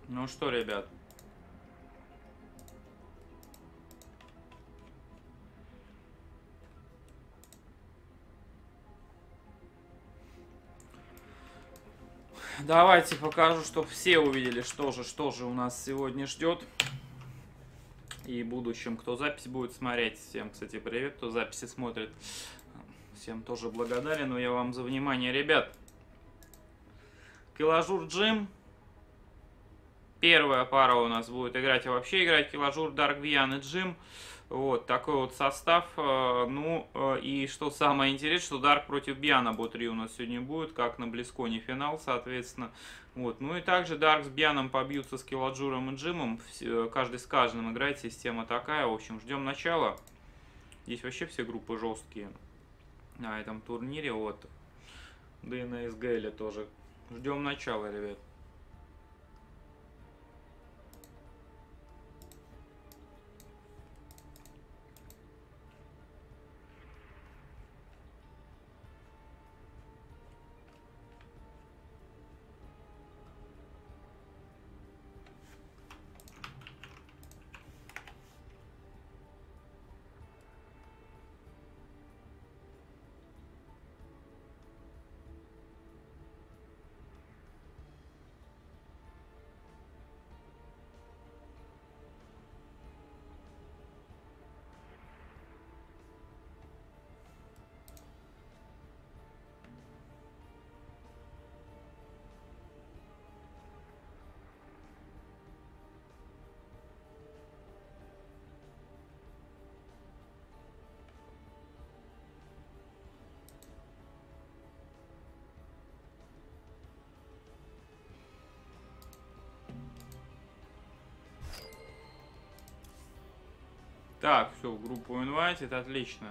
Ну что, ребят, давайте покажу, чтобы все увидели, что же у нас сегодня ждет. И в будущем, кто запись будет смотреть. Всем, кстати, привет, кто записи смотрит. Всем тоже благодарен, но я вам за внимание, ребят. Киложур Джим. Первая пара у нас будет играть, и вообще играть Киложур, Дарк Виан и Джим. Вот такой вот состав. Ну, и что самое интересное, что Дарк против Бьяна Бо-3 у нас сегодня будет, как на Близконе финал, соответственно. Вот. Ну и также Дарк с Бьяном побьются с Киложуром и Джимом. Каждый с каждым играет, система такая. В общем, ждем начала. Здесь вообще все группы жесткие на этом турнире. Вот. Да и на СГЛ тоже. Ждем начала, ребят. Так, все, в группу Invited, отлично.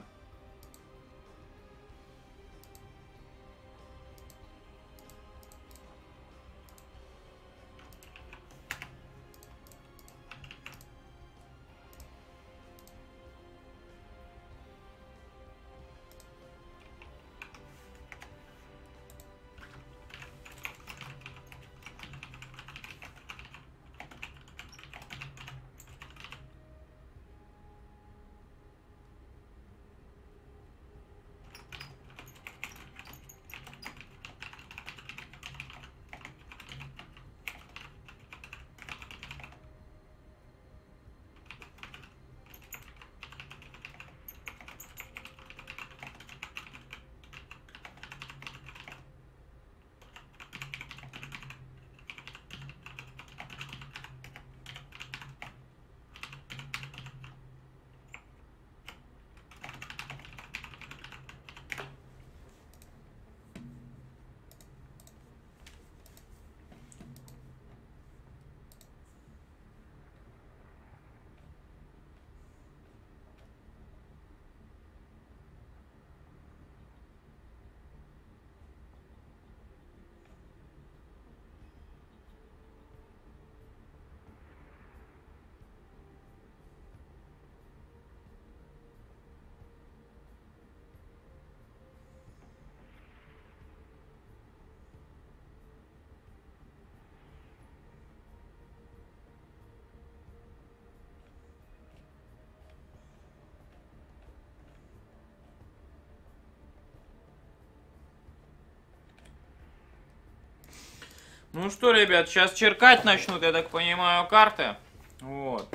Ну что, ребят, сейчас черкать начнут, я так понимаю, карты. Вот.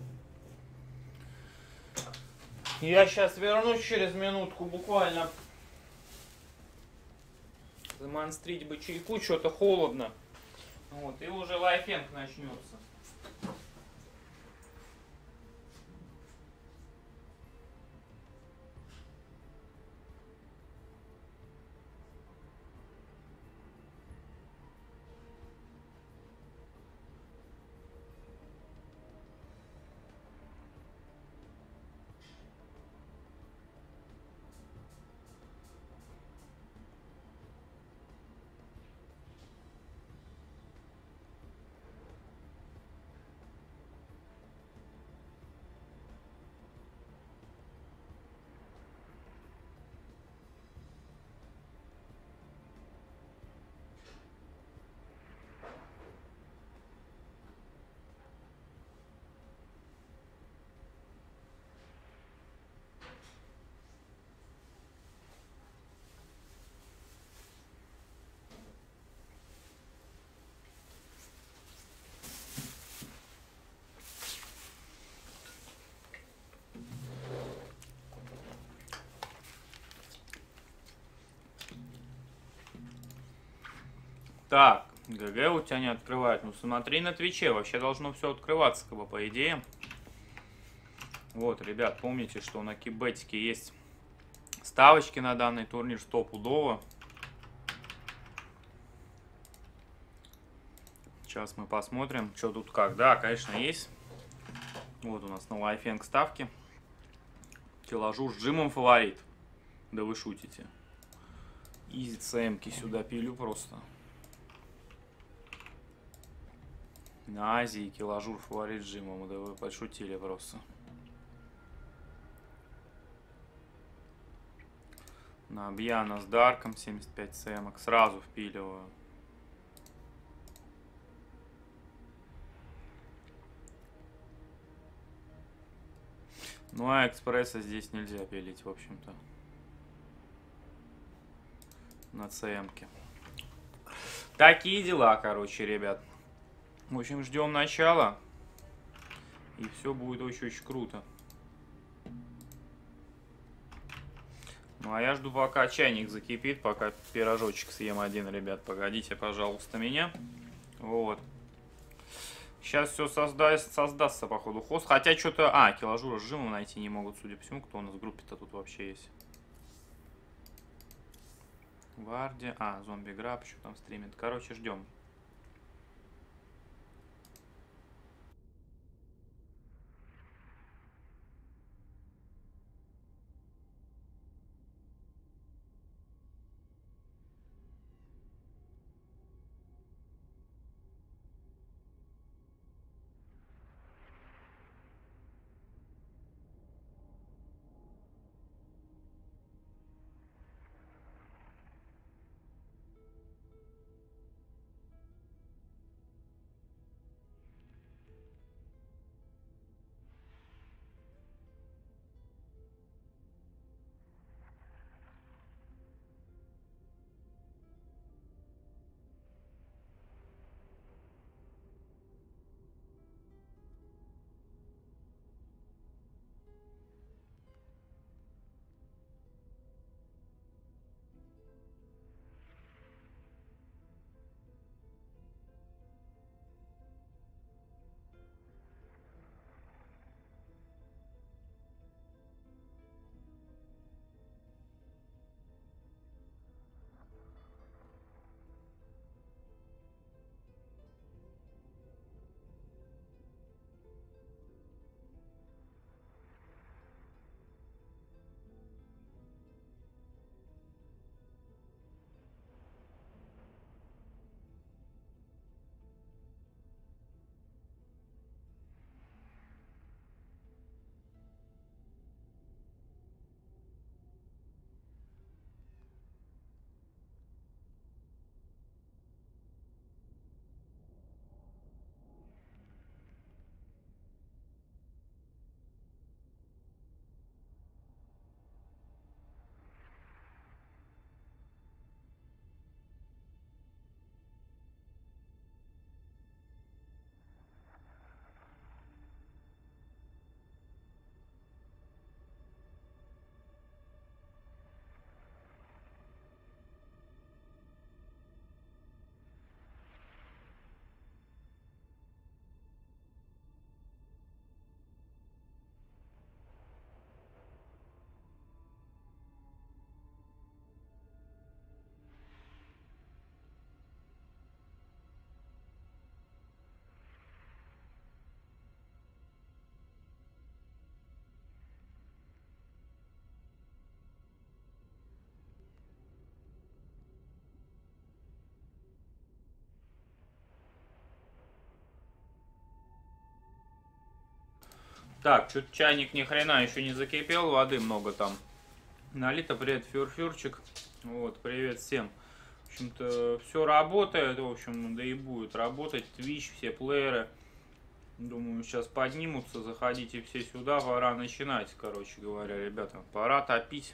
Я сейчас вернусь через минутку, буквально. Замонстрить бы чайку, что-то холодно. Вот, и уже лайфенг начнется. Так, ГГ у тебя не открывает. Ну смотри на Твиче, вообще должно все открываться, как бы, по идее. Вот, ребят, помните, что на Кибетике есть ставочки на данный турнир стопудово. Сейчас мы посмотрим, что тут как. Да, конечно, есть. Вот у нас на лайфенг ставки. Телажур с Джимом фаворит. Да вы шутите. Изи ЦМки сюда пилю просто. На Азии Килажур фаворит Джимом. Да вы подшутили просто. На Бьяна с Дарком 75 ЦМок. Сразу впиливаю. Ну а экспресса здесь нельзя пилить, в общем-то. На ЦМке. Такие дела, короче, ребят. В общем, ждем начала. И все будет очень-очень круто. Ну а я жду, пока чайник закипит, пока пирожочек съем один, ребят. Погодите, пожалуйста, меня. Вот. Сейчас все создастся, походу, хост. Хотя что-то... А, Килажура с Жимом найти не могут, судя по всему. Кто у нас в группе-то тут вообще есть? Варди. А, зомби граб еще там стримит. Короче, ждем. Так, что-то чайник ни хрена еще не закипел, воды много там налито. Привет, Фюрфюрчик. Вот, привет всем. В общем-то, все работает, в общем, да и будет работать. Twitch, все плееры, думаю, сейчас поднимутся. Заходите все сюда, пора начинать, короче говоря, ребята. Пора топить.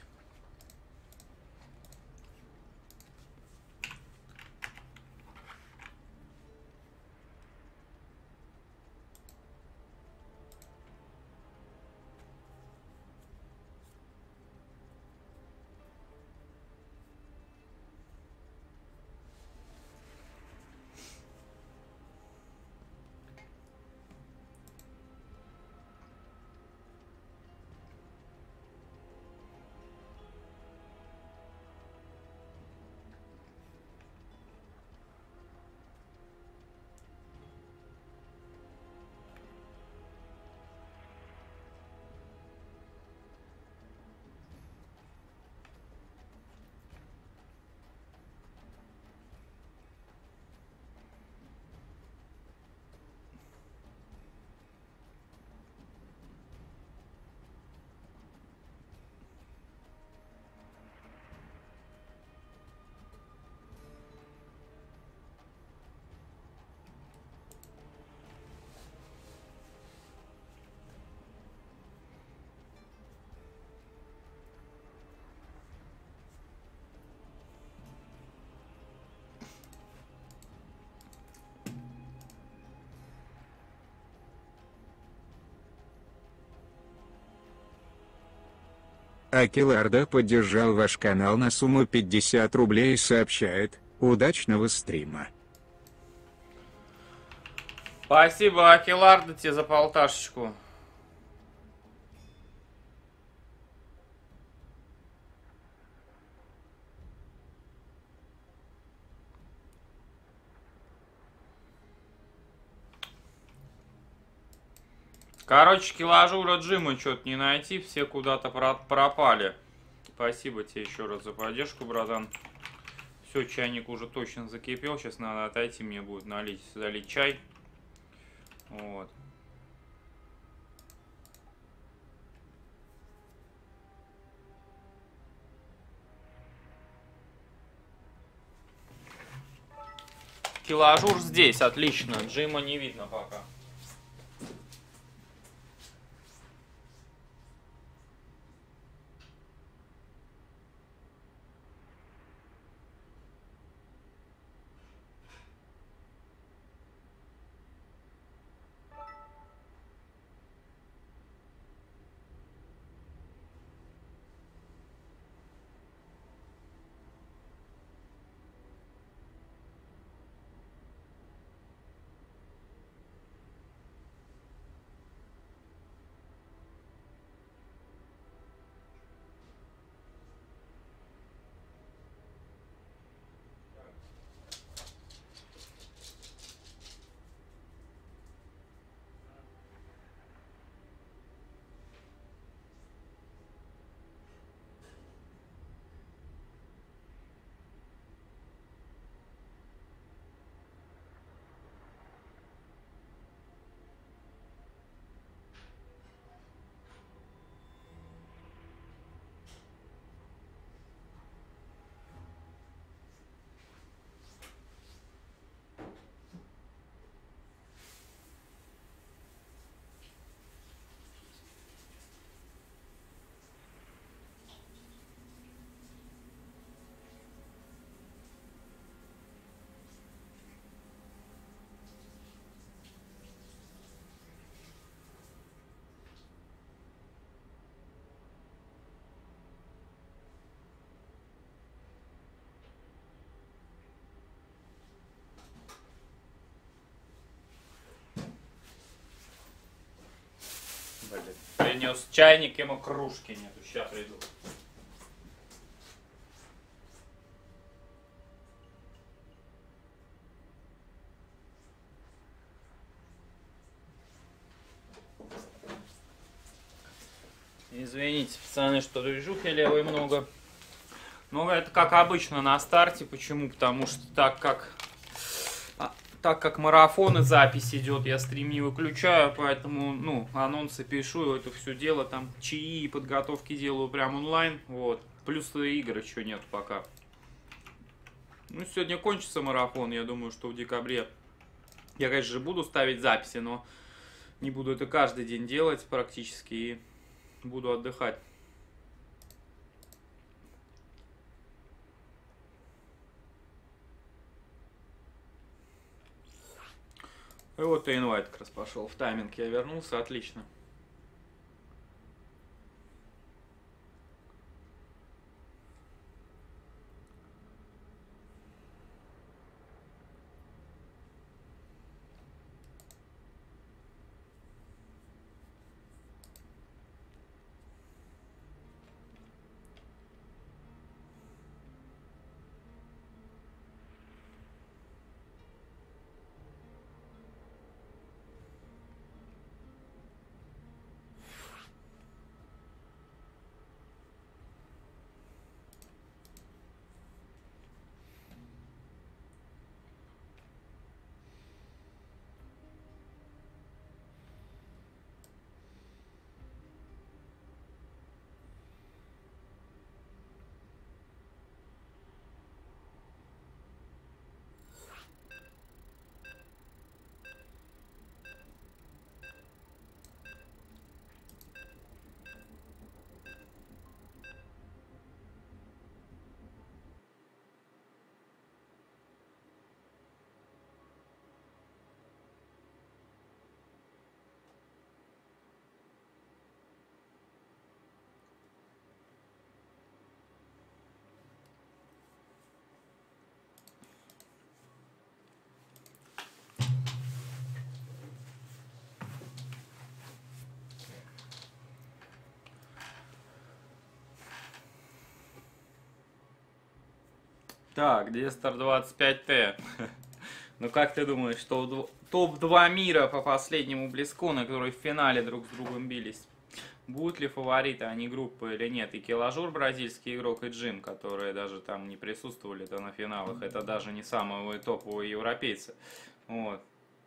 Акиларда поддержал ваш канал на сумму 50 рублей и сообщает: удачного стрима. Спасибо, Акиларда, тебе за полташечку. Короче, киложура Джима что-то не найти, все куда-то пропали. Спасибо тебе еще раз за поддержку, братан. Все, чайник уже точно закипел, сейчас надо отойти, мне будет залить чай. Вот. Киложур здесь, отлично, Джима не видно пока. Принес чайник, ему кружки нету, сейчас приду. Извините, пацаны, что движухи левой много. Но это как обычно на старте. Почему? Потому что так как марафон и запись идет, я стрим не выключаю, поэтому, ну, анонсы пишу, это все дело, там, чаи и подготовки делаю прям онлайн, вот. Плюс игры еще нет пока. Ну, сегодня кончится марафон, я думаю, что в декабре я, конечно же, буду ставить записи, но не буду это каждый день делать практически и буду отдыхать. И вот и инвайт как раз пошел. В тайминг я вернулся, отлично. Так, Дестер 25Т. Ну как ты думаешь, топ-2 мира по последнему Близкону, которые в финале друг с другом бились? Будут ли фавориты они группы или нет? И Килажур, бразильский игрок, и Джим, которые даже там не присутствовали-то на финалах. Это даже не самые топовые европейцы. Вот.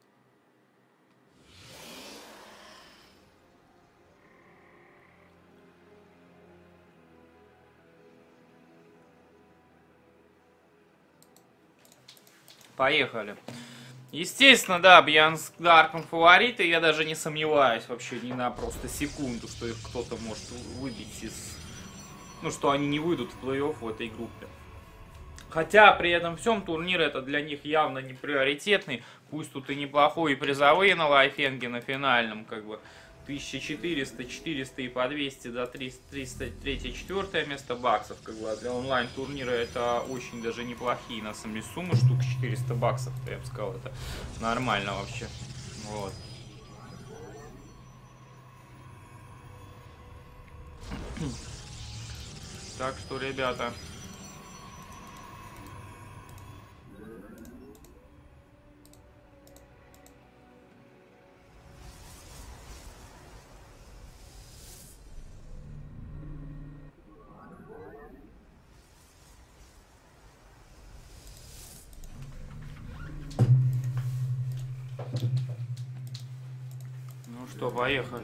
Поехали. Естественно, да, Бьян с Дарком фавориты, я даже не сомневаюсь вообще ни на просто секунду, что их кто-то может выбить из... Ну, что они не выйдут в плей-офф в этой группе. Хотя, при этом всем, турнир это для них явно не приоритетный. Пусть тут и неплохой, и призовые на Лайфенге на финальном, как бы, 1400, 400 и по 200 до 303-4 место баксов, как бы, а для онлайн-турнира это очень даже неплохие, на самом деле, суммы, штук 400 баксов, я бы сказал, это нормально вообще, вот. Так что, ребята... Ну что, поехали.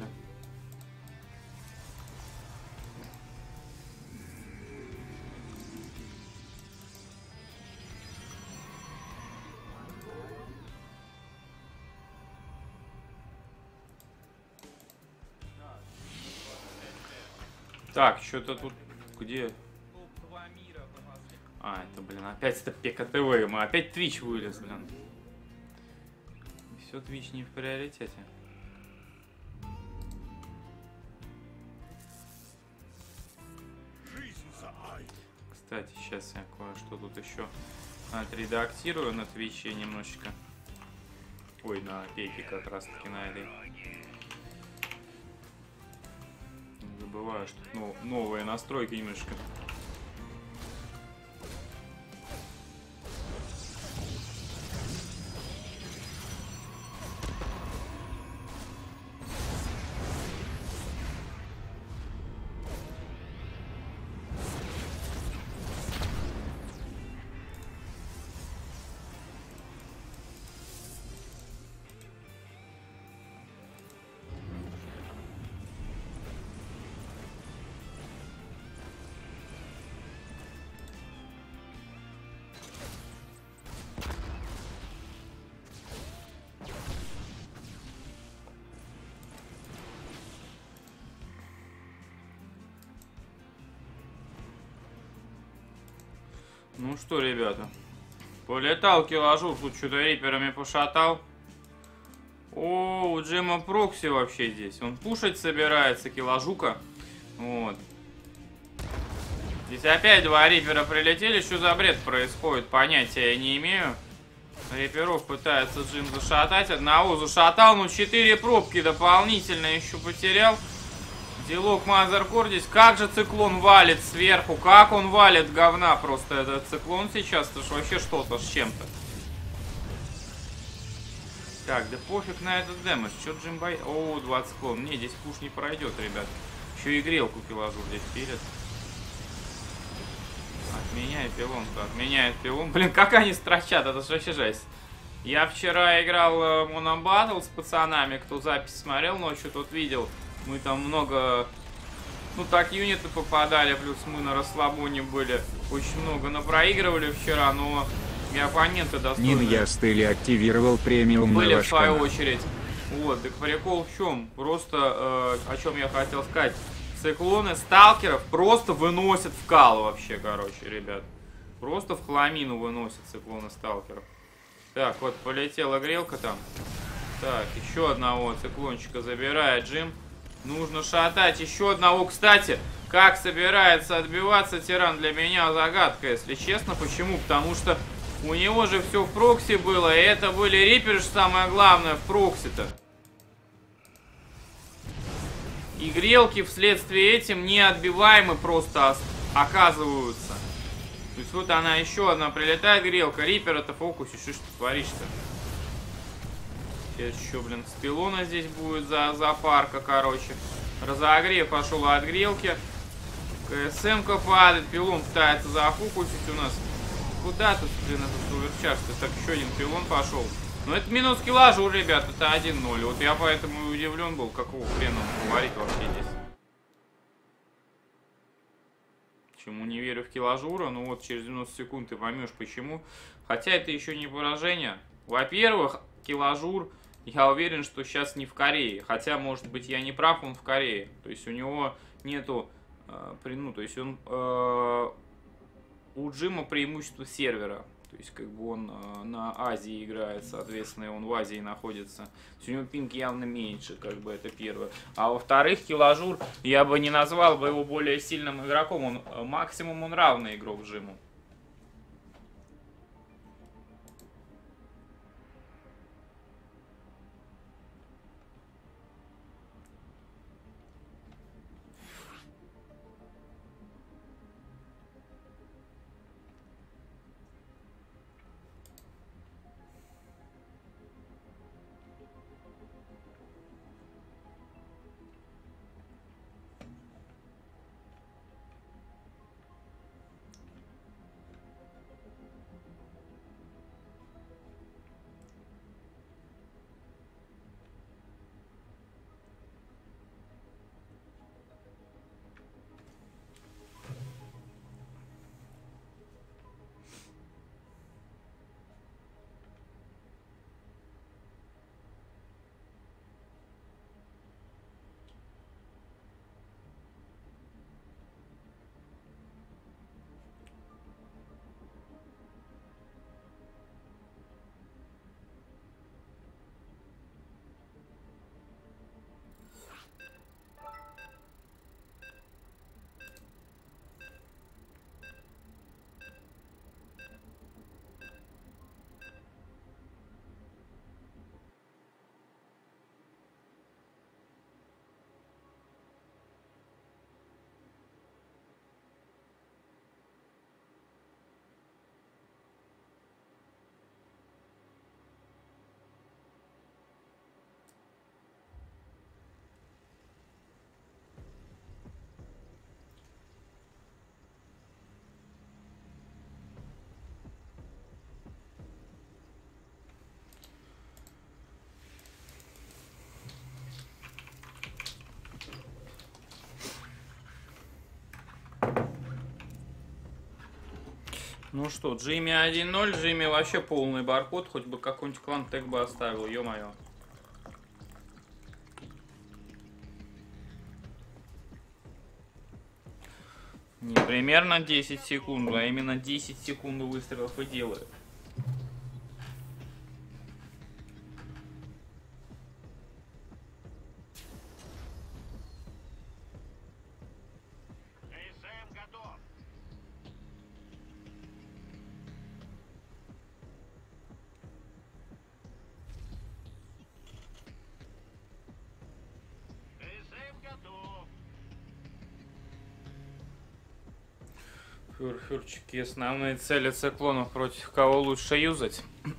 Так, что-то тут... Где? А, это, блин, опять это ПКТВ. Мы опять Twitch вылез, блин. Все, Twitch не в приоритете. Кстати, сейчас я кое-что тут еще отредактирую на Твиче немножечко. Ой, на Пеке как раз таки на этой. Забываю, что новые настройки немножко. Ну что, ребята, полетал Килажур, тут что-то риперами пошатал. О, у Джима Прокси вообще здесь. Он пушить собирается, Килажука. Вот. Здесь опять два рипера прилетели. Что за бред происходит, понятия я не имею. Риперов пытается Джим зашатать. Одного зашатал, но 4 пробки дополнительно еще потерял. Делок Мазеркор здесь. Как же циклон валит сверху. Как он валит говна просто этот циклон сейчас. Это ж вообще что-то с чем-то. Так, да пофиг на этот дэмэдж. Че Джим боится? О, 20 циклон. Не, здесь пуш не пройдет, ребят. Еще и грелку Килажур здесь пилит. Отменяет пилон-то. Отменяет пилон. Блин, как они строчат. Это ж вообще жесть. Я вчера играл монобаттл с пацанами. Кто запись смотрел ночью, тот видел. Мы там много, ну так, юниты попадали, плюс мы на расслабоне были. Очень много напроигрывали вчера, но и оппоненты достойные. Нин Стыли активировал премиум на были ваш в свою канал. очередь. Вот, так прикол в чем? Просто, о чем я хотел сказать. Циклоны сталкеров просто выносят в кал вообще, короче, ребят. Просто в хламину выносят циклоны сталкеров. Так, вот полетела грелка там. Так, еще одного циклончика забирает Джим. Нужно шатать еще одного. Кстати, как собирается отбиваться тиран, для меня загадка, если честно. Почему? Потому что у него же все в прокси было, и это были риперы, самое главное, в прокси-то. И грелки вследствие этим неотбиваемы просто оказываются. То есть вот она, еще одна прилетает грелка. Рипер это фокусе. Что ж ты творишь-то? Сейчас еще, блин, с пилона здесь будет за парка, короче. Разогрев пошел от грелки. КСМ-ка падает. Пилон пытается зафокусить у нас. Куда тут, блин, этот суверчарс? Так, еще один пилон пошел. Но это минус килажур, ребят. Это 1-0. Вот я поэтому и удивлен был, какого хрена он говорит вообще здесь. Почему не верю в килажура? Ну вот через 90 секунд ты поймешь почему. Хотя это еще не поражение. Во-первых, килажур, я уверен, что сейчас не в Корее. Хотя, может быть, я не прав, он в Корее. То есть у него нету, ну, то есть он, у Джима преимущество сервера. То есть, как бы он на Азии играет, соответственно, и он в Азии находится. То есть, у него пинг явно меньше, как бы, это первое. А во-вторых, килажур, я бы не назвал бы его более сильным игроком. Он, максимум он равный игрок Джиму. Ну что, Джимми 1-0, Джимми вообще полный баркод, хоть бы какой-нибудь клан тег бы оставил, ё-моё. Не примерно 10 секунд, а именно 10 секунд выстрелов и делает. Фюрчики, основные цели циклонов, против кого лучше юзать?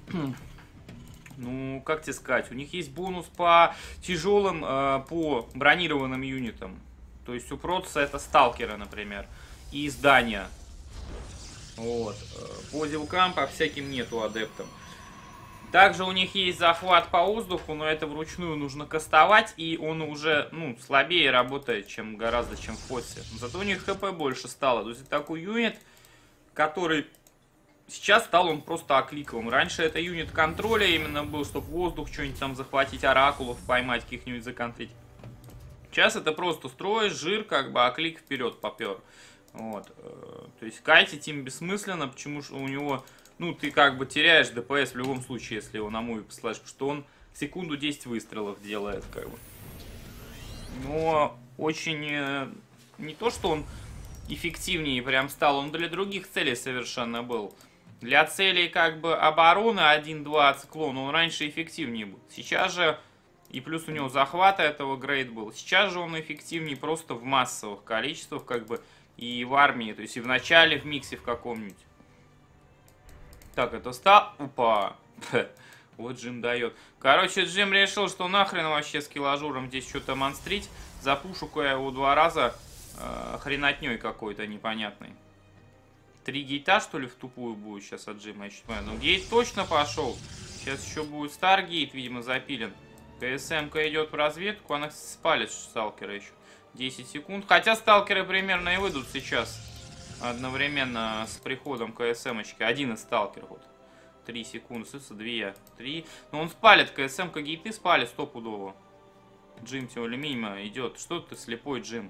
Ну, как тебе сказать, у них есть бонус по тяжелым, по бронированным юнитам. То есть у Протаса это сталкеры, например, и здания. Вот. По дилкам, по всяким нету адептам. Также у них есть захват по воздуху, но это вручную нужно кастовать, и он уже, ну, слабее работает, чем гораздо, чем в Фоссе. Зато у них хп больше стало. То есть это такой юнит, который сейчас стал он просто окликовым. Раньше это юнит контроля именно был, чтобы воздух что-нибудь там захватить, оракулов поймать, каких-нибудь законтрить. Сейчас это просто строишь, жир, как бы, оклик вперед попер. Вот. То есть кайтить им бессмысленно, почему что у него... Ну, ты как бы теряешь ДПС в любом случае, если его на муви посылаешь, потому что он в секунду 10 выстрелов делает, как бы. Но очень... Не то, что он эффективнее прям стал, он для других целей совершенно был. Для целей, как бы, обороны 1-2 циклона он раньше эффективнее был. Сейчас же... И плюс у него захвата этого грейд был. Сейчас же он эффективнее просто в массовых количествах, как бы... и в армии, то есть и в начале в миксе в каком-нибудь. Так, это стал... Опа! Вот Джим дает. Короче, Джим решил, что нахрен вообще с килложуром здесь что-то монстрить. Запушу-ка я его 2 раза хренотней какой-то непонятный. 3 гейта, что ли, в тупую будет сейчас от Джима? Я не понимаю. Ну, гейт точно пошел. Сейчас еще будет Старгейт, видимо, запилен. КСМ-ка идет в разведку, она спалит сталкера еще. 10 секунд. Хотя сталкеры примерно и выйдут сейчас. Одновременно с приходом КСМ-очки. Один из сталкеров. Вот. 3 секунды. 2. 3. Но он спалит. КСМ-ка гейты спалит стопудово. Джим тем мимо идет. Что ты слепой, Джим?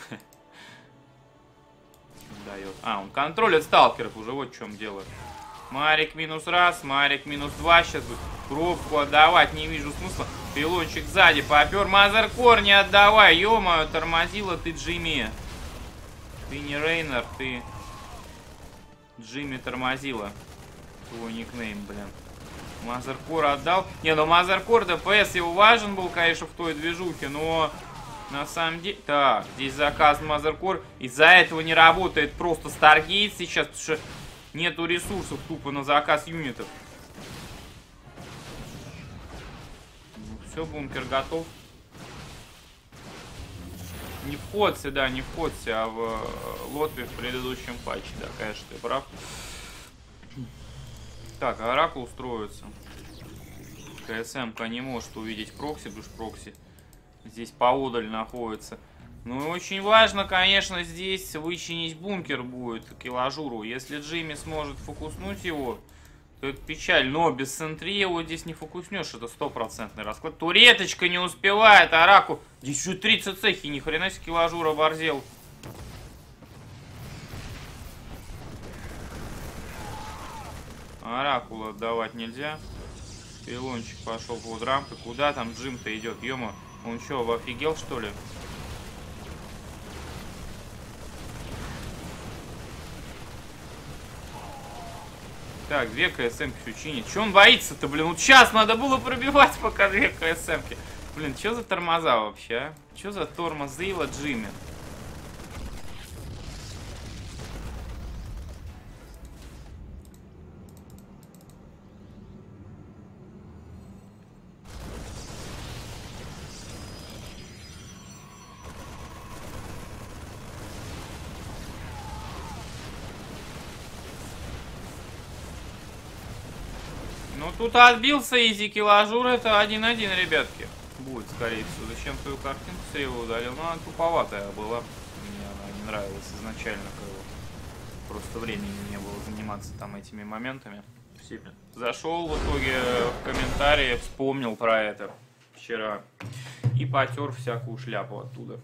Дает. А, он контролит сталкеров уже. Вот в чем дело. Марик минус 1, Марик минус 2. Сейчас будет пробку отдавать. Не вижу смысла. Пилончик сзади попер. Мазеркор не отдавай. Ё-моё, тормозила ты, Джимми. Ты не Рейнер, ты Джимми тормозила. Твой никнейм, блин. Мазеркор отдал. Не, ну Мазеркор ДПС его важен был, конечно, в той движухе, но на самом деле... Так, здесь заказ Мазеркор. Из-за этого не работает просто Старгейт сейчас, потому что нету ресурсов тупо на заказ юнитов. Ну, все, бункер готов. Не входься, да, не входься, а в Лотве в предыдущем патче, да, конечно, ты прав. Так, Оракул устроится. КСМ-ка не может увидеть прокси, потому что прокси здесь поодаль находится. Ну и очень важно, конечно, здесь вычинить бункер будет килложуру. Если Джимми сможет фокуснуть его, то это печаль. Но без центри его здесь не фокуснешь. Это 100% расклад. Туреточка не успевает. Араку. Здесь еще 30 цехи. Ни хрена себе килложура борзел. Оракула отдавать нельзя. Пилончик пошел под рампы. Куда там Джим-то идет? Ё-мо, он что, офигел, что ли? Так, 2 КСМ все чинит. Че он боится-то, блин? Вот сейчас надо было пробивать пока 2 КСМ-ки. Блин, что за тормоза вообще, а? Что за тормозила Джимми? Ну тут отбился изи килложур, это 1-1, ребятки. Будет, скорее всего. Зачем твою картинку с Рева удалил? Ну, она туповатая была. Мне она не нравилась изначально. Просто времени не было заниматься там этими моментами. Зашел в итоге в комментарии, вспомнил про это вчера. И потер всякую шляпу оттуда.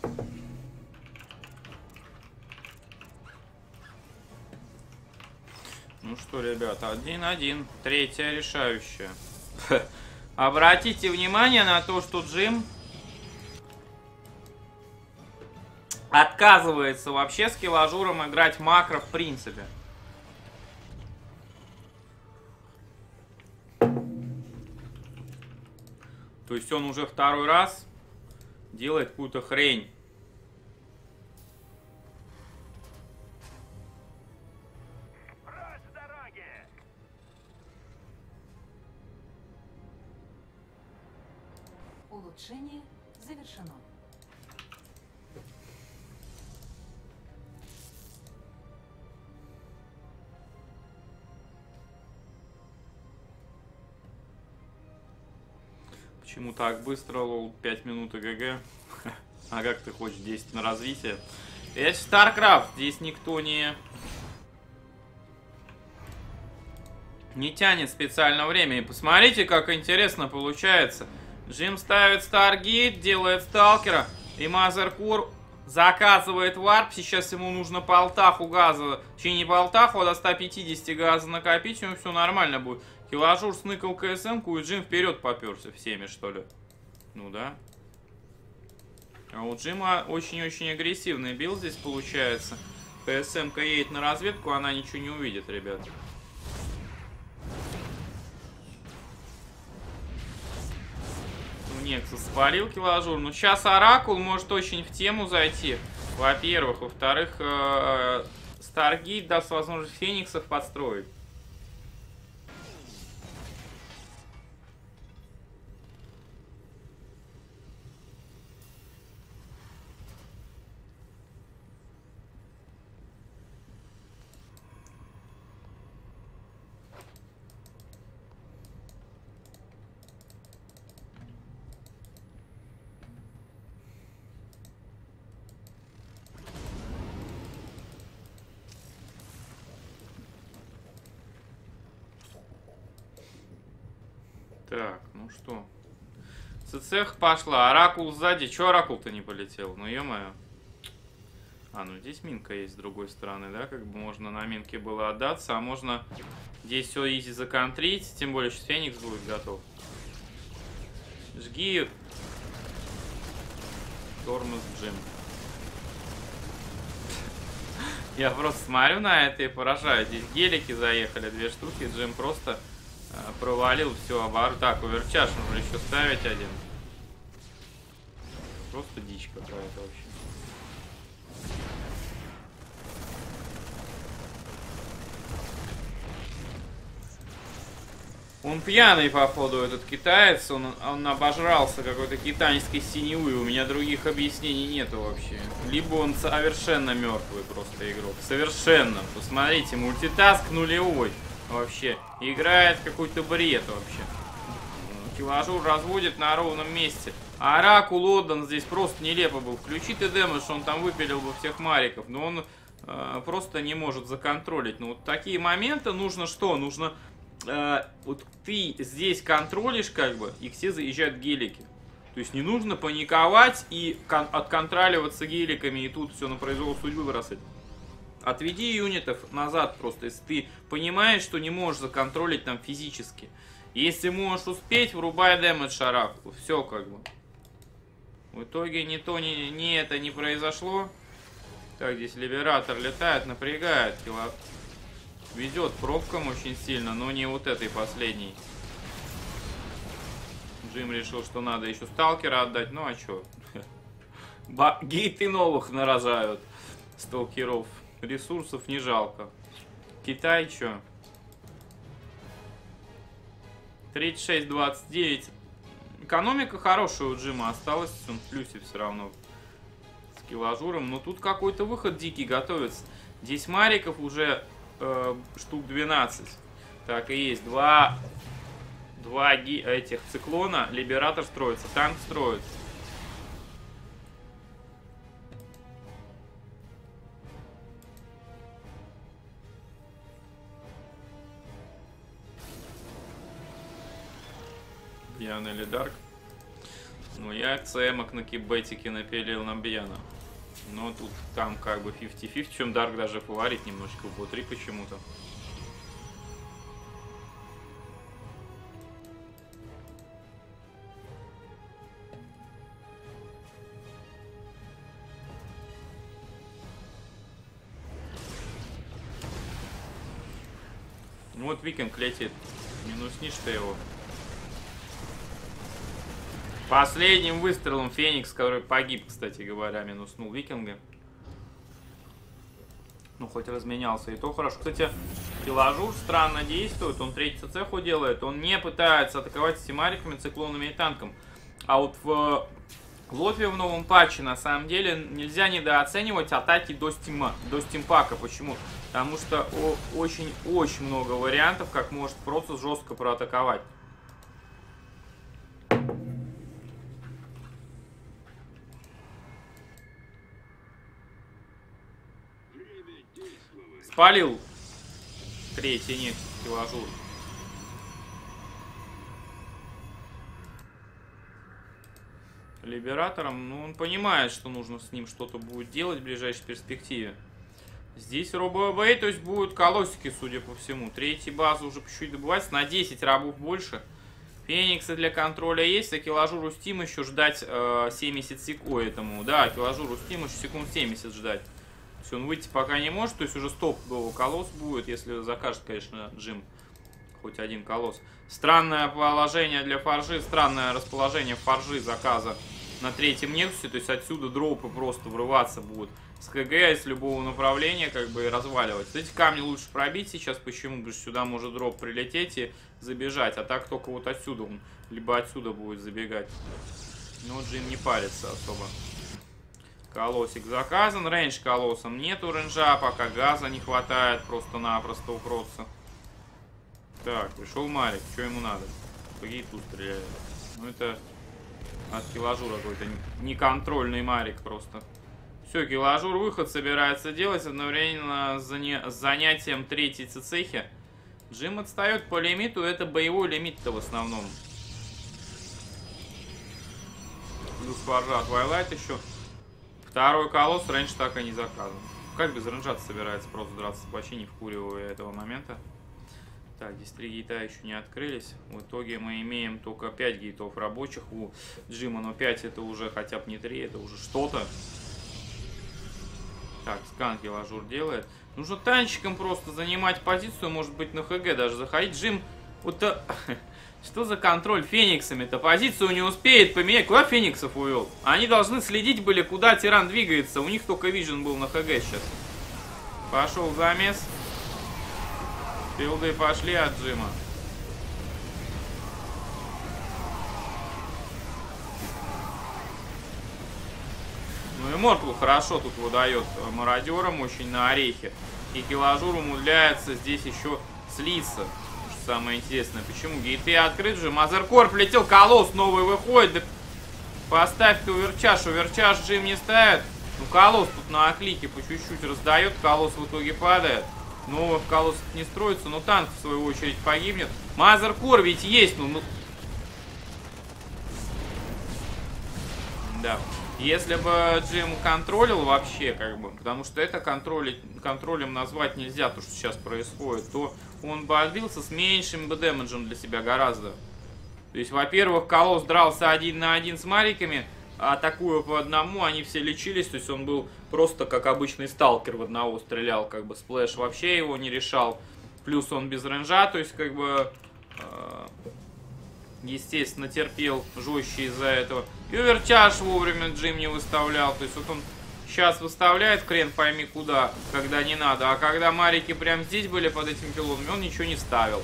Ну что, ребята, 1-1. Третья решающая. Обратите внимание на то, что Джим отказывается вообще с килажуром играть макро в принципе. То есть он уже второй раз делает какую-то хрень. Улучшение завершено. Почему так быстро, лол? 5 минут и ГГ. А как ты хочешь 10 на развитие? Это StarCraft. Здесь никто не тянет специально время. И посмотрите, как интересно получается. Джим ставит Stargate, делает сталкера. И Мазеркор заказывает варп. Сейчас ему нужно полтаху газа. Точнее, не полтаху, а до 150 газа накопить. У него все нормально будет. Килажур сныкал КСМ-ку, и Джим вперед поперся всеми, что ли. Ну да. А у Джима очень-очень агрессивный билд здесь получается. КСМ-ка едет на разведку, она ничего не увидит, ребят. Ну, Нексус спалил килажур. Ну, сейчас Оракул может очень в тему зайти. Во-первых. Во-вторых, Старгейт даст возможность фениксов подстроить. Так, ну что. Цех пошла. Оракул сзади. Че Оракул-то не полетел? Ну, ё-моё. А, ну здесь минка есть с другой стороны, да? Как бы можно на минке было отдаться, а можно здесь все изи законтрить. Тем более, что Феникс будет готов. Жги. Тормоз Джим. Я просто смотрю на это и поражаюсь. Здесь гелики заехали, 2 штуки. Джим просто провалил все оборот. Так, оверчаш нужно еще ставить один. Просто дичь какая-то вообще. Он пьяный, походу, этот китаец. Он обожрался какой-то китайской синевы. У меня других объяснений нету вообще. Либо он совершенно мертвый просто игрок. Совершенно. Посмотрите, мультитаск нулевой. Вообще. Играет какой-то бред вообще. Килажур разводит на ровном месте. А Оракул отдан здесь просто нелепо был. Включи ты дэмэдж, он там выпилил бы всех мариков. Но он просто не может законтролить. Ну вот такие моменты нужно что? Нужно... вот ты здесь контролишь, как бы, и все заезжают гелики. То есть не нужно паниковать и отконтроливаться геликами и тут все на произвол судьбы бросать. Отведи юнитов назад просто, если ты понимаешь, что не можешь законтролить там физически. Если можешь успеть, врубай дэмэдж Оракулу. Все как бы. В итоге ни то, ни это не произошло. Так, здесь Либератор летает, напрягает. Везет пробкам очень сильно, но не вот этой последней. Джим решил, что надо еще сталкера отдать. Ну а чё? Гейты новых нарожают. Сталкеров. Ресурсов не жалко. Китай чё? 36-29. Экономика хорошая у Джима осталась. Он в плюсе все равно. С килажуром. Но тут какой-то выход дикий готовится. Здесь мариков уже... штук 12. Так и есть. Два этих циклона. Либератор строится. Танк строится. Ян или Дарк. Ну, я цемок на кибетике напилил на Бьяна. Но тут там как бы 50-50, в чем Дарк даже фаворит немножечко в бот-3 почему-то. Ну вот Викинг летит. Минуснишь ты его. Последним выстрелом Феникс, который погиб, кстати говоря, минуснул Викинга. Ну, хоть разменялся, и то хорошо. Кстати, Киложур странно действует, он 3 ЦЦху делает, он не пытается атаковать стимариками, циклонами и танком. А вот в Лотве в новом патче, на самом деле, нельзя недооценивать атаки до стимпака. Почему? Потому что очень-очень много вариантов, как может Процесс жестко проатаковать. Спалил третий нет Киложур. Либератором, ну он понимает, что нужно с ним что-то будет делать в ближайшей перспективе. Здесь робо-бэй, то есть будут колосики, судя по всему. Третья база уже чуть-чуть добывается, на 10 рабов больше. Фениксы для контроля есть, а Киложуру Steam еще ждать 70 секунд этому. Да, Киложуру Steam еще секунд 70 ждать. То есть он выйти пока не может, то есть уже стоп колосс будет, если закажет, конечно, Джим хоть один колосс. Странное положение для форжи, странное расположение форжи заказа на третьем Нексусе, то есть отсюда дропы просто врываться будут с КГ из любого направления, как бы и разваливать. Эти камни лучше пробить сейчас, почему? Потому что сюда может дроп прилететь и забежать, а так только вот отсюда он, либо отсюда будет забегать. Но Джим не парится особо. Колосик заказан, рейндж колоссом нету рейнджа, пока газа не хватает просто-напросто у Протса. Так, пришел Марик, что ему надо? По гейту стреляет. Ну это от Киложура какой-то неконтрольный Марик просто. Все, Киложур выход собирается делать одновременно с занятием третьей цехи. Джим отстает по лимиту, это боевой лимит-то в основном. Плюс форжа от Twilight еще. Второй колосс, рейндж так и не заказан. Как без рейнджа собирается просто драться, вообще не вкуривая этого момента. Так, здесь 3 гейта еще не открылись. В итоге мы имеем только 5 гейтов рабочих у Джима, но 5 это уже хотя бы не 3, это уже что-то. Так, скан Киложур делает. Нужно танчиком просто занимать позицию, может быть на ХГ даже заходить. Джим, вот что за контроль Фениксами-то? Позицию не успеет поменять. Куда Фениксов увел? Они должны следить были, куда тиран двигается. У них только вижен был на ХГ сейчас. Пошел замес. Филды пошли от Джима. Ну и Мортл хорошо тут выдает мародерам, очень на орехи. И Киложур умудряется здесь еще слиться. Самое интересное, почему гейты открыт же. Мазеркорп летел, колосс новый выходит. Да поставь ты уверчаш Джим не ставит. Ну колосс тут на оклике по чуть-чуть раздает, колосс в итоге падает. Новый колосс не строится, но танк в свою очередь погибнет. Мазеркор ведь есть, ну... Да. Если бы Джим контролил вообще, как бы, потому что это контролем назвать нельзя, то, что сейчас происходит, то он бы отбился с меньшим бы дэмэджем для себя гораздо. То есть, во-первых, колосс дрался 1 на 1 с мариками, а атакуя по одному, они все лечились, то есть он был просто как обычный сталкер, в одного стрелял, как бы сплэш вообще его не решал. Плюс он без рейнджа, то есть как бы... естественно, терпел жестче из-за этого. И оверчаж вовремя Джим не выставлял. То есть вот он сейчас выставляет хрен пойми куда, когда не надо. А когда марики прям здесь были под этими пилонами, он ничего не ставил.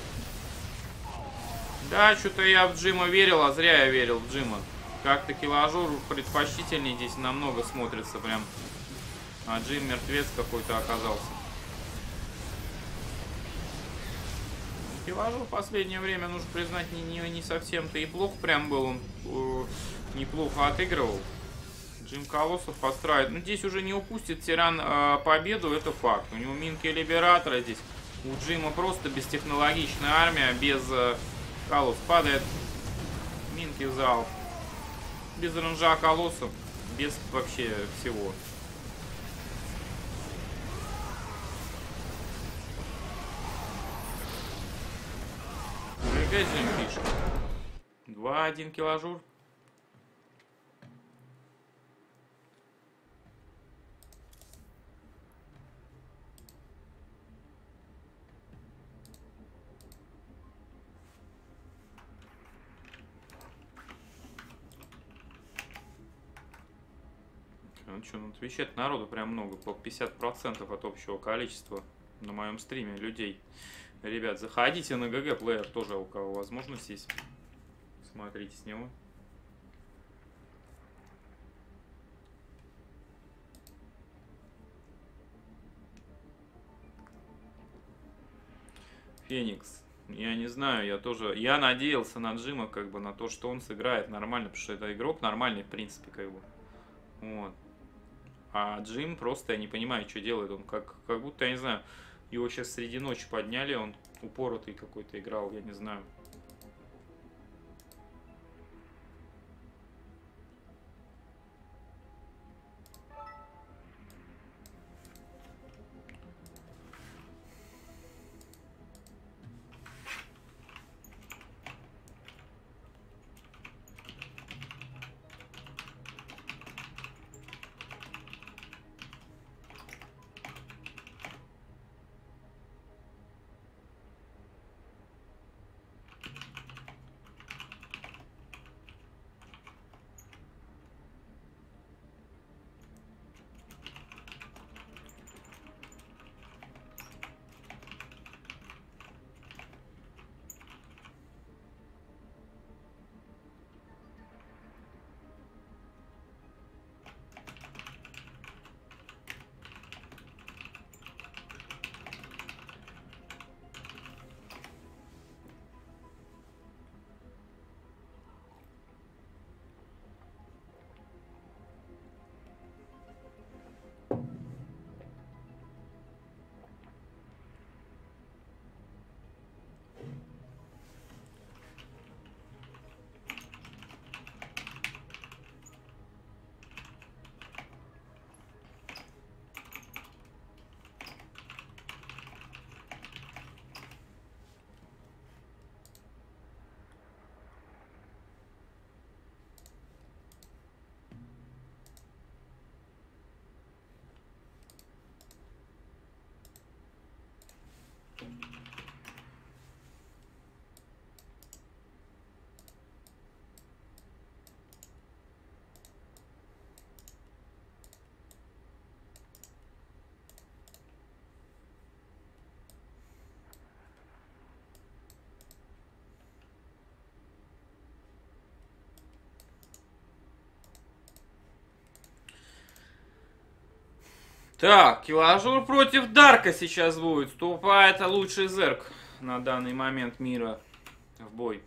Да, что-то я в Джима верил, а зря я верил в Джима. Как-то Киложур предпочтительнее здесь намного смотрится прям. А Джим мертвец какой-то оказался. Киложур в последнее время, нужно признать, не совсем-то и плохо прям был. Он неплохо отыгрывал. Джим колоссов построит. Ну, здесь уже не упустит тиран победу, это факт. У него минки либератора здесь. У Джима просто бестехнологичная армия, без колосс. Падает минки в зал. Без ранжа колоссов, без вообще всего. Какая же фишка? 2-1 киложур. Ну что, ну отвечает народу прям много, по 50% от общего количества на моем стриме людей. Ребят, заходите на ГГ плеер, тоже у кого возможность есть. Смотрите с него. Феникс. Я не знаю, я тоже... Я надеялся на Джима, как бы, на то, что он сыграет нормально, потому что это игрок нормальный, в принципе, как бы. Вот. А Джим просто, я не понимаю, что делает. Он как будто, я не знаю, его сейчас среди ночи подняли, он упоротый какой-то играл, я не знаю. Так, Киложур против Дарка сейчас будет. Ступа это лучший зерк на данный момент мира в бой.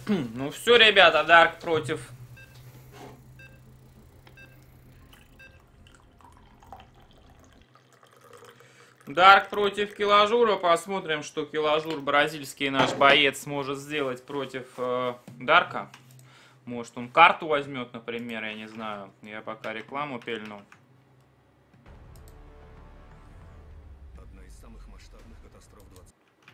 Ну все, ребята, Дарк против... Дарк против Киложура. Посмотрим, что Киложур, бразильский наш боец, сможет сделать против Дарка. Может, он карту возьмет, например, я не знаю. Я пока рекламу пельну. Одна из самых масштабных катастроф 20.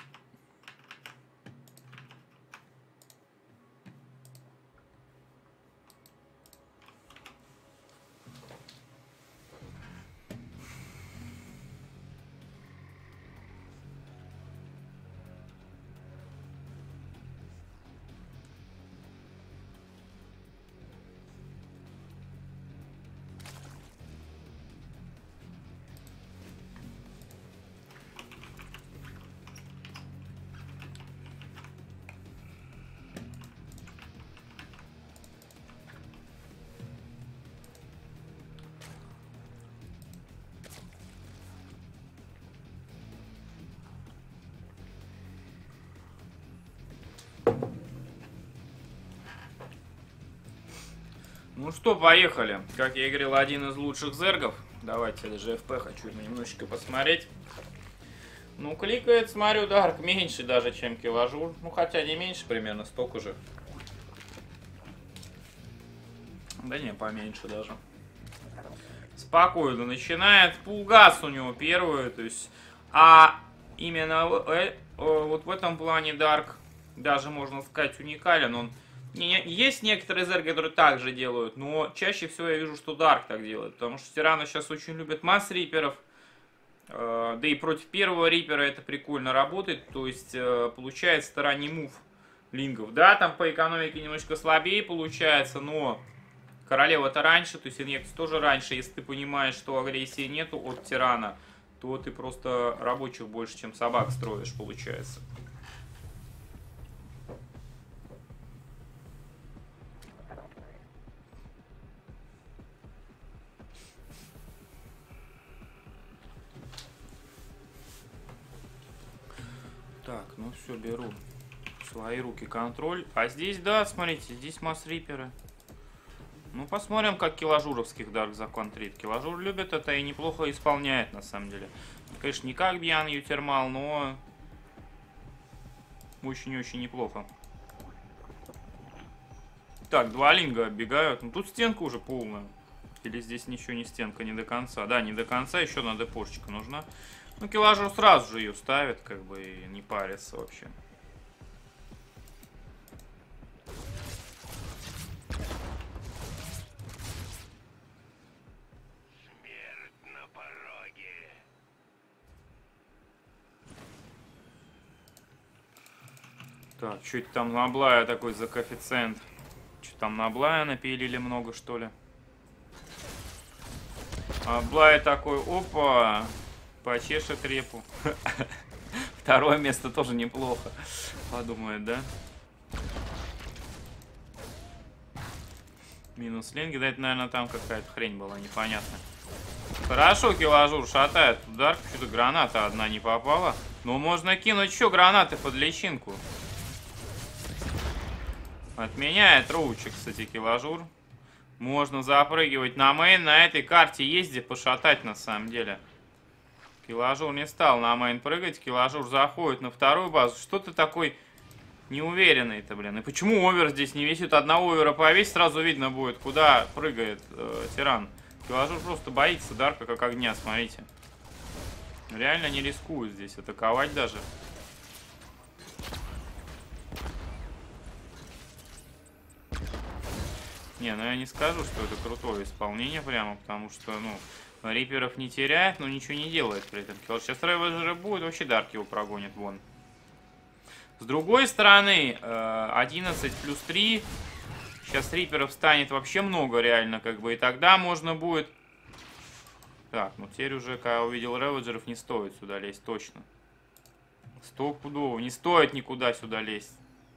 Ну что, поехали. Как я и говорил, один из лучших зергов. Давайте даже FP хочу немножечко посмотреть. Ну, кликает, смотрю, Дарк меньше даже, чем Киложур. Ну, хотя не меньше, примерно столько же. Да не, поменьше даже. Спокойно начинает. Пулгас у него первый, то есть... А именно вот в этом плане Дарк даже, можно сказать, уникален. Он... Есть некоторые зерги, которые так же делают, но чаще всего я вижу, что Дарк так делает. Потому что тираны сейчас очень любят масс-риперов. Да и против первого рипера это прикольно работает. То есть получается ранний мув лингов. Да, там по экономике немножко слабее получается, но королева-то раньше, то есть инъекция тоже раньше. Если ты понимаешь, что агрессии нету от тирана, то ты просто рабочих больше, чем собак строишь, получается. Так, ну все, беру в свои руки контроль. А здесь, да, смотрите, здесь масс-риперы. Ну, посмотрим, как киложуровских Дарк законтрит. Киложур любит это и неплохо исполняет, на самом деле. Конечно, не как Бьян Ютермал, но очень-очень неплохо. Так, два линга оббегают. Ну, тут стенка уже полная. Или здесь ничего не стенка, не до конца. Да, не до конца, еще на депошечка нужна. Ну, Киложур сразу же ее ставит, как бы, и не парится вообще. Смерть на пороге. Так, что это там на Блая такой за коэффициент? Что там на Блая напилили много, что ли? А Блай такой, опа, почешет репу. Второе место тоже неплохо, подумает, да? Минус ленги, да, это, наверное, там какая-то хрень была, непонятно. Хорошо, Киложур шатает. Удар, что-то граната одна не попала. Но можно кинуть еще гранаты под личинку. Отменяет роучик, кстати, Киложур. Можно запрыгивать на мейн. На этой карте есть где пошатать, на самом деле. Киложур не стал на мейн прыгать. Киложур заходит на вторую базу. Что ты такой неуверенный-то, блин? И почему овер здесь не висит? Одного овера повесь, сразу видно будет, куда прыгает тиран. Киложур просто боится Дарка как огня, смотрите. Реально не рискует здесь атаковать даже. Не, ну я не скажу, что это крутое исполнение прямо, потому что, ну, риперов не теряет, но ничего не делает при этом. Сейчас Реведжера будет, вообще Дарк его прогонит вон. С другой стороны, 11 плюс 3. Сейчас риперов станет вообще много реально, как бы, и тогда можно будет... Так, ну теперь уже, когда увидел Реведжеров, не стоит сюда лезть, точно. Стопудово, не стоит никуда сюда лезть.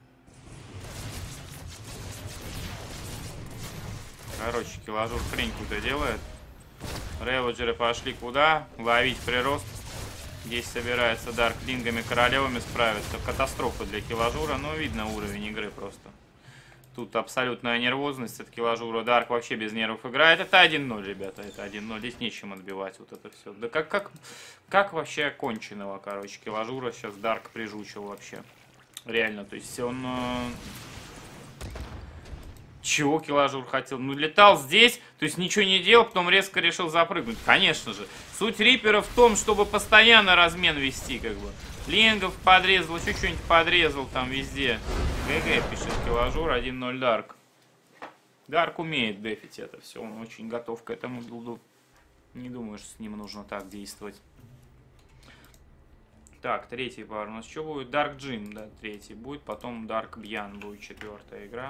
Короче, Киложур хрень какую-то делает. Реведжеры пошли куда? Ловить прирост. Здесь собирается Дарк лингами, королевами справиться. Катастрофа для Киложура. Ну, видно уровень игры просто. Тут абсолютная нервозность от Киложура. Дарк вообще без нервов играет. Это 1-0, ребята. Это 1-0. Здесь нечем отбивать вот это все. Да как вообще конченого, короче, Киложура сейчас Дарк прижучил вообще. Реально, то есть он... Чего Киложур хотел? Ну, летал здесь, то есть ничего не делал, потом резко решил запрыгнуть. Конечно же. Суть Риппера в том, чтобы постоянно размен вести, как бы. Лингов подрезал, еще что-нибудь подрезал там везде. ГГ, пишет Киложур, 1-0 Дарк. Дарк умеет дефить это все, он очень готов к этому билду. Не думаю, что с ним нужно так действовать. Так, третий пар у нас что будет? Дарк Джим, да, третий будет, потом Дарк Бьян будет четвертая игра.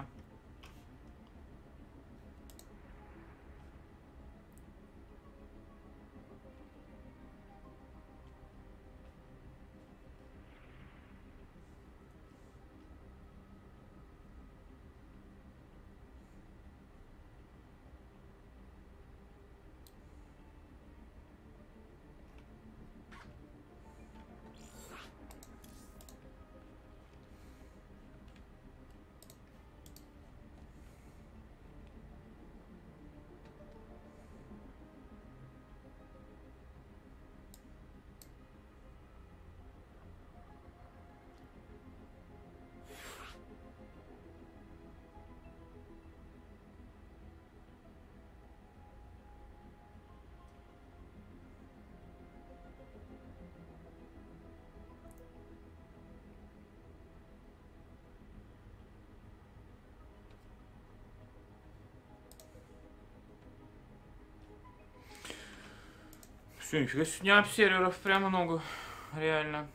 Все, нифига сегодня обсерверов прям много. Реально.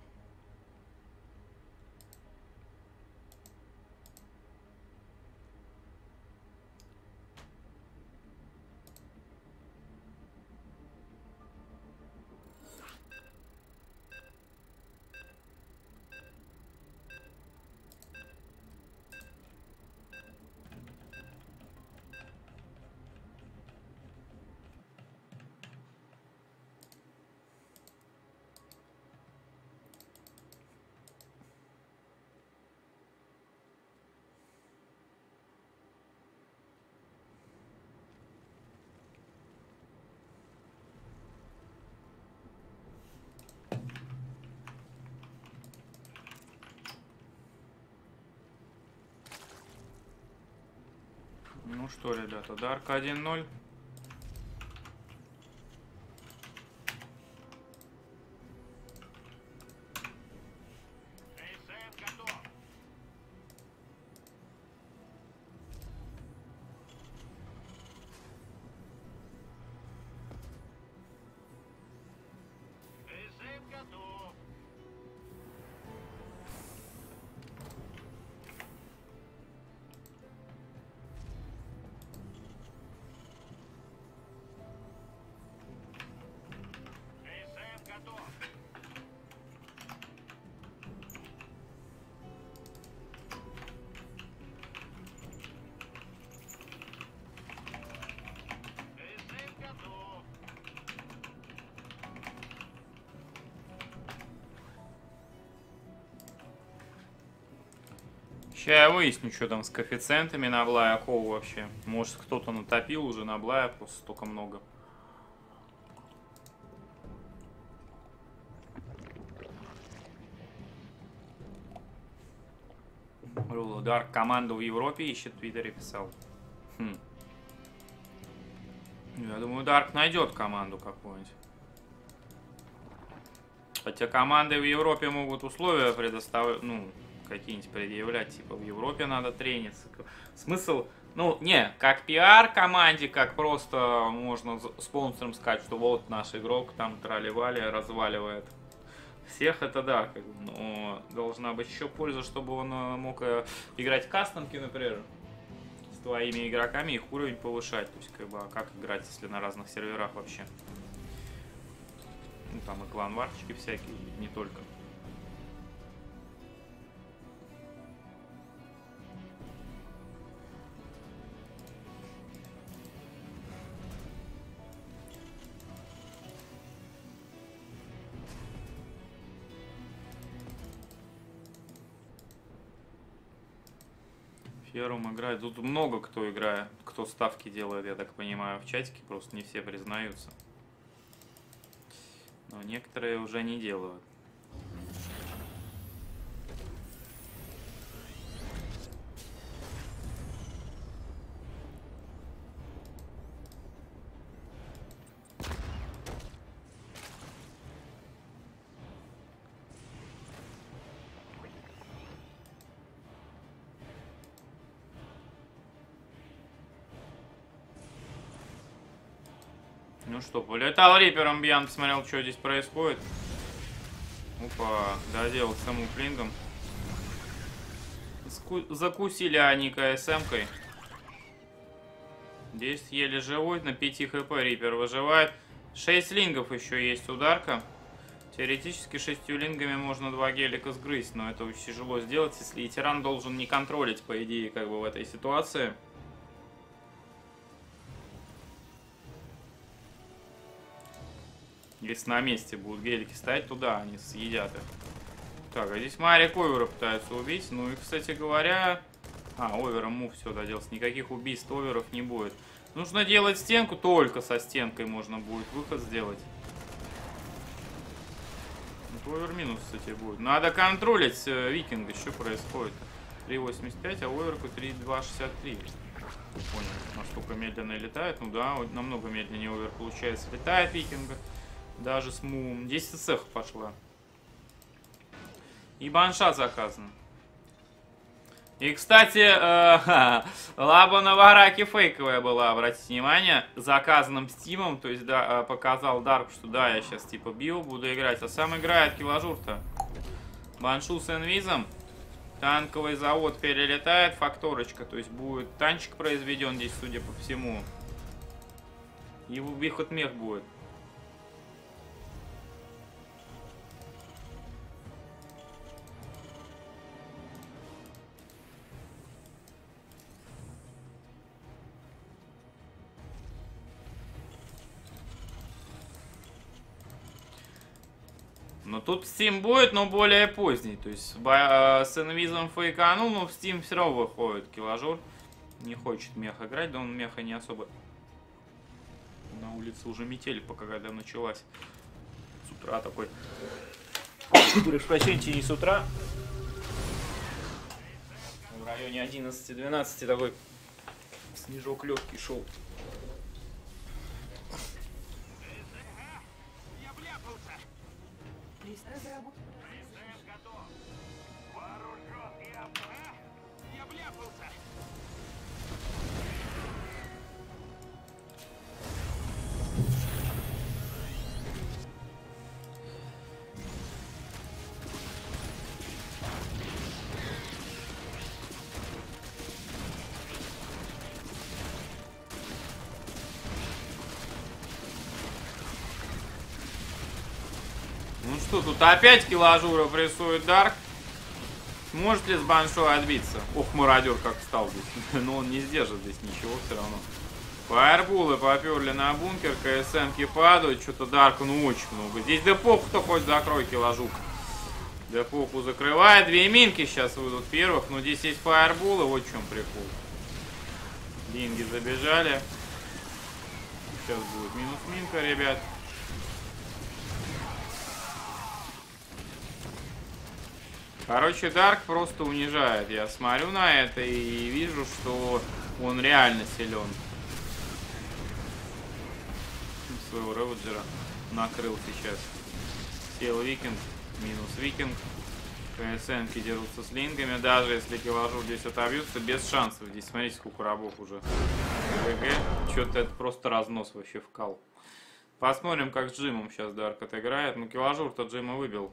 Ну что, ребята, Дарк 1-0. Сейчас я выясню, что там с коэффициентами на Блая Коу вообще. Может, кто-то натопил уже на Блая, просто столько много. Дарк команду в Европе ищет, в Твиттере писал. Я думаю, Дарк найдет команду какую-нибудь. Хотя команды в Европе могут условия предоставлять, ну, какие-нибудь предъявлять, типа в Европе надо трениться. Смысл, ну, не, как пиар команде, как просто можно спонсорам сказать, что вот наш игрок там трали-вали разваливает. Всех это да, как бы, но должна быть еще польза, чтобы он мог играть в кастомки, например, с твоими игроками, их уровень повышать. То есть, как бы, а как играть, если на разных серверах вообще? Ну, там и клан-варчики всякие, не только. Первым играет. Тут много кто играет, кто ставки делает, я так понимаю, в чатике, просто не все признаются. Но некоторые уже не делают. Ну что, полетал рипером Бьян, посмотрел, что здесь происходит. Опа, доделал саму флингом. Закусили они КСМ-кой. Здесь еле живой, на 5 хп рипер выживает. 6 лингов еще есть у Дарка. Теоретически 6 лингами можно 2 гелика сгрызть, но это очень тяжело сделать, если и тиран должен не контролить, по идее, как бы в этой ситуации. Если на месте будут гелики стоять, туда они съедят их. Так, а здесь Марик Овера пытается убить. Ну и, кстати говоря... Овером мув все доделался. Никаких убийств оверов не будет. Нужно делать стенку, только со стенкой можно будет выход сделать. Овер минус, кстати, будет. Надо контролить викинга, что происходит. 3.85, а оверку 3.2.63. Понял, настолько медленно летает. Ну да, намного медленнее овер получается. Летает викинга. Даже с мувом. 10 цех пошла. И банша заказана. И, кстати, лаба на вараке фейковая была, обратите внимание, заказанным стимом, то есть, да, показал Дарк, что да, я сейчас типа бил, буду играть, а сам играет килажур-то. Баншу с инвизом, танковый завод перелетает, факторочка, то есть будет танчик произведен здесь, судя по всему. И выход мех будет. Но тут Steam будет, но более поздний. То есть с инвизом фейканул, но в Steam все равно выходит килажур. Не хочет мех играть, да он меха не особо. На улице уже метель пока когда началась. С утра такой. Прошу прощения, не с утра. В районе 11-12 такой снежок легкий шел. Разработка. Ну что, тут опять килажуров рисует Дарк. Сможет ли с баншой отбиться? Ох, мародер как встал здесь. Но он не сдержит здесь ничего все равно. Фаербулы поперли на бункер, КСМки падают. Что-то Дарка, ну очень много. Здесь депоху-то хоть закрой, килажук. Депоху закрывает. 2 минки сейчас выйдут первых. Но здесь есть фаербулы. Вот в чем прикол. Линги забежали. Сейчас будет минус минка, ребят. Короче, Дарк просто унижает. Я смотрю на это и вижу, что он реально силен. Своего Роджера накрыл сейчас. Сел викинг, минус викинг. КСМки дерутся с лингами. Даже если килажур здесь отобьются, без шансов. Здесь смотрите, сколько рабов уже. ГГ. Что-то это просто разнос вообще вкал. Посмотрим, как с Джимом сейчас Дарк отыграет. Ну, килажур-то Джима выбил.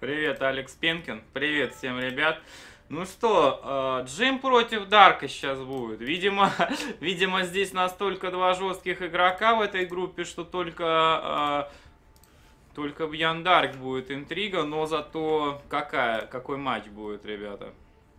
Привет, Алекс Пенкин. Привет всем, ребят. Ну что, Джим против Дарка сейчас будет. Видимо, видимо, здесь настолько два жестких игрока в этой группе, что только Бьян Дарк будет интрига, но зато какой матч будет, ребята.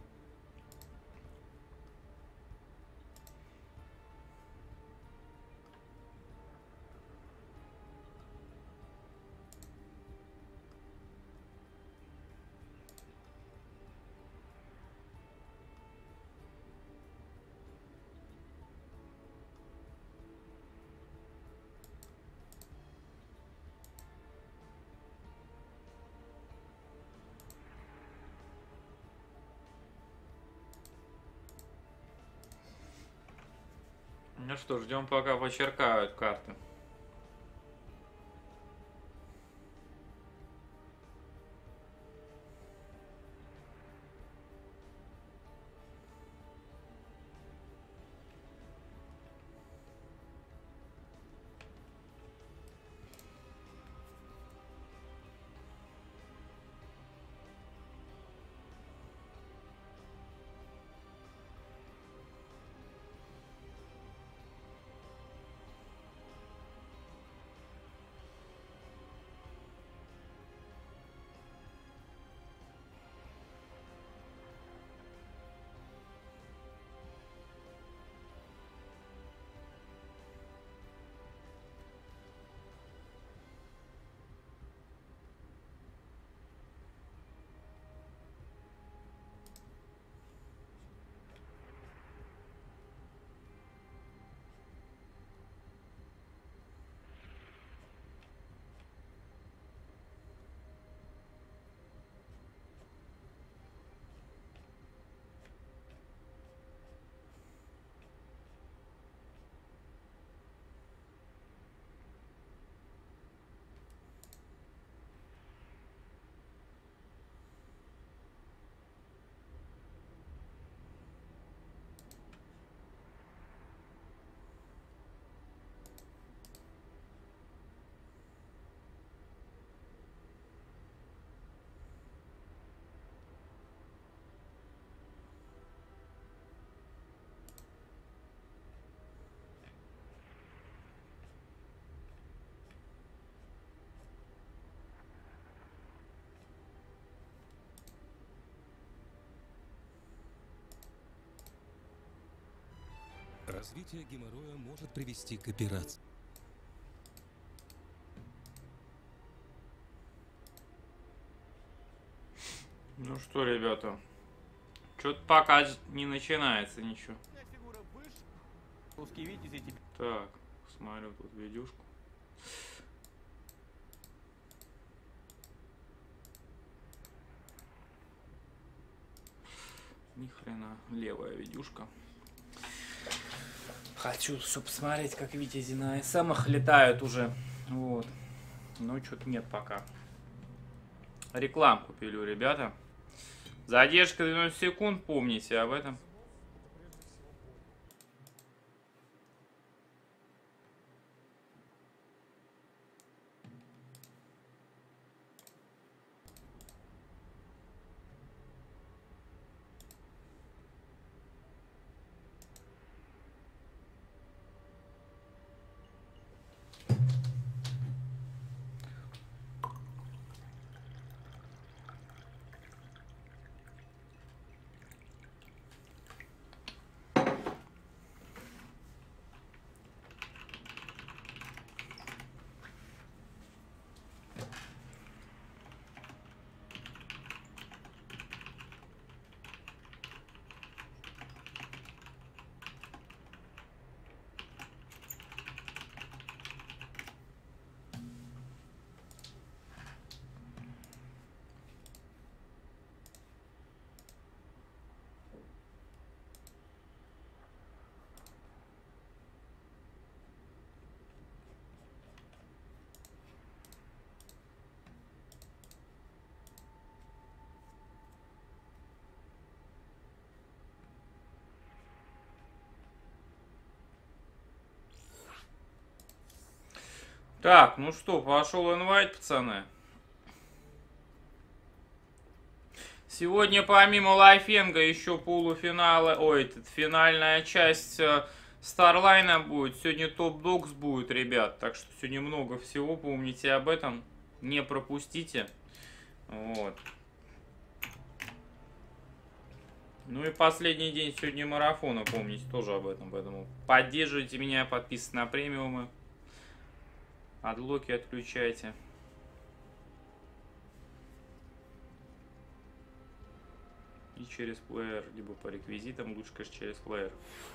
Ну что, ждем пока почеркают карты. Развитие геморроя может привести к операции. Ну что, ребята, что-то пока не начинается ничего. Так, смотрю тут видюшку. Ни хрена, левая видюшка. Хочу, чтобы посмотреть, как витязи на СМах летают уже. Вот. Но что-то нет пока. Рекламку пилю, ребята. Задержка 90 секунд, помните об этом. Так, ну что, пошел инвайт, пацаны. Сегодня помимо Лайфенга еще полуфинала, финальная часть Старлайна будет. Сегодня Топ Догс будет, ребят. Так что сегодня много всего, помните об этом. Не пропустите. Вот. Ну и последний день сегодня марафона, помните тоже об этом. Поэтому поддерживайте меня, подписывайтесь на премиумы. Адлоки отключайте. И через плеер, либо по реквизитам, лучше, конечно, через плеер.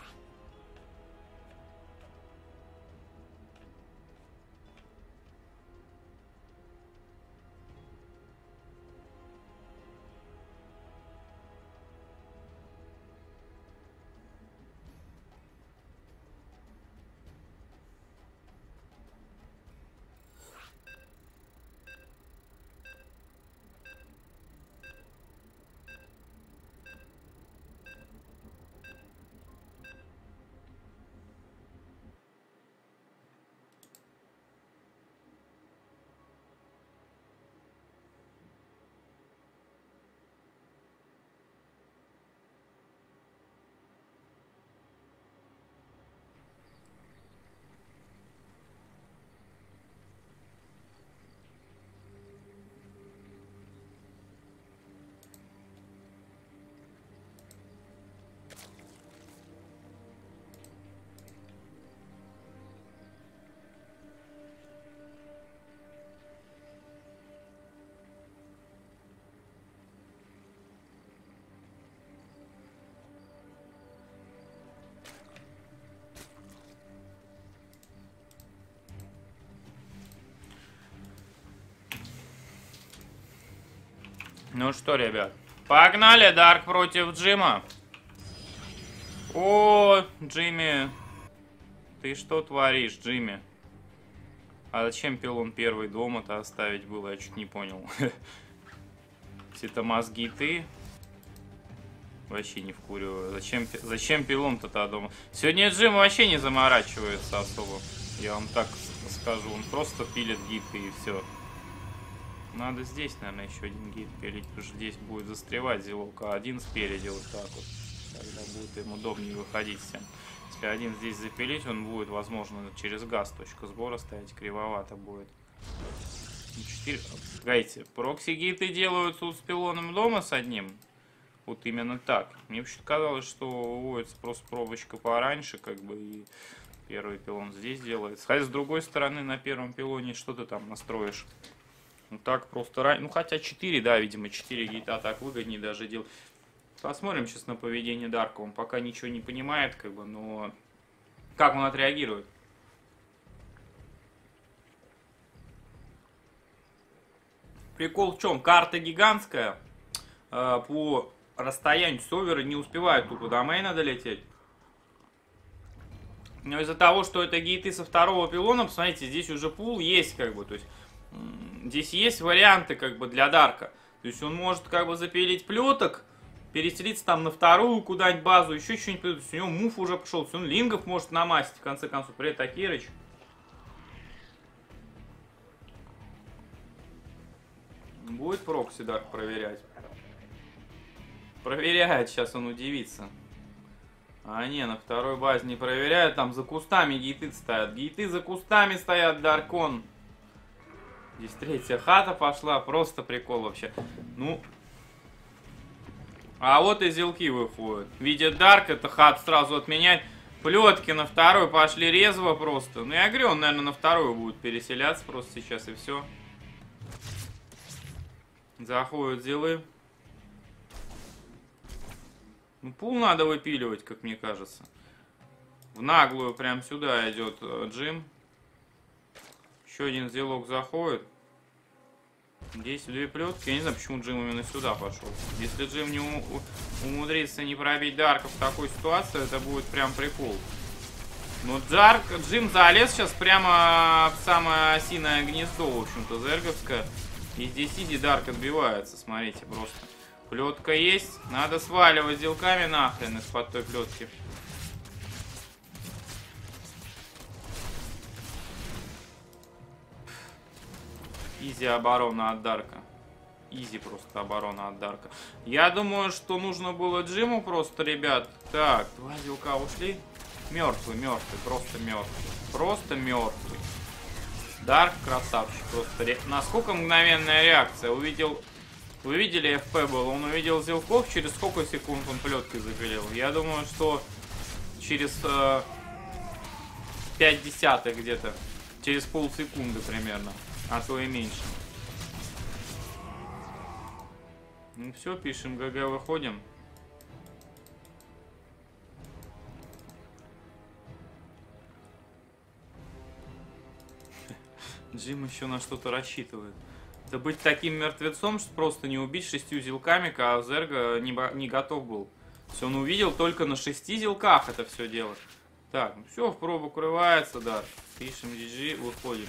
Ну что, ребят, погнали, Дарк против Джима. О, Джимми, ты что творишь, Джимми? А зачем пилон первый дома-то оставить было, я чуть не понял. Все-то мозги ты. Вообще не вкуриваю. Зачем пилон-то дома? Сегодня Джим вообще не заморачивается особо. Я вам так скажу, он просто пилит гиты и все. Надо здесь, наверное, еще один гейт пилить, потому что здесь будет застревать зелок, а один спереди вот так вот. Тогда будет им удобнее выходить всем. Если один здесь запилить, он будет, возможно, через газ точка сбора стоять, кривовато будет. 4... Погодите, прокси-гейты делаются тут с пилоном дома с одним? Вот именно так. Мне вообще казалось, что выводится просто пробочка пораньше, как бы, и первый пилон здесь делается. Хотя, с другой стороны, на первом пилоне что ты там настроишь? Ну так просто, ну хотя 4, да, видимо 4 гейта так выгоднее даже делать. Посмотрим сейчас на поведение Дарка, он пока ничего не понимает, как бы, но как он отреагирует? Прикол в чем? Карта гигантская, по расстоянию соверы не успевают тупо до мейна долететь. Но из-за того, что это гейты со второго пилона, посмотрите, здесь уже пул есть, как бы, то есть... Здесь есть варианты как бы для Дарка. То есть он может как бы запилить плеток, переселиться там на вторую куда-нибудь базу, еще что-нибудь. То есть у него мув уже пошел, он лингов может намастить в конце концов. Привет, Акирыч. Будет прокси Дарк проверять. Проверяет, сейчас он удивится. А не, на второй базе не проверяют, там за кустами гейты стоят. Гейты за кустами стоят, Даркон. Здесь третья хата пошла, просто прикол вообще. Ну, а вот и зелки выходят. Видят Дарк, это хат сразу отменять. Плетки на второй пошли резво просто. Ну, я говорю, он, наверное, на вторую будет переселяться просто сейчас и все. Заходят зелы. Ну, пул надо выпиливать, как мне кажется. В наглую прям сюда идет Джим. Еще один зелок заходит. Здесь две плетки. Я не знаю, почему Джим именно сюда пошел. Если Джим не умудрится не пробить Дарка в такой ситуации, это будет прям прикол. Но Джим залез сейчас прямо в самое осиное гнездо, в общем-то, зерговское. И здесь Иди Дарк отбивается, смотрите, просто. Плетка есть. Надо сваливать зелками нахрен из-под той плетки. Изи оборона от Дарка. Изи просто оборона от Дарка. Я думаю, что нужно было Джиму просто, ребят. Так, 2 зилка ушли. Мертвый, мертвый, просто мертвый. Просто мертвый. Дарк красавчик. Просто насколько мгновенная реакция. Увидел... Вы видели, ФП был? Он увидел зилков, через сколько секунд он плеткой запилил? Я думаю, что через 5 десятых где-то. Через полсекунды примерно. А то и меньше. Ну все, пишем ГГ, выходим. Джим еще на что-то рассчитывает. Это быть таким мертвецом, что просто не убить 6 зилками, а Зерга не готов был. Все, он увидел только на 6 зилках это все дело. Так, ну все, в пробу крывается, да. Пишем GG, выходим.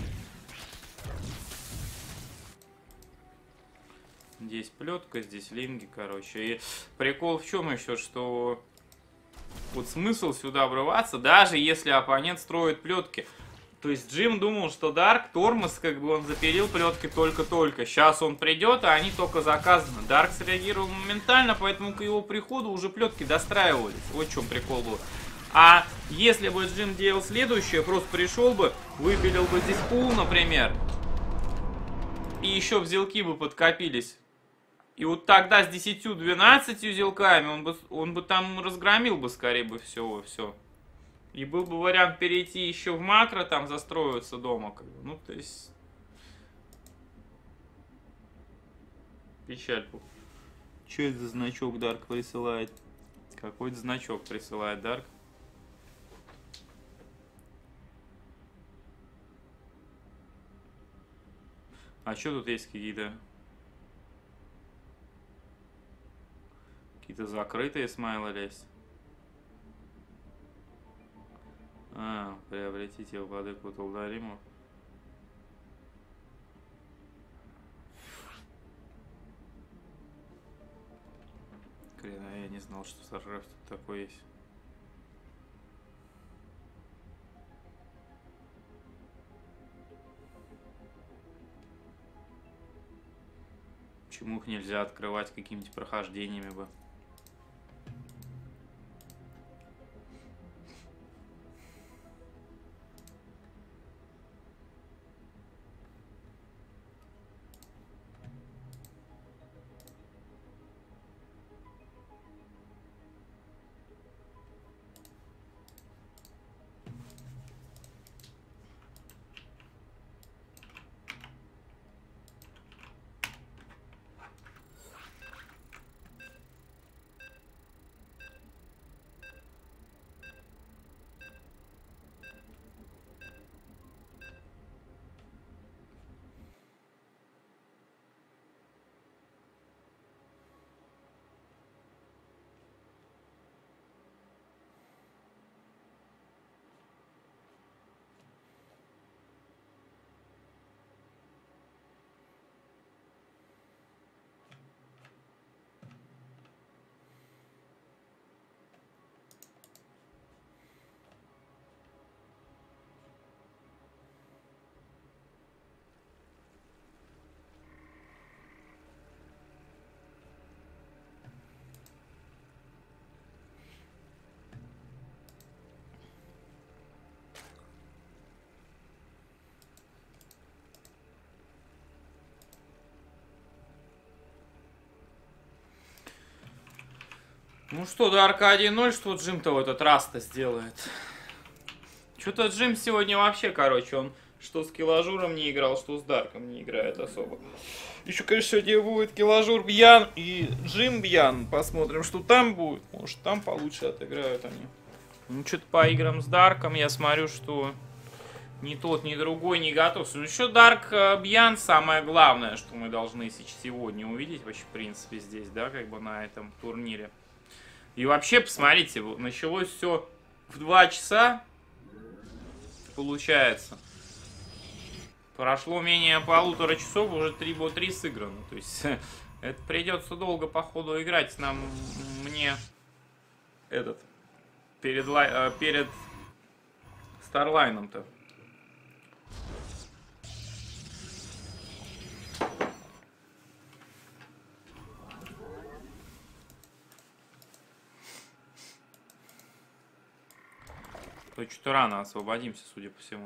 Здесь плетка, здесь линги, короче. И прикол в чем еще, что вот смысл сюда врываться, даже если оппонент строит плетки. То есть Джим думал, что Дарк тормоз, как бы он запилил плетки только-только. Сейчас он придет, а они только заказаны. Дарк среагировал моментально, поэтому к его приходу уже плетки достраивались. Вот в чем прикол был. А если бы Джим делал следующее, просто пришел бы, выпилил бы здесь пул, например, и еще взялки бы подкопились. И вот тогда с 10-12 зелками он бы там разгромил бы скорее бы все. И был бы вариант перейти еще в макро, там застроиться дома. Как бы. Ну, то есть... Печальку. Че это за значок Дарк присылает? Какой-то значок присылает Дарк. А что тут есть какие-то... Какие-то закрытые смайлы есть? А, приобретите владыку Талдариму. Хрен, я не знал, что в Старкрафте такое есть. Почему их нельзя открывать какими-нибудь прохождениями бы? Ну что, до Арка 1-0, что Джим-то в этот раз-то сделает? Что-то Джим сегодня вообще, короче, он что с Килажуром не играл, что с Дарком не играет особо. Еще, конечно, сегодня будет Килажур Бьян и Джим Бьян. Посмотрим, что там будет. Может, там получше отыграют они. Ну, что-то по играм с Дарком я смотрю, что ни тот, ни другой не готов. Ну, еще Дарк Бьян самое главное, что мы должны сегодня увидеть, вообще, в принципе, здесь, да, как бы на этом турнире. И вообще, посмотрите, началось все в 2 часа, получается. Прошло менее 1,5 часов, уже 3 бо 3 сыграно. То есть, это придется долго, по ходу, играть мне перед Старлайном-то. То что-то рано освободимся, судя по всему.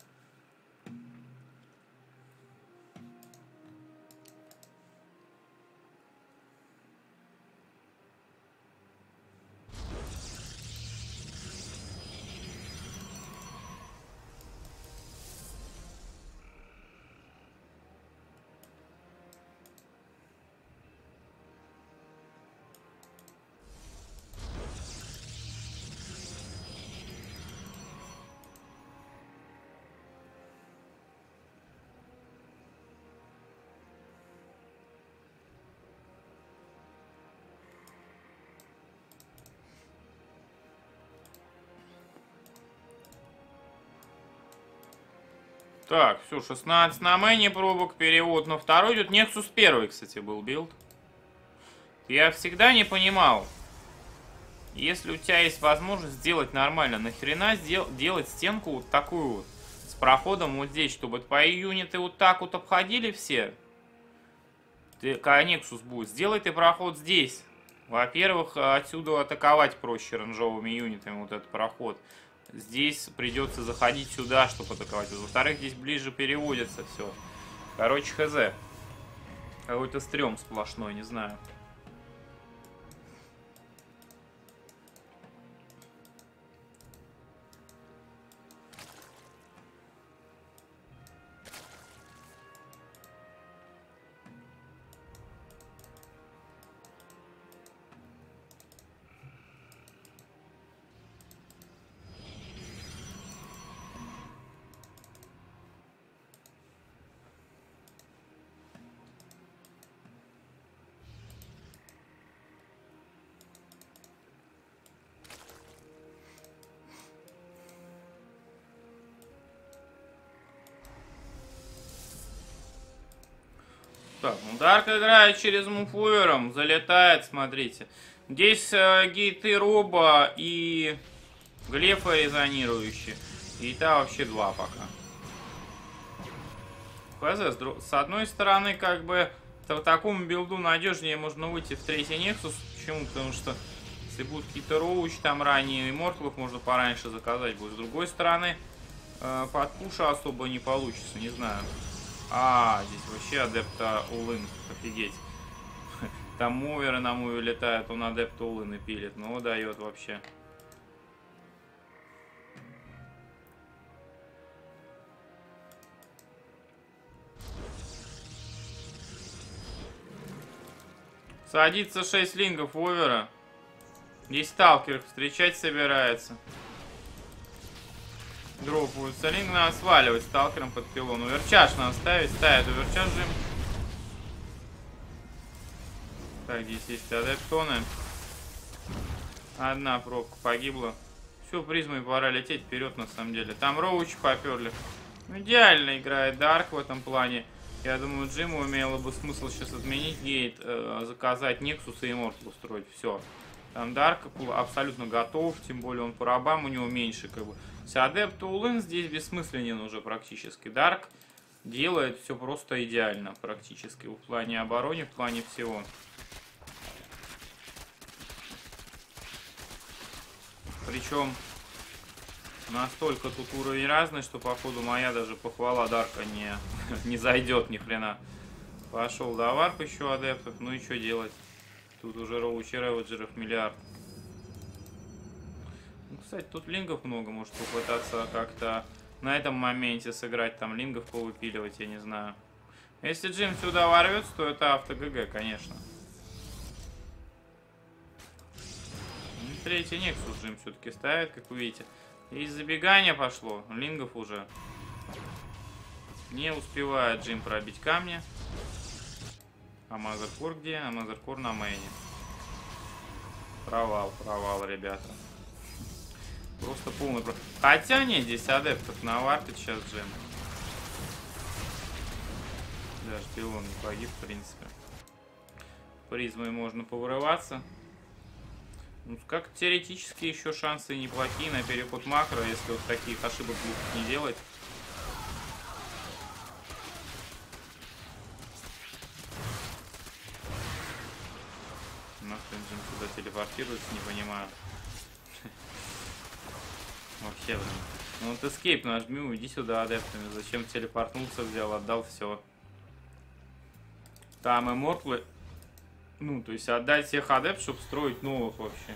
Так, все, 16 на мэне пробок, перевод на второй идет. Nexus 1, кстати, был билд. Я всегда не понимал, если у тебя есть возможность сделать нормально, нахрена делать стенку вот такую вот, с проходом вот здесь, чтобы твои юниты вот так вот обходили все? Когда Nexus будет, сделай ты проход здесь. Во-первых, отсюда атаковать проще ранжовыми юнитами вот этот проход. Здесь придется заходить сюда, чтобы атаковать. Во-вторых, здесь ближе переводится все. Короче, хз. Какой-то стрём сплошной, не знаю. Так, ну Дарк играет через муфлером, залетает, смотрите. Здесь гейты Роба и Глефа резонирующие. Гейта вообще 2 пока. ХЗ, с одной стороны, как бы, в такому билду надежнее можно выйти в третий Нексус. Почему? Потому что если будут какие-то роуч там ранее, и мортлов можно пораньше заказать будет. С другой стороны, под пуша особо не получится, не знаю. Здесь вообще адепта Улын, офигеть. Там муверы на муве летают, он адепта Улын и пилит. Ну, дает вообще. Садится 6 лингов овера. Здесь сталкер встречать собирается. Дропаются. Линк надо сваливать сталкером под пилон. Уверчаж надо ставить. Ставит уверчаж жим. Так, здесь есть адептоны. Одна пробка погибла. Все, призмой пора лететь вперед на самом деле. Там роучи поперли. Идеально играет Дарк в этом плане. Я думаю, Джиму имело бы смысл сейчас отменить гейт, заказать Нексус и Immortal устроить. Все. Там Дарк абсолютно готов, тем более он по рабам, у него меньше как бы. Адепт Улын здесь бессмысленен уже практически. Дарк делает все просто идеально практически в плане обороны, в плане всего. Причем настолько тут уровень разный, что походу моя даже похвала Дарка не зайдет ни хрена. Пошел до варп еще адептов, ну и что делать? Тут уже роучи реводжеров миллиард. Ну, кстати, тут лингов много, может попытаться как-то на этом моменте сыграть, там лингов повыпиливать, я не знаю. Если Джим сюда ворвется, то это авто-ГГ, конечно. Третий Нексус Джим все-таки ставит, как вы видите. И забегание пошло, лингов уже. Не успевает Джим пробить камни. А Мазеркор где? А Мазеркор на мейне. Провал, ребята. Просто полный провал. Хотя нет, здесь адептов на варпе сейчас Джим. Даже пилон не погиб, в принципе. Призмой можно повырываться. Ну, как теоретически еще шансы неплохие на переход макро, если вот таких ошибок глупых не делать. Нахрен Джим сюда телепортируется, не понимаю. вообще, блин. Ну вот escape нажми, уйди сюда адептами. Зачем телепортнулся, взял, отдал все. Там Immortal. Ну, то есть отдать всех адепт, чтобы строить новых вообще.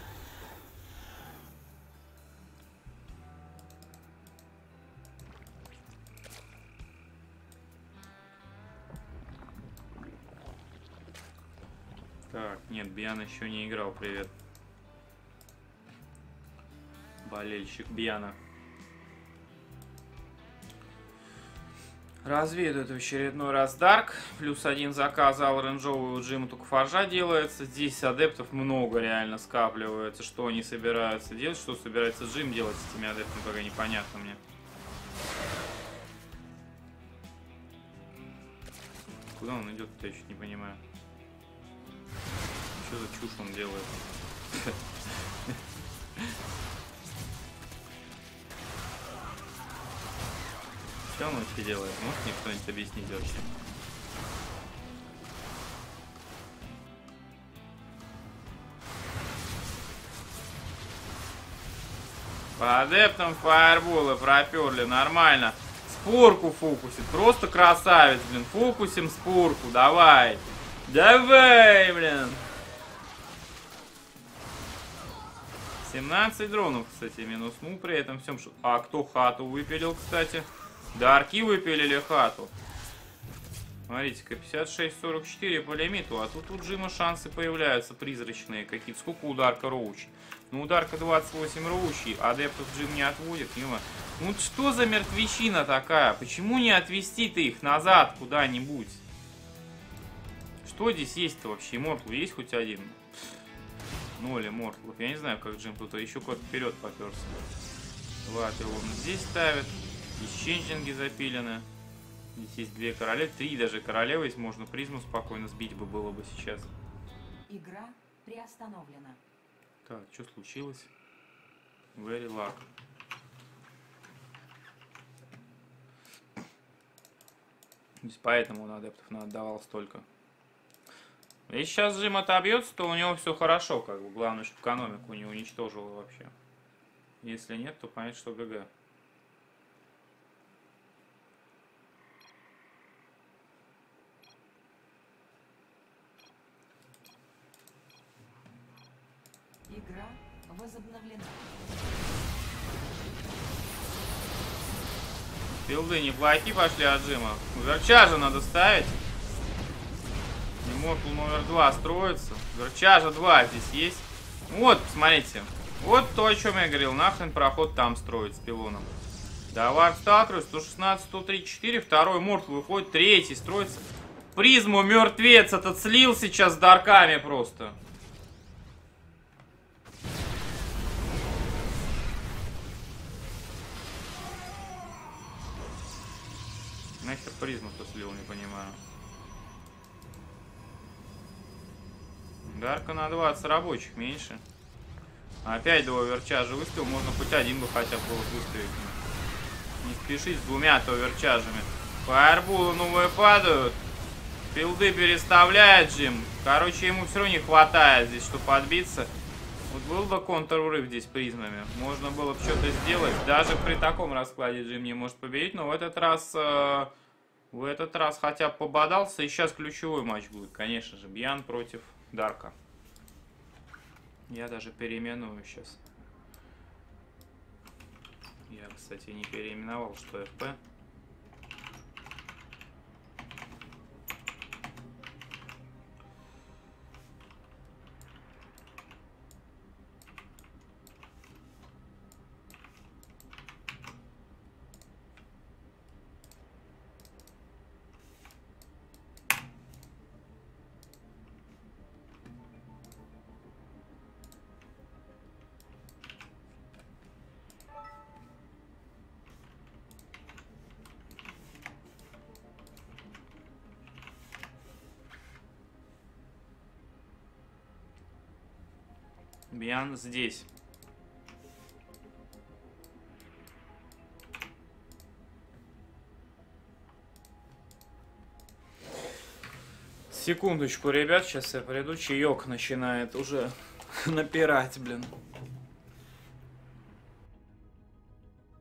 Так, нет, Бьян еще не играл, привет. Болельщик Бьяна. Разведывает в очередной раз Дарк. Плюс один заказал оранжевую у Джима, только форжа делается. Здесь адептов много реально скапливается. Что они собираются делать, что собирается Джим делать с этими адептами, пока непонятно мне. Куда он идет, я еще не понимаю. Что за чушь он делает? Что он вообще делает? Может мне кто-нибудь объяснить вообще? По адептам фаерболы проперли, нормально. Спорку фокусит, просто красавец, блин. Фокусим спорку, давай. Давай, блин. 17 дронов, кстати, минуснул при этом всем. А кто хату выпилил, кстати? Дарки выпилили хату. Смотрите-ка, 56-44 по лимиту. А тут у Джима шансы появляются призрачные какие-то. Сколько у Дарка роучи? Ну, у Дарка 28 роучей. Адептов Джим не отводит. Мимо. Ну, что за мертвечина такая? Почему не отвести-то их назад куда-нибудь? Что здесь есть-то вообще? Immortal есть хоть один? 0 Immortal. Я не знаю, как Джим тут еще куда-то вперед поперся. 2 пилона здесь ставит. И ченджинги запилены. Здесь есть 2 королевы. 3 даже королевы. Если можно призму спокойно сбить бы было бы сейчас. Игра приостановлена. Так, что случилось? Very luck. Здесь поэтому он адептов отдавал столько. Если сейчас Джим отобьется, то у него все хорошо, как бы. Главное, чтобы экономику не уничтожила вообще. Если нет, то понятно, что ГГ. Игра возобновлена. Билды неплохие пошли от Джима. Верчажа надо ставить. Immortal номер 2 строится. Верчажа 2 здесь есть. Вот, посмотрите. Вот то, о чем я говорил. Нахрен проход там строить с пилоном. Давар сталкиваюсь. 116, 103, 4. Второй Immortal выходит. Третий строится. Призму мертвец этот слил сейчас с дарками просто. Нахер призму-то слил, не понимаю. Дарка на 20 рабочих меньше. Опять 2 верчажа выставил. Можно хоть один бы хотя бы выставить. Не спешить с 2 верчажами. Фаерболы новые падают. Билды переставляет Джим. Короче, ему все равно не хватает здесь, чтобы отбиться. Вот был бы контрурыв здесь призмами. Можно было бы что-то сделать. Даже при таком раскладе Джим не может победить. Но в этот раз хотя бы пободался. И сейчас ключевой матч будет. Конечно же, Бьян против Дарка. Я даже переименую сейчас. Я, кстати, не переименовал, что ФП. Бьян здесь. Секундочку, ребят, сейчас я приду. Чаек начинает уже напирать, блин.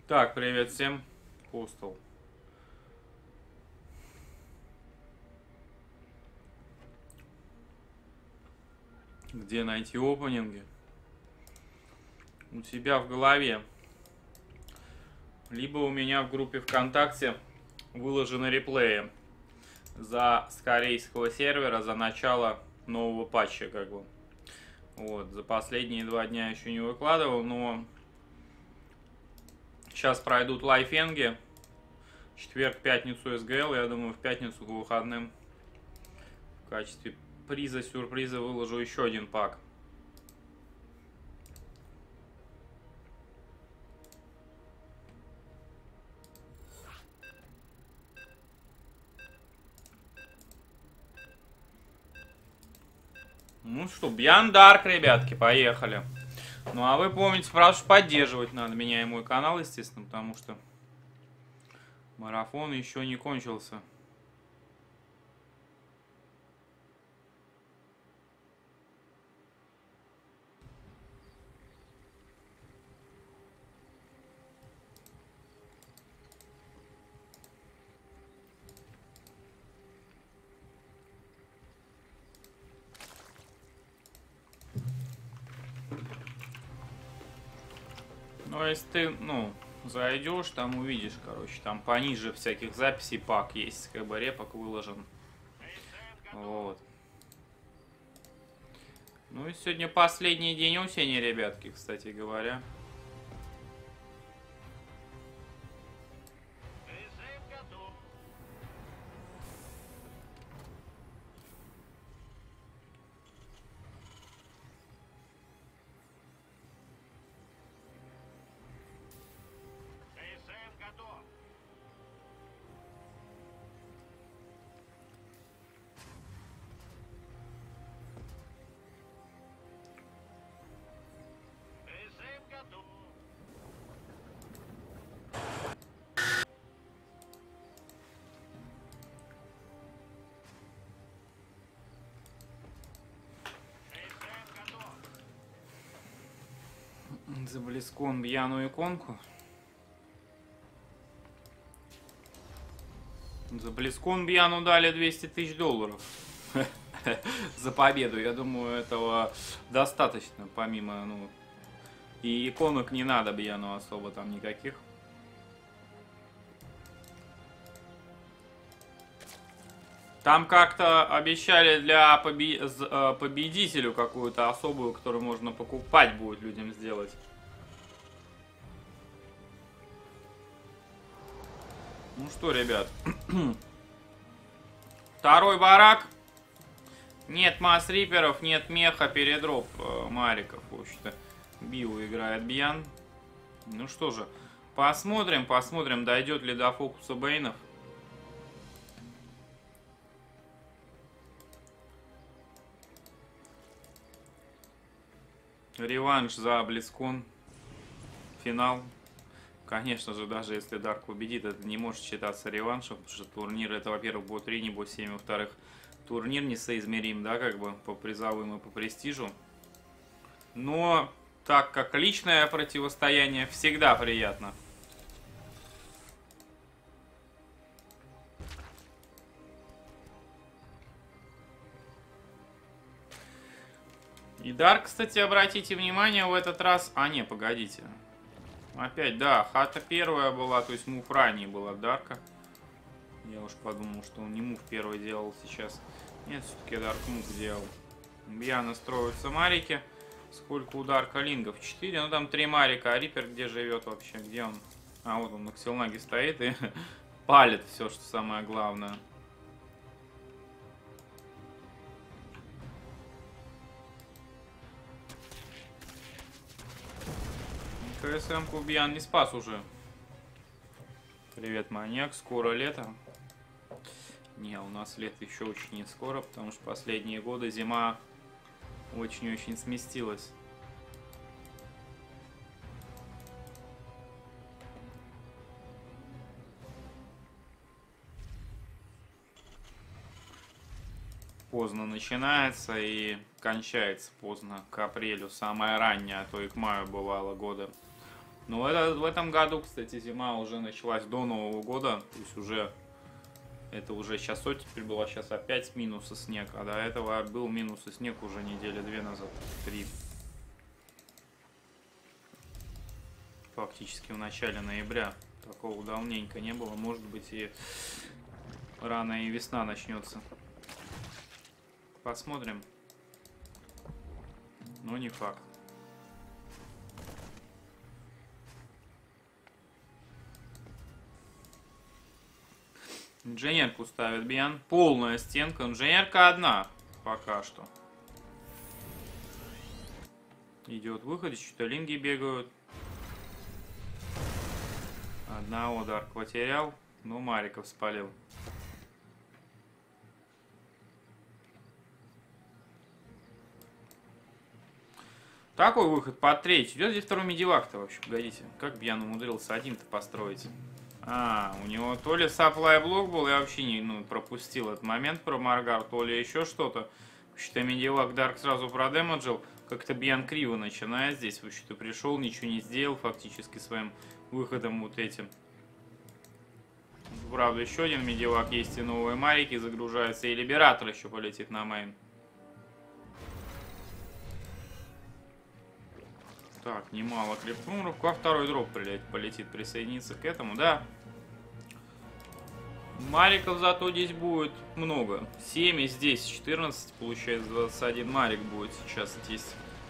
Так, привет всем. Постол. Где найти опенинги? У тебя в голове. Либо у меня в группе ВКонтакте выложены реплеи с корейского сервера за начало нового патча, как бы. Вот, за последние 2 дня еще не выкладывал, но сейчас пройдут лайфенги. Четверг, пятницу СГЛ, я думаю, в пятницу к выходным в качестве сюрприза выложу еще один пак. Ну что, Бьян Дарк, ребятки, поехали. Ну а вы помните, прошу, поддерживать надо меня и мой канал, естественно, потому что марафон еще не кончился. Ну, если ты, ну, зайдешь, там увидишь, короче, там пониже всяких записей пак есть, как бы репок выложен. Вот. Ну и сегодня последний день осени, ребятки, кстати говоря. За Близкон Бьяну иконку. За Близкон Бьяну дали 200 тысяч долларов. За победу. Я думаю, этого достаточно, помимо, ну... И иконок не надо Бьяну особо там никаких. Там как-то обещали для победителю какую-то особую, которую можно покупать будет людям сделать. Ну что, ребят. Второй барак. Нет масс-риперов, нет меха, передроп мариков. В общем-то, Био играет Бьян. Ну что же, посмотрим, дойдет ли до фокуса Бейнов. Реванш за Близкон. Финал. Конечно же, даже если Дарк победит, это не может считаться реваншем, потому что турнир это, во-первых, бот 3, не бот 7, во-вторых, турнир несоизмерим, да, как бы по призовым и по престижу. Но так как личное противостояние всегда приятно. И Дарк, кстати, обратите внимание, в этот раз... А, не, погодите. Опять, да, хата первая была, то есть мув ранее была Дарка. Я уж подумал, что он не мув первый делал сейчас. Нет, все-таки Дарк мув делал. Бьяна строятся марики. Сколько у Дарка лингов? 4, ну там 3 марика. А Риппер где живет вообще? Где он? А, вот он на Ксилнаге стоит и палит все, что самое главное. КСМ-ку Бьян не спас уже. Привет, маньяк. Скоро лето. Не, у нас лето еще очень не скоро, потому что последние годы зима очень-очень сместилась. Поздно начинается и кончается поздно, к апрелю. Самое раннее, а то и к маю бывало года. Но в этом году, кстати, зима уже началась до Нового года. То есть уже... Это уже сейчас оттепель была, сейчас опять минус и снег. А до этого был минус и снег уже недели 2 назад. 3. Фактически в начале ноября. Такого давненько не было. Может быть, и рано и весна начнется. Посмотрим. Но не факт. Инженерку ставит Бьян. Полная стенка. Инженерка одна. Пока что. Идет выход. Что-то линги бегают. Одного Дарк потерял. Но Мариков спалил. Такой выход под третий. Идет здесь второй медивак-то вообще. Погодите. Как Бьян умудрился один-то построить? А, у него то ли supply блок был, я вообще не пропустил этот момент, проморгал, то ли еще что-то. Вообще-то медивак Дарк сразу продемеджил. Как-то Бьян криво начинает здесь. Вообще-то пришел, ничего не сделал фактически своим выходом вот этим. Правда, еще один медивак есть и новые марики загружаются. И Либератор еще полетит на мейн. Так, немало клипнуров. А второй дроп полетит присоединиться к этому, да. Мариков зато здесь будет много. 7 и здесь 14, получается 21 марик будет сейчас здесь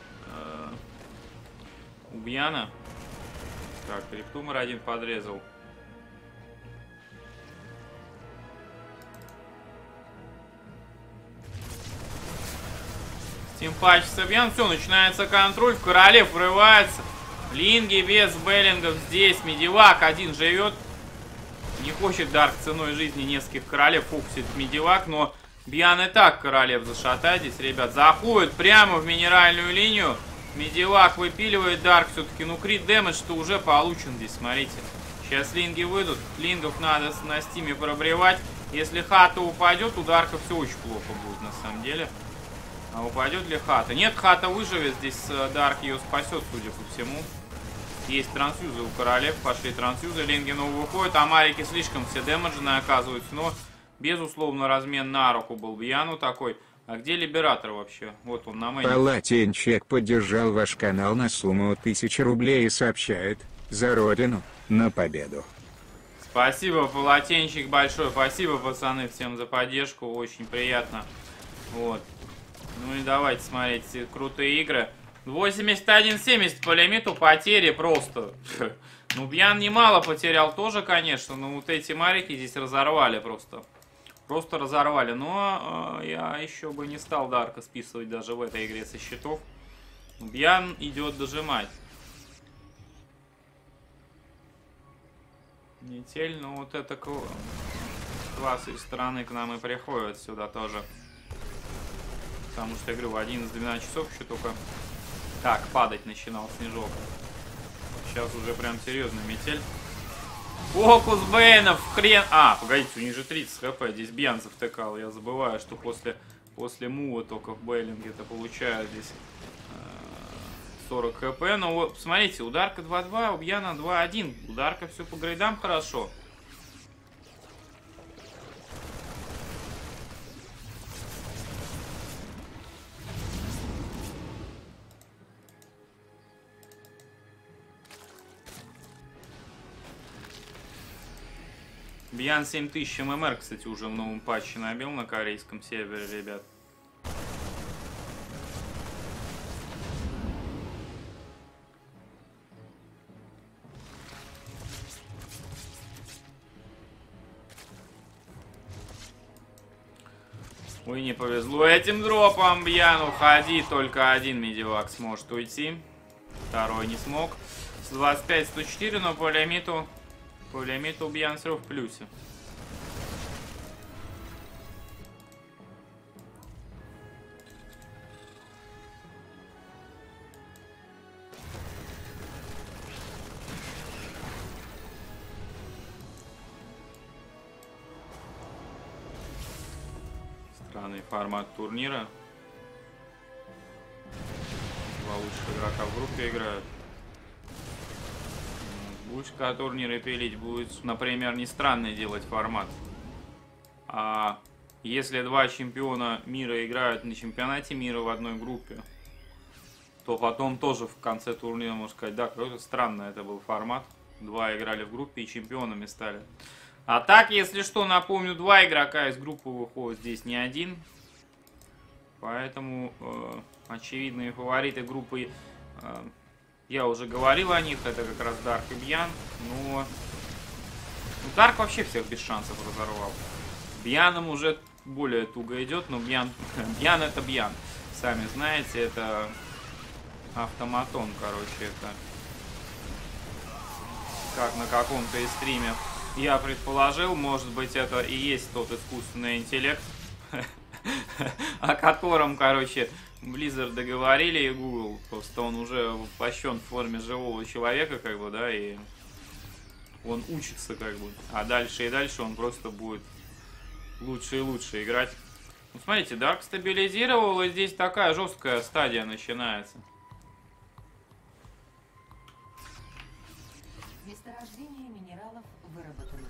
у Бьяна. Так, криптумер один подрезал. Стимпачится Бьян, все, начинается контроль, в королев врывается. Линги без беллингов здесь, медивак один живет. Не хочет Дарк ценой жизни нескольких королев фокусить медивак, но Бьян и так королев зашатает здесь, ребят. Заходит прямо в минеральную линию. Медивак выпиливает Дарк все-таки. Ну, крит дэмэдж-то уже получен здесь, смотрите. Сейчас линги выйдут. Лингов надо на стиме пробревать. Если хата упадет, у Дарка все очень плохо будет на самом деле. А упадет ли хата? Нет, хата выживет. Здесь Дарк ее спасет, судя по всему. Есть трансфьюзы у королев. Пошли трансфьюзы. Линги новые выходят. А марики слишком все дэмэджены оказываются. Но, безусловно, размен на руку был Бьяну такой. А где Либератор вообще? Вот он на мэне. Палатинчик поддержал ваш канал на сумму 1000 рублей и сообщает: за родину, на победу. Спасибо, полотенчик большой. Спасибо, пацаны, всем за поддержку. Очень приятно. Вот. Ну и давайте смотреть крутые игры. 81-70 по лимиту, потери просто. Ну, Бьян немало потерял тоже, конечно. Но вот эти марики здесь разорвали просто. Просто разорвали. Но я еще бы не стал Дарка списывать даже в этой игре со счетов. Бьян идет дожимать. Метель, ну вот это класс из стороны к нам и приходит сюда тоже. Потому что, я говорю, в 11-12 часов еще только так падать начинал снежок. Сейчас уже прям серьезно метель. Фокус Бэйнов, хрен... А, погодите, у них же 30 хп, здесь Бьян завтыкал. Я забываю, что после мува только в Бейлинге это получают здесь 40 хп. Но вот, посмотрите, у Дарка 2-2, у Бьяна 2-1. У Дарка все по грейдам хорошо. Бьян 7000 ММР, кстати, уже в новом патче набил на корейском сервере, ребят. Ой, не повезло этим дропом, Бьян, уходи. Только один медивак сможет уйти. Второй не смог. 125-104, но по лимиту... По лимиту Бьян все в плюсе. Странный формат турнира. Два лучших игрока в группе играют. Будешь турниры пилить, будет, например, не странный делать формат. А если два чемпиона мира играют на чемпионате мира в одной группе, то потом тоже в конце турнира можно сказать, да, какой-то странный это был формат. Два играли в группе и чемпионами стали. А так, если что, напомню, два игрока из группы выходят здесь, не один. Поэтому очевидные фавориты группы, я уже говорил о них, это как раз Дарк и Бьян. Но Дарк вообще всех без шансов разорвал. Бьяном уже более туго идет, но Бьян это Бьян. Сами знаете, это автоматон, короче, это как на каком-то из стримов я предположил, может быть, это и есть тот искусственный интеллект, о котором, короче, Blizzard договорили и Google, просто он уже воплощен в форме живого человека, как бы, да, и он учится, как бы, а дальше и дальше он просто будет лучше и лучше играть. Ну, смотрите, Дарк стабилизировал, и здесь такая жесткая стадия начинается. Месторождение минералов выработано.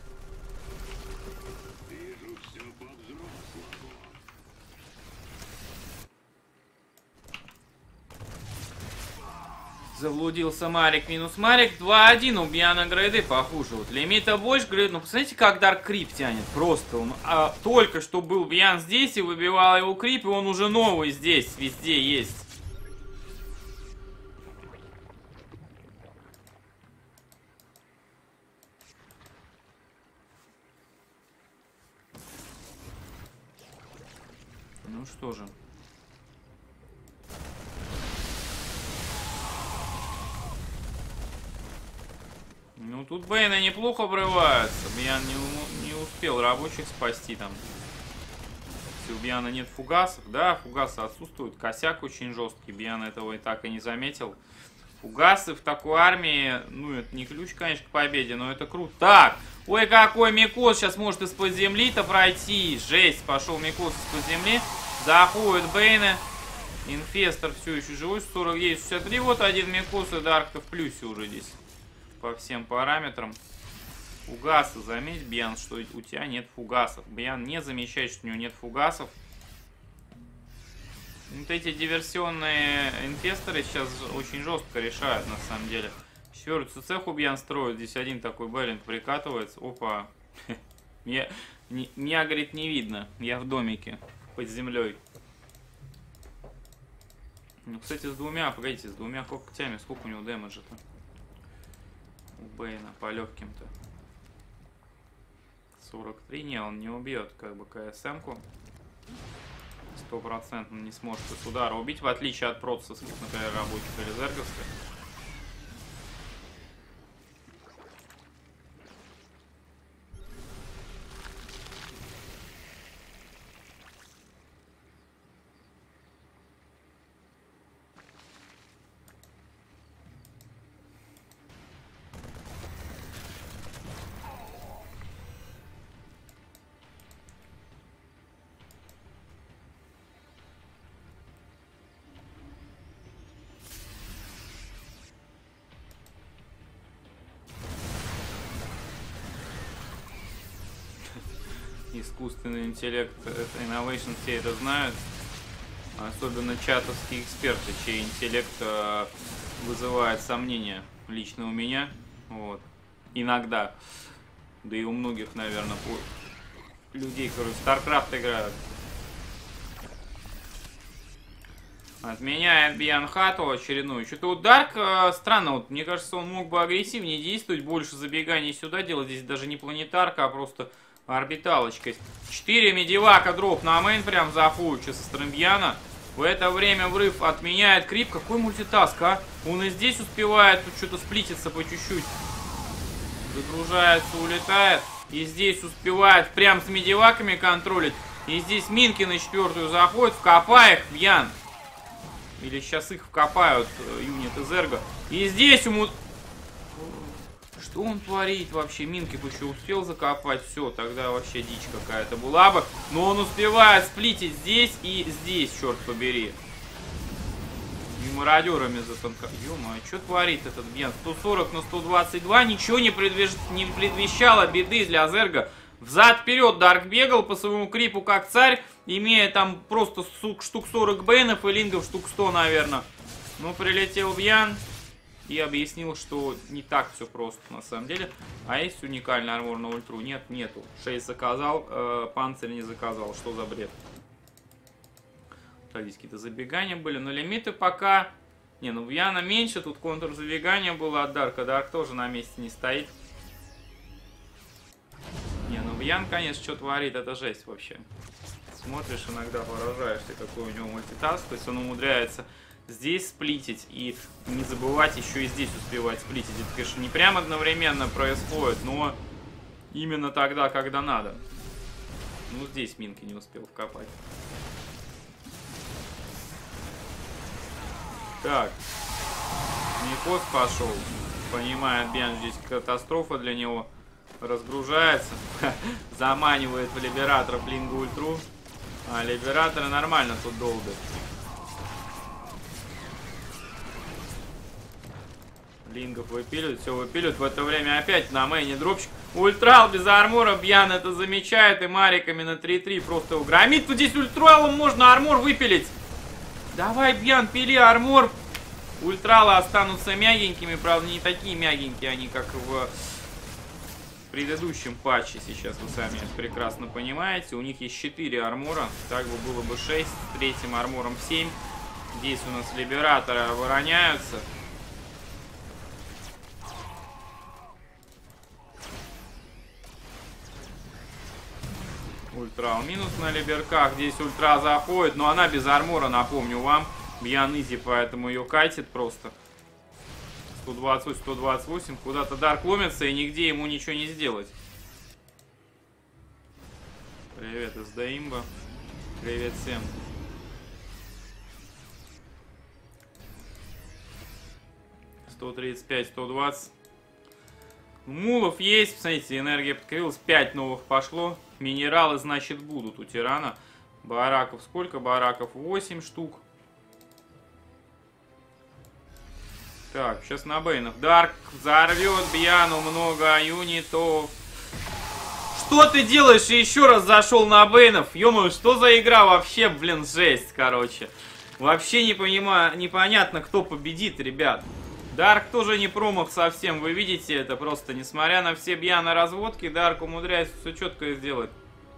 Заблудился Марик минус Марик. 2-1 у Бьяна грейды похуже. Вот лимита больше грейд. Ну, посмотрите, как Дарк крип тянет. Просто он только что был Бьян здесь и выбивал его крип, и он уже новый здесь. Везде есть. Ну что же. Ну, тут Бейна неплохо обрываются. Бьян не успел рабочих спасти там. У Бьяна нет фугасов. Да, фугасы отсутствуют. Косяк очень жесткий. Бьян этого и так и не заметил. Фугасы в такой армии, ну, это не ключ, конечно, к победе, но это круто. Так, ой, какой Микос сейчас может из-под земли-то пройти. Жесть, пошел Микос из-под земли. Заходит Бейна. Инфестор все еще живой. 49-63. Вот один Микос, и Дарк-то в плюсе уже здесь. По всем параметрам. Фугасы, заметь, Бьян, что у тебя нет фугасов. Бьян не замечает, что у него нет фугасов. Вот эти диверсионные инфесторы сейчас очень жестко решают, на самом деле. Четвертую цеху Бьян строит. Здесь один такой Беллинг прикатывается. Опа. Меня, говорит, не видно. Я в домике под землей. Ну, кстати, с двумя, погодите, с двумя когтями. Сколько у него дэмэджа-то? У Бейна по легким-то. 43. Не, он не убьет как бы КСМ-ку. 100% не сможет с удара убить, в отличие от процессов, например, рабочих или зерговских. Искусственный интеллект, Innovation, все это знают. Особенно чатовские эксперты, чей интеллект вызывает сомнения. Лично у меня. Вот. Иногда. Да и у многих, наверное, людей, которые в StarCraft играют. Отменяет Бьян Хату очередную. Что-то вот Дарк странно. Вот, мне кажется, он мог бы агрессивнее действовать, больше забеганий сюда делать. Здесь даже не планетарка, а просто орбиталочка. 4 медивака дроп на мейн прям заходит со стороны Бьяна. В это время врыв отменяет крип. Какой мультитаск, а? Он и здесь успевает тут что-то сплититься по чуть-чуть. Загружается, улетает. И здесь успевает прям с медиваками контролить. И здесь минки на 4-ю заходят. Вкопай их, Бьян. Или сейчас их вкопают, юнит из Эрго. И здесь ему... Что он творит вообще? Минки бы еще успел закопать. Все, тогда вообще дичь какая-то была бы. Но он успевает сплитить здесь и здесь, черт побери. И мародерами затанковал. Ё-моё, что творит этот Бьян? 140 на 122. Ничего не предвещало беды для Зерга. Взад-вперед Дарк бегал по своему крипу как царь, имея там просто штук 40 бейнов и лингов штук 100, наверное. Но прилетел Бьян и объяснил, что не так все просто на самом деле. А есть уникальный армор на ультру? Нет, нету. 6 заказал, панцирь не заказал. Что за бред? Так, здесь какие-то забегания были, но лимиты пока... Не, ну Бьяна меньше, тут контур забегания было от Дарка. Дарк тоже на месте не стоит. Не, ну Бьян, конечно, что творит, это жесть вообще. Смотришь, иногда поражаешься, какой у него мультитаск. То есть он умудряется здесь сплитить и не забывать еще и здесь успевать сплитить. Это, конечно, не прям одновременно происходит, но именно тогда, когда надо. Ну, здесь Минки не успел вкопать. Так. Микос пошел. Понимает, Бьян, здесь катастрофа для него. Разгружается. Заманивает в Либераторов Лингу Ультру. А Либераторы нормально тут долбят. Лингов выпиливают, все выпиливают. В это время опять на мейне дропчик. Ультрал без армора. Бьян это замечает. И мариками на 3-3 просто его громит. Тут здесь ультралом можно армор выпилить. Давай, Бьян, пили армор. Ультралы останутся мягенькими. Правда, не такие мягенькие они, как в предыдущем патче. Сейчас вы сами прекрасно понимаете. У них есть 4 армора. Так бы было бы 6. С третьим армором 7. Здесь у нас либераторы обороняются. Ультрал минус на либерках. Здесь ультра заходит, но она без армора, напомню вам. Бьян изи, поэтому ее катит просто. 128. Куда-то Дарк ломится, и нигде ему ничего не сделать. Привет, СД имба. Привет всем. $135, 120. Мулов есть, посмотрите, энергия подкрылась. 5 новых пошло. Минералы, значит, будут у тирана. Бараков сколько? Бараков 8 штук. Так, сейчас на бейнах. Дарк взорвет Бьяну много юнитов. Что ты делаешь? И еще раз зашел на бейнов. Ё-моё, что за игра вообще, блин, жесть, короче. Вообще не понимаю, непонятно, кто победит, ребят. Дарк тоже не промах совсем, вы видите это просто. Несмотря на все Бьяна разводки, Дарк умудряется все четко сделать.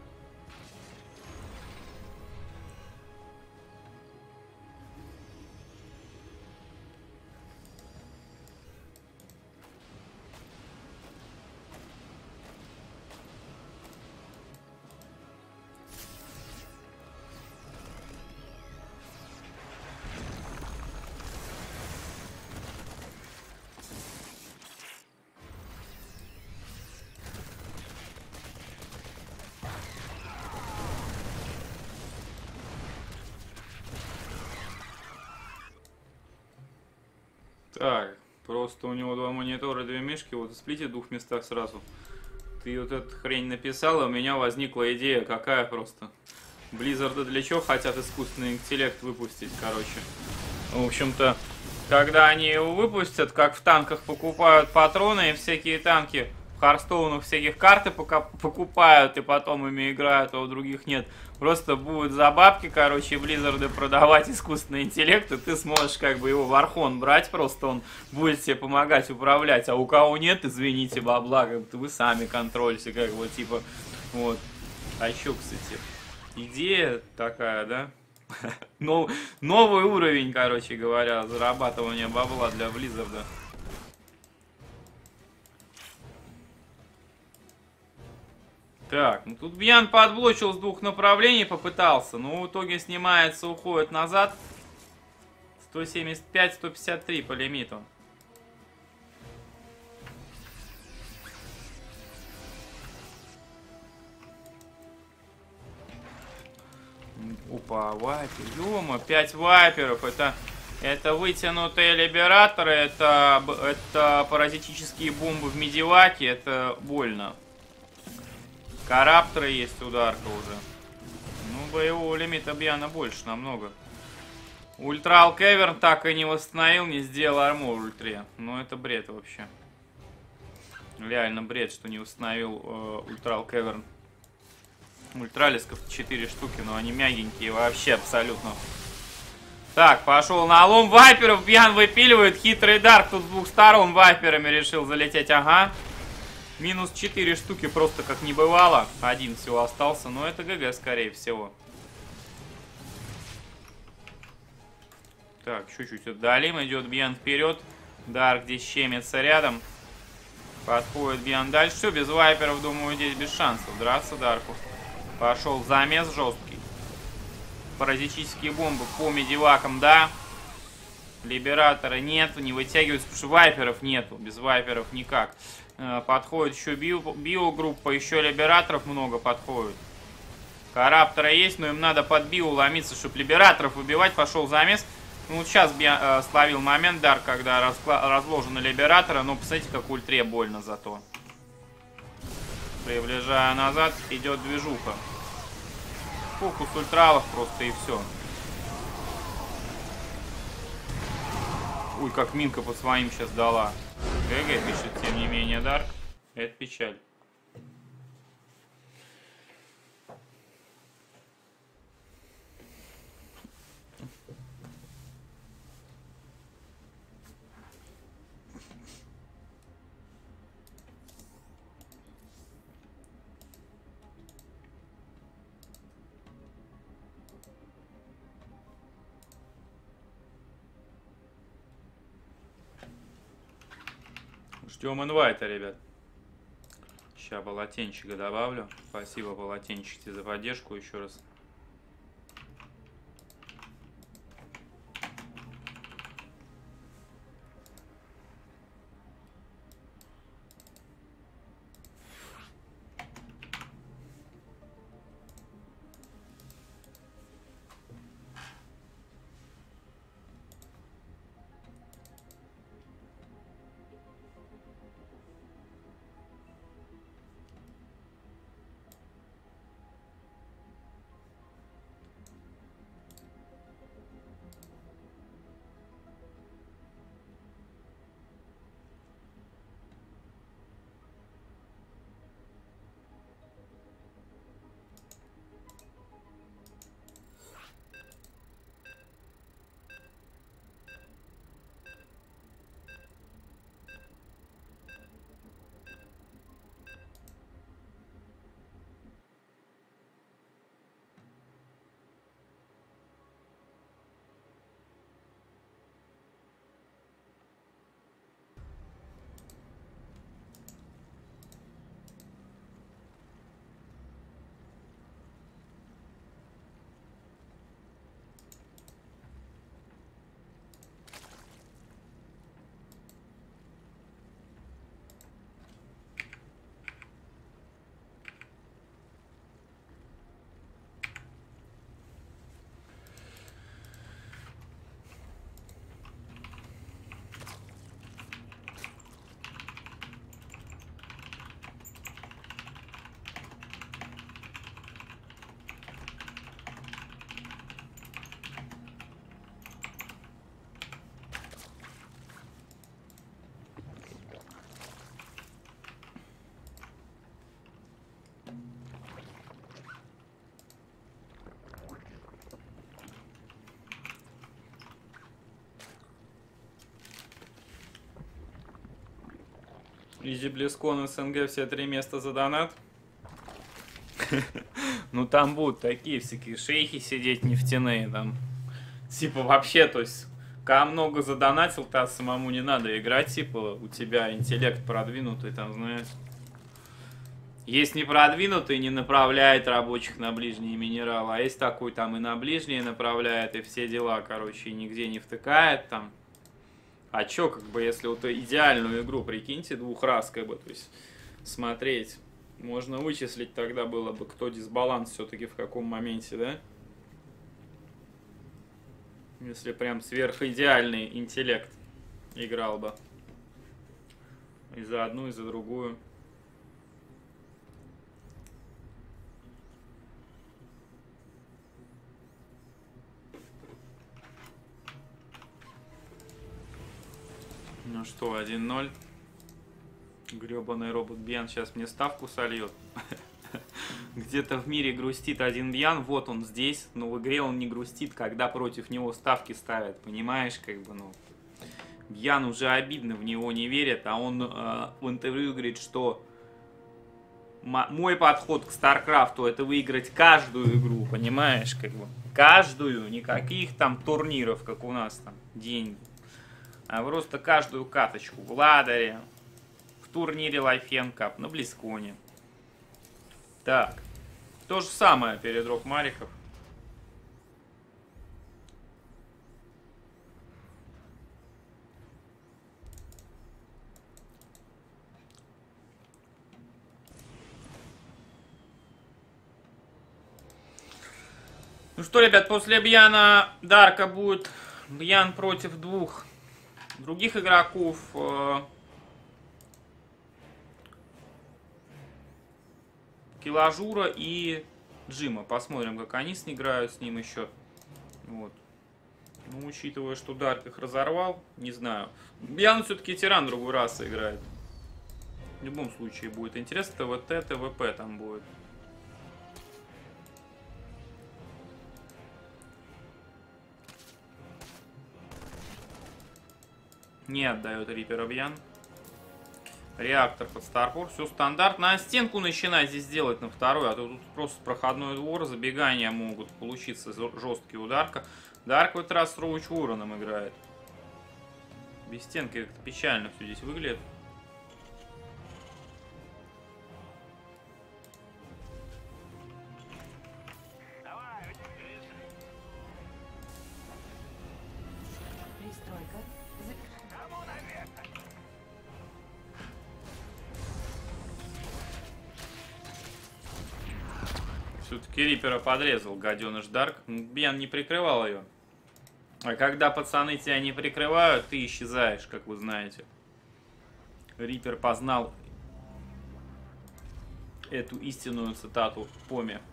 Так, просто у него 2 монитора, 2 мишки, вот в сплите в 2 местах сразу. Ты вот эту хрень написала, у меня возникла идея какая просто. Blizzard для чего хотят искусственный интеллект выпустить, короче. В общем-то, когда они его выпустят, как в танках покупают патроны и всякие танки в Харстоунах всяких карты покупают и потом ими играют, а у других нет. Просто будут за бабки, короче, Blizzard продавать искусственный интеллект, и ты сможешь как бы его в архон брать, просто он будет тебе помогать управлять, а у кого нет, извините, бабла, как бы вы сами контролите, как бы, типа, вот. А еще, кстати, идея такая, да? Новый уровень, короче говоря, зарабатывания бабла для Blizzard. Так, ну тут Бьян подблочил с 2 направлений, попытался, но в итоге снимается, уходит назад. 175, 153 по лимиту. Опа, вайпер, ё-моё, 5 вайперов, это вытянутые либераторы, это паразитические бомбы в медиваке, это больно. Карапторы есть, ударка уже. Ну, боевого лимита Бьяна больше намного. Ультрал Кеверн так и не восстановил, не сделал армор ультре. Ну это бред вообще. Реально бред, что не восстановил Ультрал Кеверн. Ультралисков 4 штуки, но они мягенькие вообще абсолютно. Так, пошел на лом вайперов. Бьян выпиливает. Хитрый Дарк тут с двух сторон вайперами решил залететь. Ага. Минус 4 штуки просто как не бывало. Один всего остался. Но это ГГ скорее всего. Так, чуть-чуть отдалим. Идет Бьян вперед. Дарк здесь щемится рядом. Подходит Бьян дальше. Все, без вайперов, думаю, здесь без шансов драться Дарку. Пошел замес жесткий. Паразитические бомбы по медивакам, да. Либератора нет, не вытягивается, потому что вайперов нету. Без вайперов никак. Подходит еще биогруппа, еще либераторов много подходит. Караптора есть, но им надо под био ломиться, чтобы либераторов выбивать. Пошел замес. Ну, вот сейчас словил момент Дарк, когда разложены либератора. Но посмотрите, как ультре больно зато. Приближая назад, идет движуха. Фокус ультралов просто и все. Ой, как Минка по своим сейчас дала. ГГ пишет, тем не менее, Дарк. Это печаль. Ждем инвайта, ребят. Сейчас полотенчика добавлю. Спасибо, полотенчики, за поддержку еще раз. Изи Близкон СНГ все 3 места за донат. Ну там будут такие всякие шейхи сидеть нефтяные там. Типа вообще, то есть, когда много задонатил, то самому не надо играть, типа у тебя интеллект продвинутый, там, знаешь. Есть не продвинутый, не направляет рабочих на ближние минералы, а есть такой там и на ближние направляет, и все дела, короче, и нигде не втыкает там. А чё, как бы, если вот идеальную игру, прикиньте, 2 раз, как бы, то есть, смотреть, можно вычислить тогда было бы, кто дисбаланс все-таки в каком моменте, да? Если прям сверхидеальный интеллект играл бы. И за одну, и за другую. Ну что, 1-0. Гребаный робот Бьян сейчас мне ставку сольет. Где-то в мире грустит один Бьян, вот он здесь, но в игре он не грустит, когда против него ставки ставят, понимаешь, как бы, ну... Бьян уже обидно, в него не верят, а он в интервью говорит, что мой подход к Старкрафту — это выиграть каждую игру, понимаешь, как бы, каждую, никаких там турниров, как у нас там, деньги, а просто каждую каточку в ладере, в турнире Лайфен Кап, на Близконе. Так, то же самое перед Рок Мариков. Ну что, ребят, после Бьяна Дарка будет Бьян против двух других игроков. Киложура и Джима. Посмотрим, как они играют с ним еще. Вот. Ну, учитывая, что Дарк их разорвал, не знаю. Бьян все-таки тиран другой расы играет. В любом случае будет интересно. ТВТ, ТВП там будет. Не отдает Рипера Бьян. Реактор под Старпор. Все стандарт. На стенку начинать здесь делать на второй. А то тут просто проходной двор. Забегания могут получиться жесткие у Дарка. Дарк в этот раз с Роуч Уорреном играет. Без стенки как-то печально все здесь выглядит. Пристройка Все-таки Рипера подрезал, гаденыш Дарк. Бьян не прикрывал ее. А когда пацаны тебя не прикрывают, ты исчезаешь, как вы знаете. Рипер познал эту истинную цитату в Поме.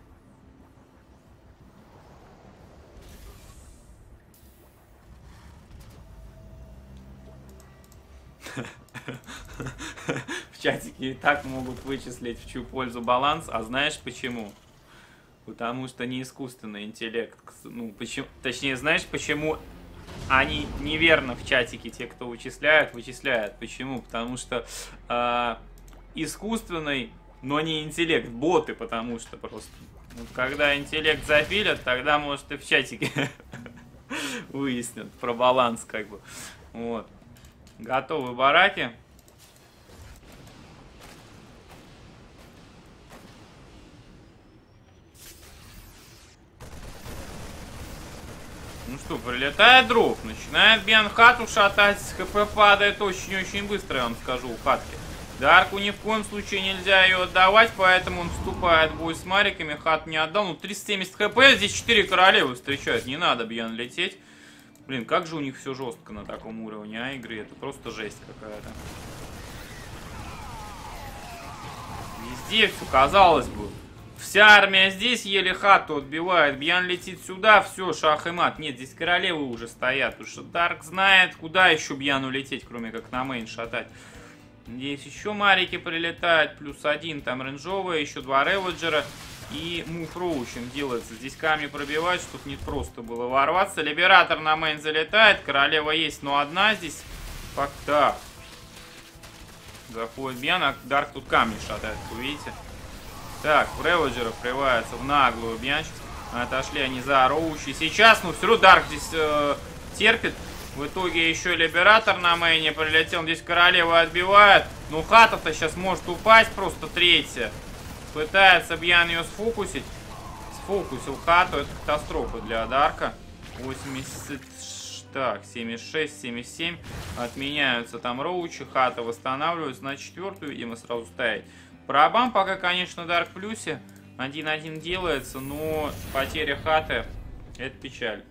В чатике и так могут вычислить, в чью пользу баланс. А знаешь почему? Потому что не искусственный интеллект. Ну, почему, точнее, знаешь, почему они неверно в чатике, те, кто вычисляют. Почему? Потому что искусственный, но не интеллект. Боты, потому что просто. Вот когда интеллект запилят, тогда, может, и в чатике выяснят про баланс, как бы. Вот. Готовы бараки. Ну что, прилетает дроп, начинает Бьян хату шатать, ХП падает очень-очень быстро, я вам скажу, у хатки. Дарку ни в коем случае нельзя ее отдавать, поэтому он вступает в бой с мариками, хат не отдал. Ну, 370 хп, здесь 4 королевы встречают, не надо Бьян лететь. Блин, как же у них все жестко на таком уровне, а, игры, это просто жесть какая-то. Везде все, казалось бы. Вся армия здесь еле хату отбивает. Бьян летит сюда, все, шах и мат. Нет, здесь королевы уже стоят. Потому что Дарк знает, куда еще Бьяну лететь, кроме как на мейн шатать. Здесь еще марики прилетают. Плюс один там рейнджовая, еще два реводжера. И мув роучем делается. Здесь камни пробивать, чтобы не просто было ворваться. Либератор на мейн залетает. Королева есть, но одна здесь. Так. Заходит Бьян, а Дарк тут камни шатает, вы видите? Так, реводжеров врываются в наглую Бьянчик. Отошли они за роучи. Сейчас, ну, все равно Дарк здесь терпит. В итоге еще Либератор на мейне прилетел. Здесь королева отбивает. Ну, хата-то сейчас может упасть просто третья. Пытается Бьян ее сфокусить. Сфокусил хату. Это катастрофа для Дарка. 80... Так, 76, 77. Отменяются там роучи. Хата восстанавливается. На четвертую, видимо, сразу ставить. Пробам пока, конечно, Дарк в плюсе. 1-1 делается, но потеря хаты — это печаль.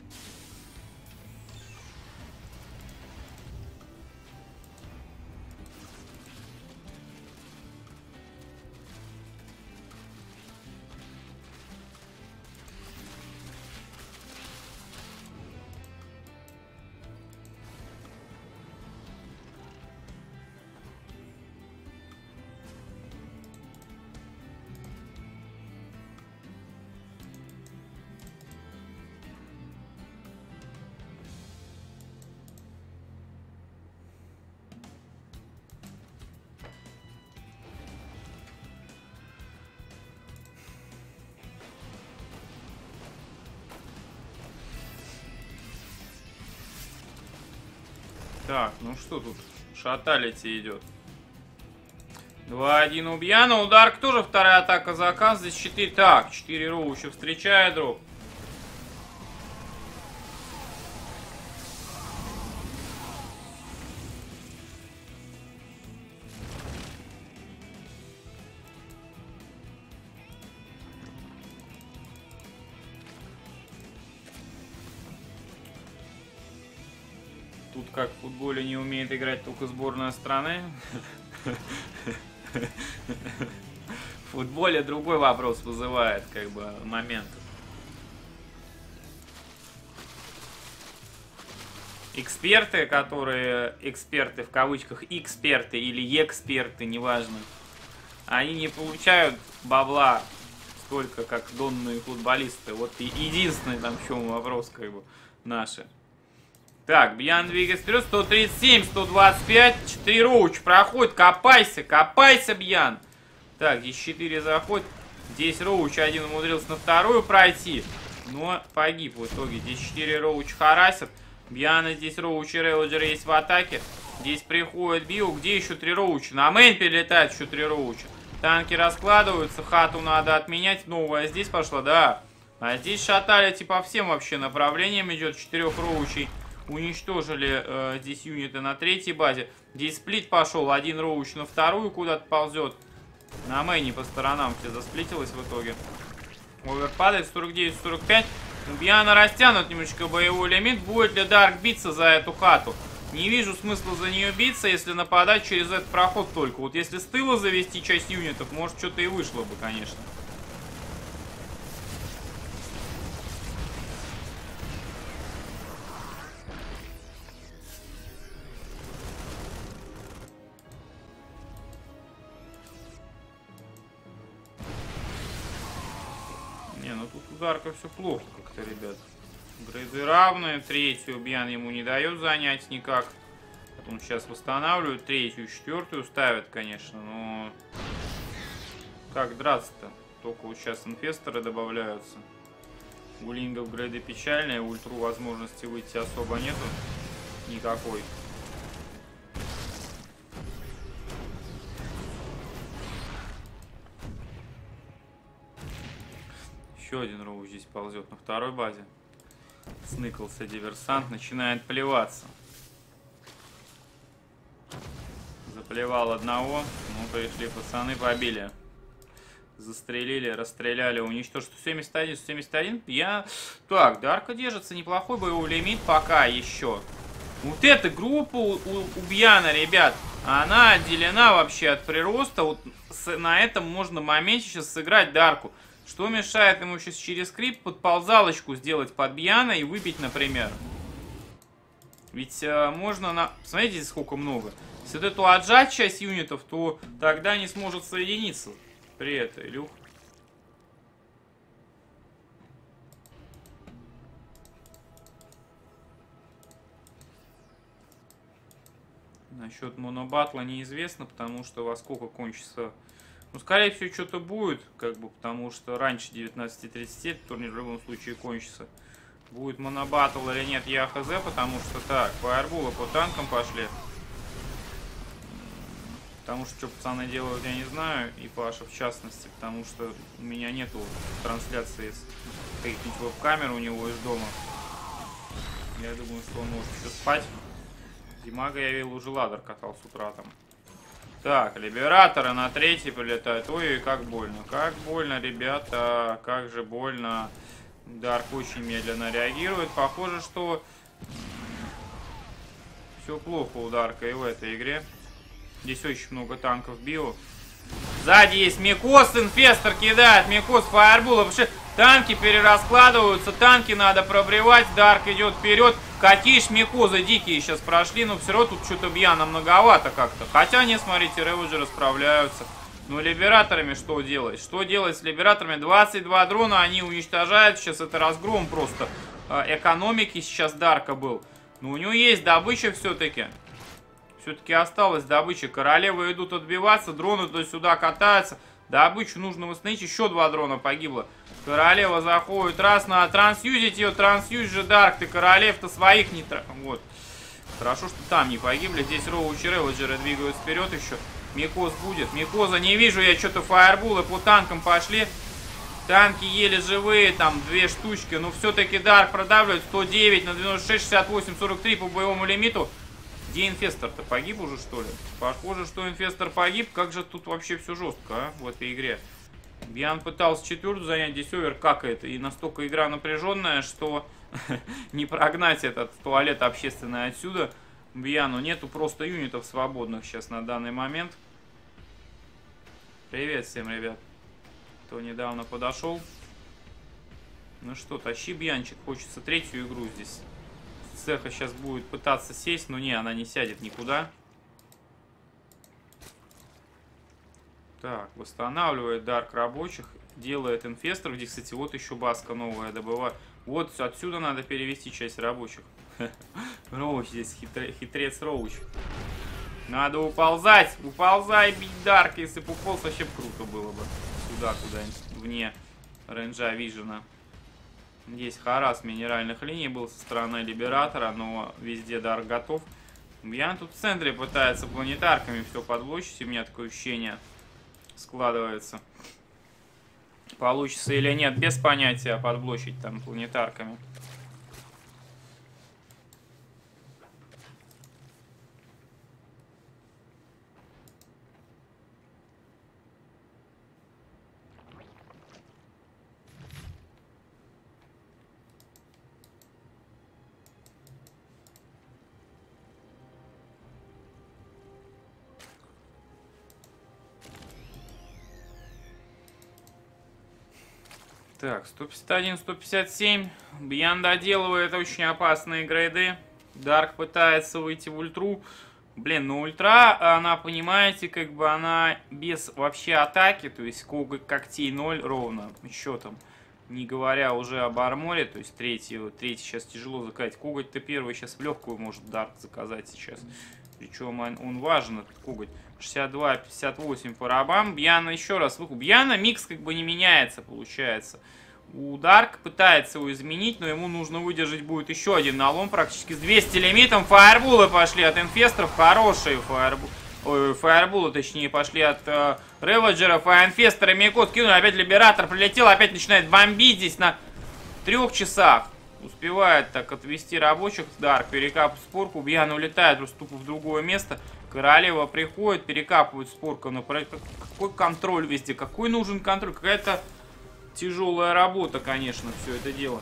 Так, ну что тут? Шаталити идет. 2-1 у Бьяна. У Дарк тоже вторая атака заказ. Здесь 4. Так, 4 роуча встречает дроп. Тут как в футболе не умеет играть только сборная страны. В футболе другой вопрос вызывает, как бы, момент. Эксперты, которые эксперты в кавычках, эксперты или эксперты, неважно, они не получают бабла столько, как донные футболисты. Вот единственный там в чем вопрос, как бы, наши. Так, Бьян двигается вперед, 137, 125, 4 роуч проходит, копайся, копайся, Бьян. Так, здесь 4 заходит, здесь роуч один умудрился на вторую пройти, но погиб в итоге. Здесь 4 роуч харасят, Бьяна здесь роуч и рейведжер есть в атаке. Здесь приходит Био, где еще 3 роуча, на мейн перелетает еще 3 роуча. Танки раскладываются, хату надо отменять, новая здесь пошла, да. А здесь шаталити по всем вообще направлениям идет, 4 роучей. Уничтожили здесь юниты на третьей базе. Здесь сплит пошел. Один роуч на вторую куда-то ползет. На мейне по сторонам все засплитилось в итоге. Овер падает 49-45. У Бьяна растянут немножечко боевой лимит. Будет ли Дарк биться за эту хату? Не вижу смысла за нее биться, если нападать через этот проход только. Вот если с тыла завести часть юнитов, может что-то и вышло бы, конечно. Не, ну тут у Дарка все плохо как-то, ребят. Грейды равные, третью Бьян ему не дает занять никак. Потом сейчас восстанавливают, третью, четвертую ставят, конечно, но... Как драться-то? Только вот сейчас инфесторы добавляются. У лингов грейды печальные, ультру возможности выйти особо нету. Никакой. Еще один роу здесь ползет на второй базе. Сныкался диверсант, начинает плеваться. Заплевал одного. Ну, пришли пацаны, побили. Застрелили, расстреляли, уничтожили. 171, 171. Так, Дарка держится, неплохой боевой лимит пока еще. Вот эта группа у Бьяна, ребят, она отделена вообще от прироста. Вот на этом можно моменте сейчас сыграть Дарку. Что мешает ему сейчас через скрипт подползалочку сделать под Бьяна и выбить, например? Ведь можно на... Смотрите, сколько много. Если вот эту отжать часть юнитов, то тогда не сможет соединиться при этом, Илюх. Насчет монобатла неизвестно, потому что во сколько кончится... Ну, скорее всего, что-то будет, как бы, потому что раньше 19:30 этот турнир в любом случае кончится. Будет монобаттл или нет, я хз, потому что так, фаербулы по танкам пошли. Потому что пацаны делают, я не знаю, и Паша в частности, потому что у меня нету трансляции с каких-нибудь веб-камер у него из дома. Я думаю, что он может еще спать. Димага, я видел, уже ладер катал с утра там. Так, либераторы на третий прилетают. Ой, как больно, ребята, как же больно. Дарк очень медленно реагирует. Похоже, что все плохо у Дарка и в этой игре. Здесь очень много танков био. Сзади есть Микос, инфестор кидает, Микос, фаербула. Танки перераскладываются, танки надо пробривать, Дарк идет вперед. Какие ж Микозы дикие сейчас прошли, но все равно тут что-то Бьяна многовато как-то. Хотя, не, смотрите, рейведжеры справляются. Но либераторами что делать? Что делать с либераторами? 22 дрона они уничтожают. Сейчас это разгром просто экономики сейчас Дарка был. Но у него есть добыча все-таки. Все-таки осталась добыча. Королевы идут отбиваться, дроны туда-сюда катаются. Добычу нужно восстановить. Еще 2 дрона погибло. Королева заходит раз, надо трансюзить ее. Трансюз же, Дарк, ты королев-то своих не... Вот. Хорошо, что там не погибли. Здесь Роуч и Реводжеры двигаются вперед еще. Микоз будет. Микоза не вижу, я что-то фаербулы по танкам пошли. Танки еле живые, там 2 штучки. Но все-таки Дарк продавливает. 109 на 96, 68, 43 по боевому лимиту. Где Инфестор-то? Погиб уже, что ли? Похоже, что Инфестор погиб. Как же тут вообще все жестко, а, в этой игре. Бьян пытался 4-ю занять, здесь овер какает. И настолько игра напряженная, что не прогнать этот туалет общественный отсюда. Бьяну нету просто юнитов свободных сейчас на данный момент. Привет всем, ребят, кто недавно подошел. Ну что, тащи, Бьянчик. Хочется 3-ю игру здесь. Цеха сейчас будет пытаться сесть, но не, она не сядет никуда. Так, восстанавливает Дарк рабочих. Делает инфесторов. Здесь, кстати, вот еще баска новая добывает. Вот отсюда надо перевести часть рабочих. Роуч здесь, хитрец Роуч. Надо уползать. Уползай, бить Дарк. Если бы уполз, вообще круто было бы. Сюда, куда-нибудь, вне рейнджа Вижена. Здесь харас минеральных линий был со стороны Либератора, но везде Дарк готов. Бьян тут в центре пытается планетарками все подблочить. У меня такое ощущение складывается. Получится или нет, без понятия, подблочить там планетарками. Так, 151, 157. Бьян доделывает очень опасные грейды. Дарк пытается выйти в ультру. Блин, ну ультра, она, понимаете, как бы она без вообще атаки. То есть когтей 0 ровно счетом. Не говоря уже об арморе. То есть третий сейчас тяжело заказать. Коготь-то первый сейчас в легкую может Дарк заказать сейчас. Причем он важен, этот коготь. 62, 58 по рабам. Бьяна еще раз выкуп. Бьяна микс как бы не меняется, получается. У Дарк пытается его изменить, но ему нужно выдержать будет еще один налом. Практически с 200 лимитом. Фаербулы пошли от инфесторов. хорошие фаербулы, точнее, пошли от Реводжеров. А инфесторы Микот кинули. Опять Либератор прилетел. Опять начинает бомбить здесь на 3 часах. Успевает так отвести рабочих. Дарк перекапывает спорку. Бьяна улетает просто тупо в другое место. Королева приходит, перекапывает спорку. Но какой контроль везде? Какой нужен контроль? Какая-то тяжелая работа, конечно, все это дело.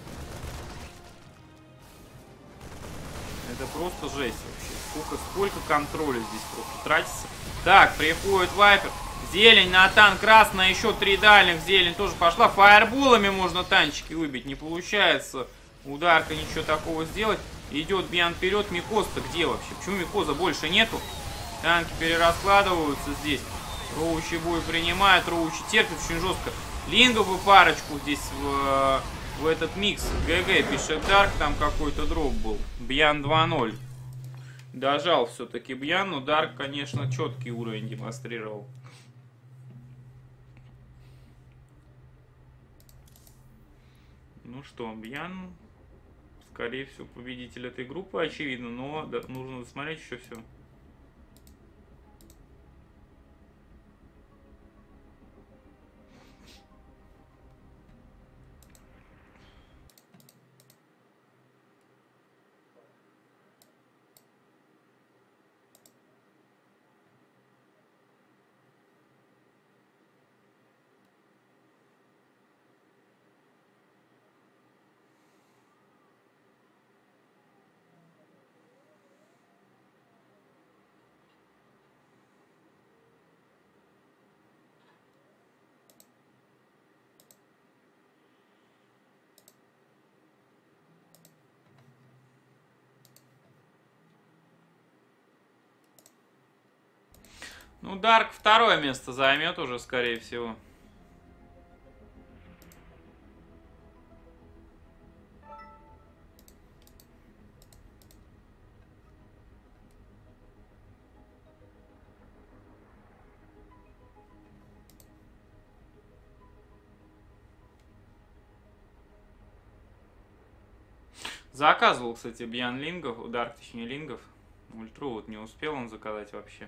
Это просто жесть вообще. Сколько контроля здесь просто тратится. Так, приходит Вайпер. Зелень на танк, красная, еще 3 дальних. Зелень тоже пошла. Фаерболами можно танчики выбить. Не получается у Дарка ничего такого сделать. Идет Бьян вперед. Микоз-то где вообще? Почему Микоза больше нету? Танки перераскладываются здесь. Роучи бой принимает. Роучи терпит очень жестко. Лингов и парочку здесь в этот микс. ГГ пишет Дарк. Там какой-то дроп был. Бьян 2-0. Дожал все-таки Бьян. Но Дарк, конечно, четкий уровень демонстрировал. Ну что, Бьян, скорее всего, победитель этой группы, очевидно, но да, нужно досмотреть еще все. Ну, Дарк второе место займет уже, скорее всего. Заказывал, кстати, Бьян Лингов, Дарк, точнее, Лингов. Ультру вот не успел он заказать вообще.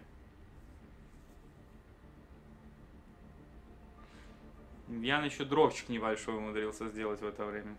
Бьян еще дропчик небольшой умудрился сделать в это время.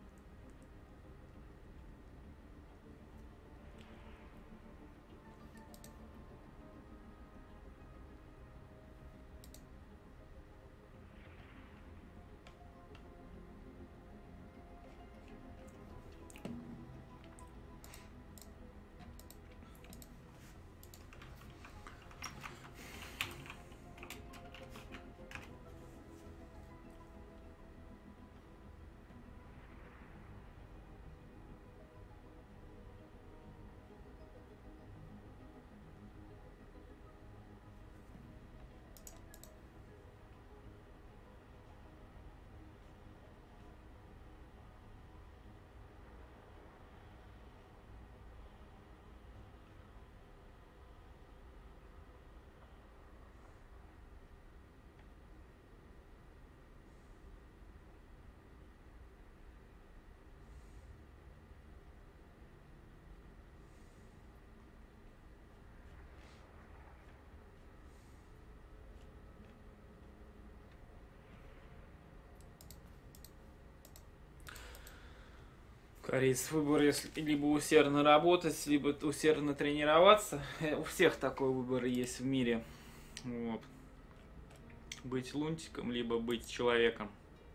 Корейц выбор, если либо усердно работать, либо усердно тренироваться. У всех такой выбор есть в мире. Вот. Быть лунтиком, либо быть человеком.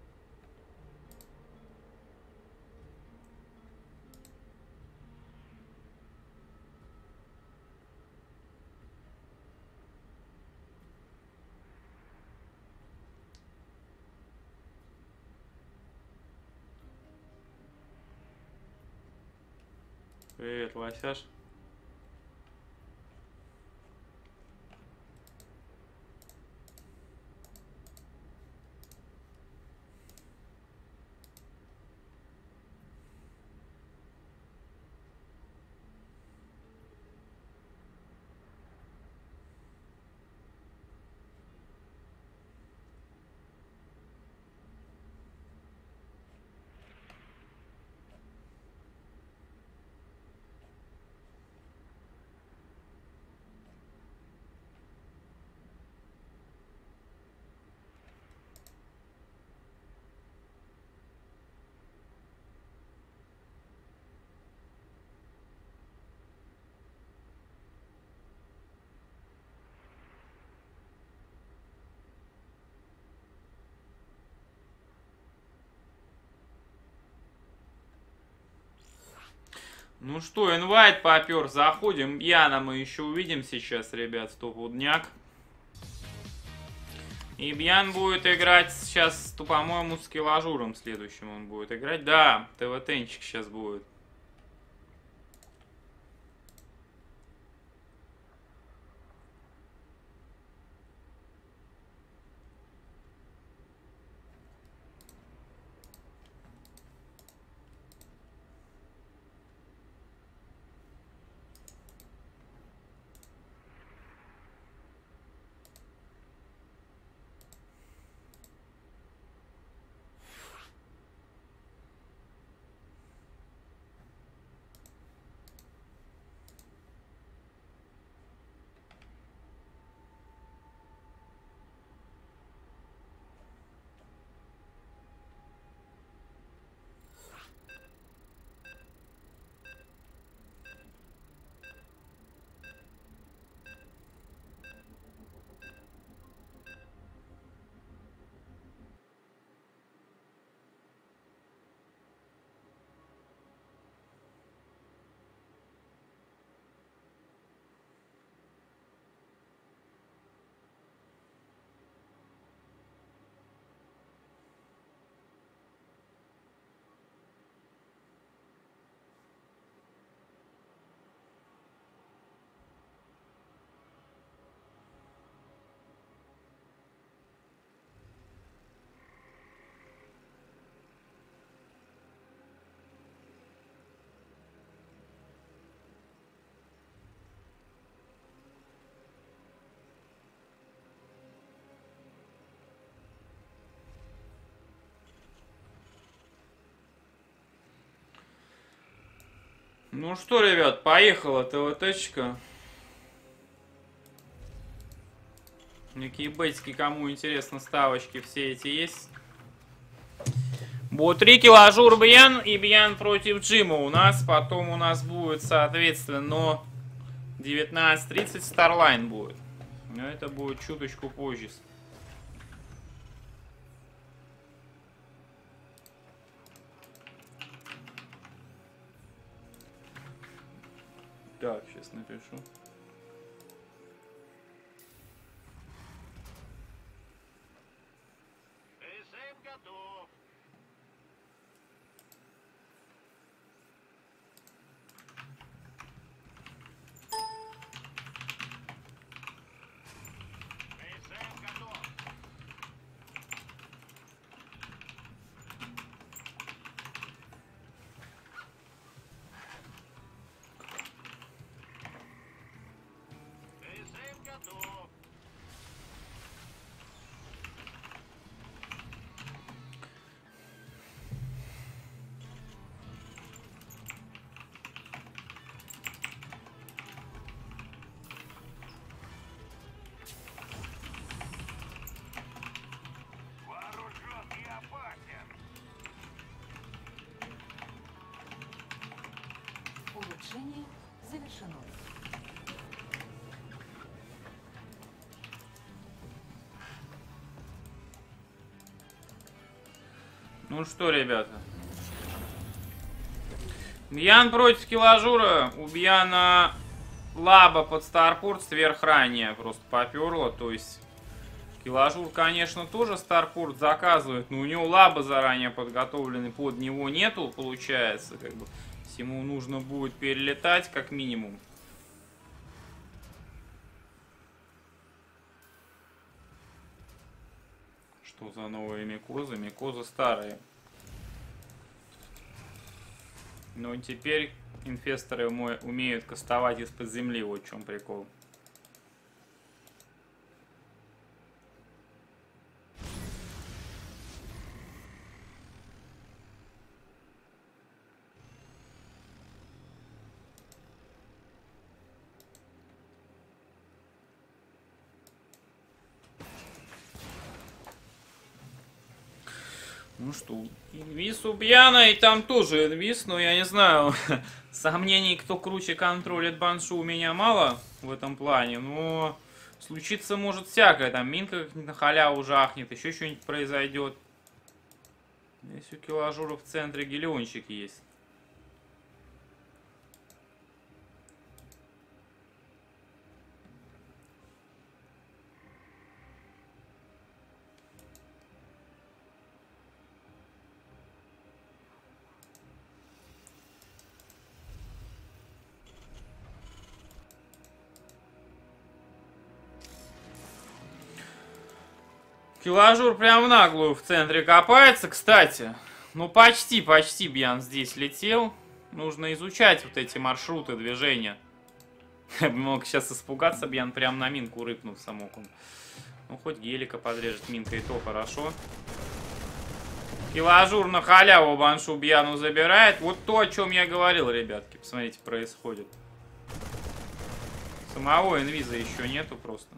Привет, Васяш. Ну что, инвайт попер, заходим. Бьяна мы еще увидим сейчас, ребят, стопудняк. И Бьян будет играть сейчас, по-моему, с Киложуром следующим он будет играть. Да, ТВТенчик сейчас будет. Ну что, ребят, поехала ТВТ-чка. Какие бетики, кому интересно, ставочки все эти есть. Будет 3 килажур Бьян и Бьян против Джима у нас. Потом у нас будет, соответственно, 19:30 Старлайн будет. Но это будет чуточку позже. Так, сейчас напишу. Улучшение завершено. Ну что, ребята. Бьян против Киложура. У Бьяна лаба под Старпорт сверхранее просто поперла. То есть Киложур, конечно, тоже Старпорт заказывает, но у него лаба заранее подготовленный под него нету, получается. Как бы ему нужно будет перелетать как минимум. Что за новые микозы? Микозы старые. Но теперь инфесторы умеют кастовать из-под земли. Вот в чем прикол. Ну что, инвиз у Бьяна, и там тоже инвиз, но я не знаю, сомнений, кто круче контролит Баншу, у меня мало в этом плане, но случиться может всякое, там минка как-нибудь на халяву жахнет, еще что-нибудь произойдет. Здесь у Киложура в центре гелиончик есть. Киложур прям в наглую в центре копается, кстати. Ну почти Бьян здесь летел. Нужно изучать вот эти маршруты движения. Я бы мог сейчас испугаться, Бьян прям на минку рыпнулся мог он. Ну хоть гелика подрежет минка, и то хорошо. Киложур на халяву Баншу Бьяну забирает. Вот то, о чем я говорил, ребятки. Посмотрите, происходит. Самого инвиза еще нету просто.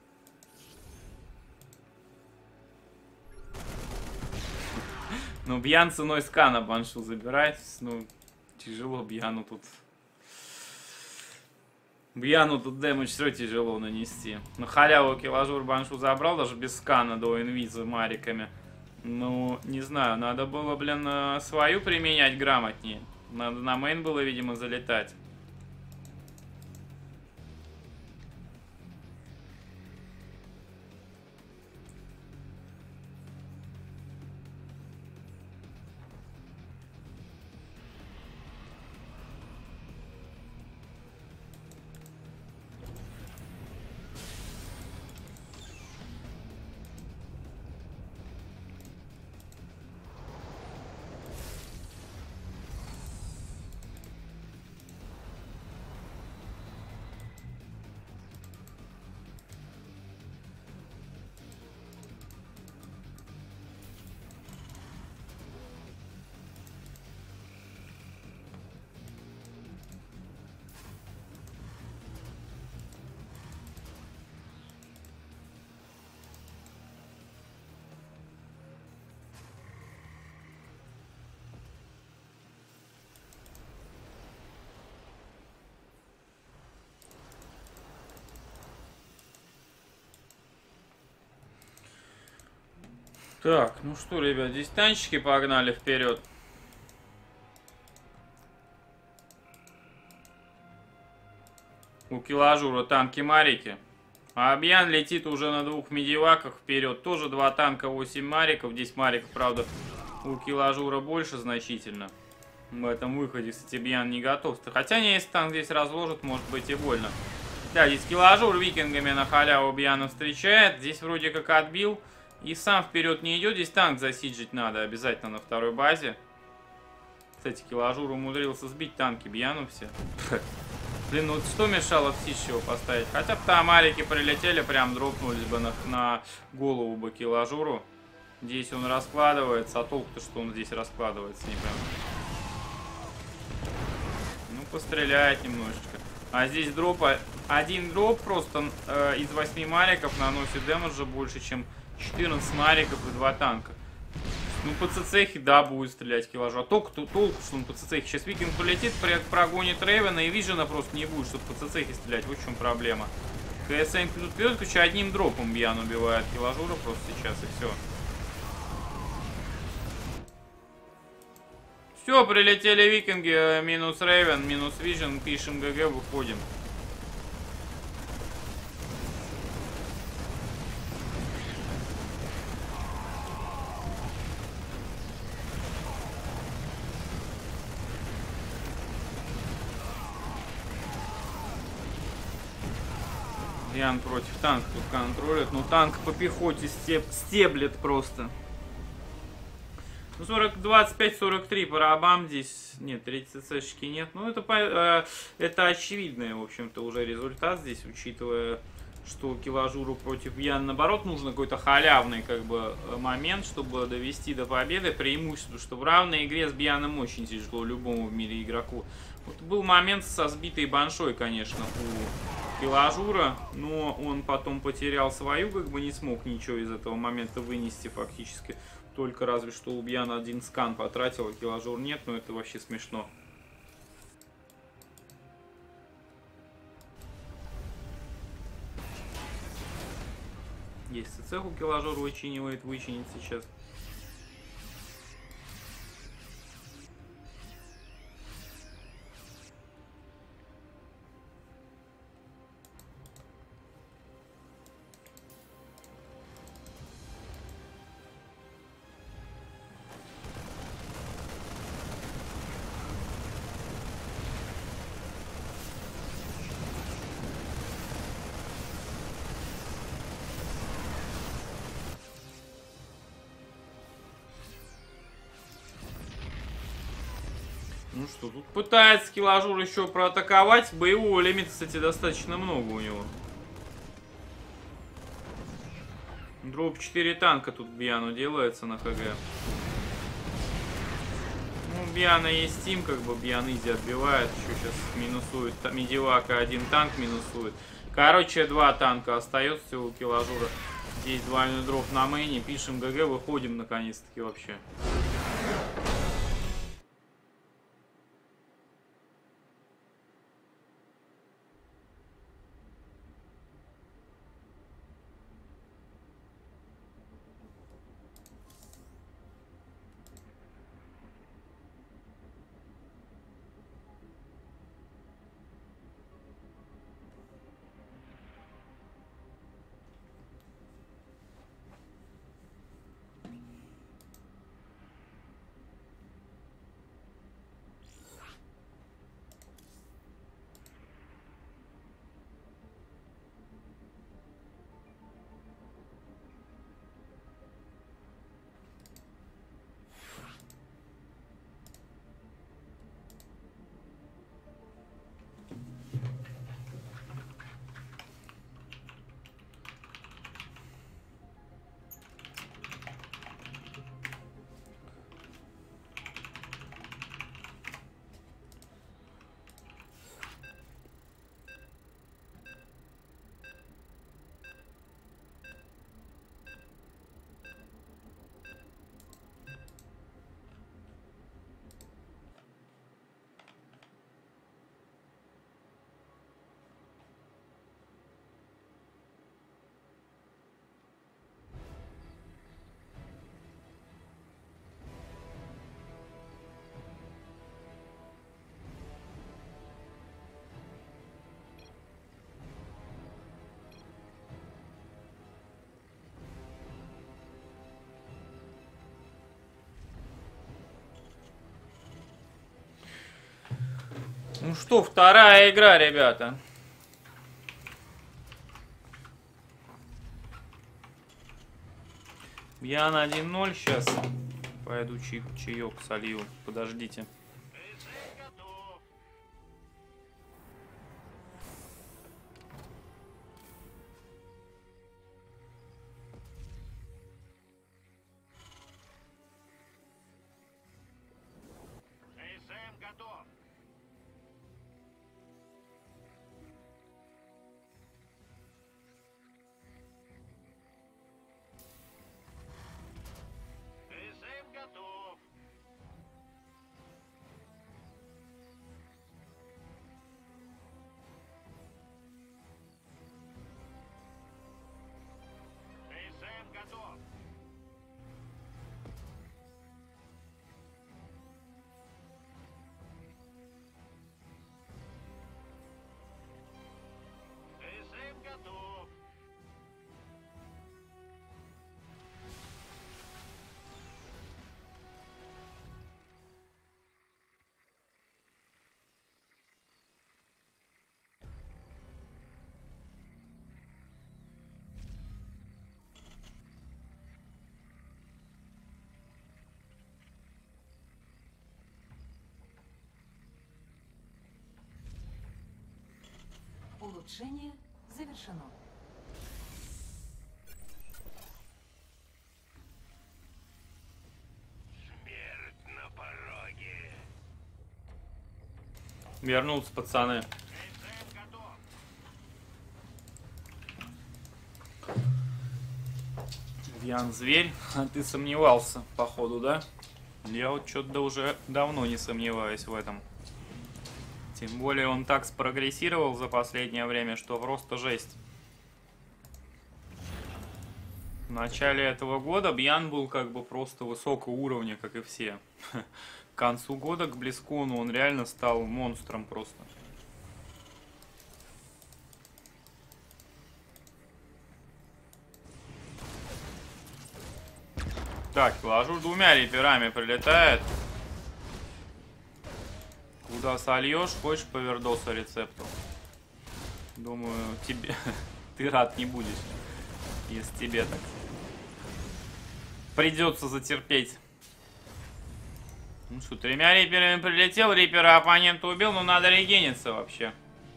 Ну, Бьян ценой скана Баншу забирает. Ну, тяжело Бьяну тут. Бьяну тут дэмэдж все тяжело нанести. На халяву Киложур Баншу забрал, даже без скана до инвиза мариками. Ну, не знаю, надо было, блин, свою применять грамотнее. Надо на мейн было, видимо, залетать. Так, ну что, ребят, здесь танчики погнали вперед. У Киложура танки-марики. А Бьян летит уже на двух медиваках вперед. Тоже 2 танка, 8 мариков. 10 мариков, правда, у Киложура больше значительно. В этом выходе, кстати, Бьян не готов. Хотя, не, если танк здесь разложит, может быть и больно. Да, здесь Киложур викингами на халяву Бьяна встречает. Здесь вроде как отбил. И сам вперед не идет. Здесь танк засиджить надо обязательно на второй базе. Кстати, Киложур умудрился сбить танки Бьяну все. Блин, ну вот что мешало в Сич его поставить? Хотя бы там марики прилетели, прям дропнулись бы на голову бы Киложуру. Здесь он раскладывается, а толку-то, что он здесь раскладывается, не прям. Ну, постреляет немножечко. А здесь дропа, один дроп просто из 8 мариков наносит дэмэджа больше, чем 14 мариков и 2 танка. Ну, по ЦЦХе, да, будет стрелять Киложур. А толку, что он по ЦЦХе. Сейчас Викинг полетит, прогонит Рейвена, и Вижена просто не будет, чтобы по ЦЦХе стрелять. Вот в чем проблема. КСМ тут вперед, короче, одним дропом Бьян убивает Киложура просто сейчас, и все. Все, прилетели Викинги, минус Рейвен, минус Вижен, пишем ГГ, выходим. Бьян против танка тут контролит. Ну, танк по пехоте стеблет просто. Ну, 25-43 по рабам здесь. Нет, 30 ЦЦшки нет. Ну, это очевидный, в общем-то, уже результат здесь, учитывая, что Киложуру против Бьяна, наоборот, нужно какой-то халявный, как бы, момент, чтобы довести до победы. Преимущество, что в равной игре с Бьяном очень тяжело любому в мире игроку. Вот был момент со сбитой баншой, конечно, у Киложура, но он потом потерял свою, как бы не смог ничего из этого момента вынести фактически. Только разве что у Бьяна один скан потратил, а Киложур нет, но это вообще смешно. Есть ЦЦ у Киложура вычинивает, вычинит сейчас. Ну что, тут пытается Киложур еще проатаковать. Боевого лимита, кстати, достаточно много у него. Дроп 4 танка тут Бьяну делается на ХГ. Ну, у Бьяна есть тим, как бы Бьян изи отбивает. Еще сейчас минусует медивака, один танк минусует. Короче, 2 танка остается всего у Киложура. Здесь двойной дроп на мейне. Пишем ГГ, выходим наконец-таки вообще. Ну что, вторая игра, ребята. Я на 1-0 сейчас. Пойду чаек солью. Подождите. Улучшение завершено. Вернулся, пацаны. Ян зверь, а ты сомневался, походу, да? Я вот что-то уже давно не сомневаюсь в этом. Тем более он так спрогрессировал за последнее время, что просто жесть. В начале этого года Бьян был как бы просто высокого уровня, как и все. К концу года, к Близкону, он реально стал монстром просто. Так, ложу двумя риперами прилетает. Куда сольешь, хочешь по Вердосу рецепту? Думаю, тебе ты рад не будешь, если тебе так придется затерпеть. Ну что, тремя риперами прилетел, рипера оппонента убил, но надо регениться вообще.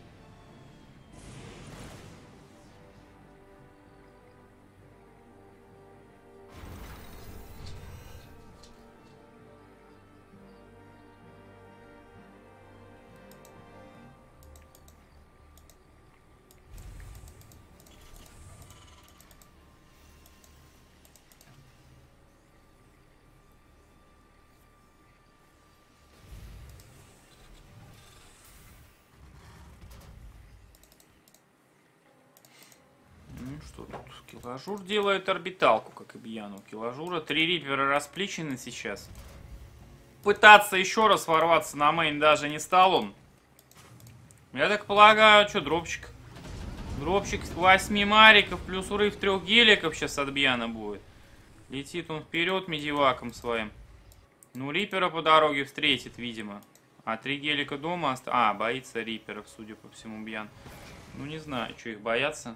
Что тут? Килажур делает орбиталку, как и Бьян. У Килажура 3 рипера расплечены сейчас. Пытаться еще раз ворваться на мейн даже не стал он. Я так полагаю, что, дропчик? Дропчик 8 мариков плюс урыв 3 геликов сейчас от Бьяна будет. Летит он вперед медиваком своим. Ну, рипера по дороге встретит, видимо. А 3 гелика дома боится риперов, судя по всему, Бьян. Ну, не знаю, что их бояться.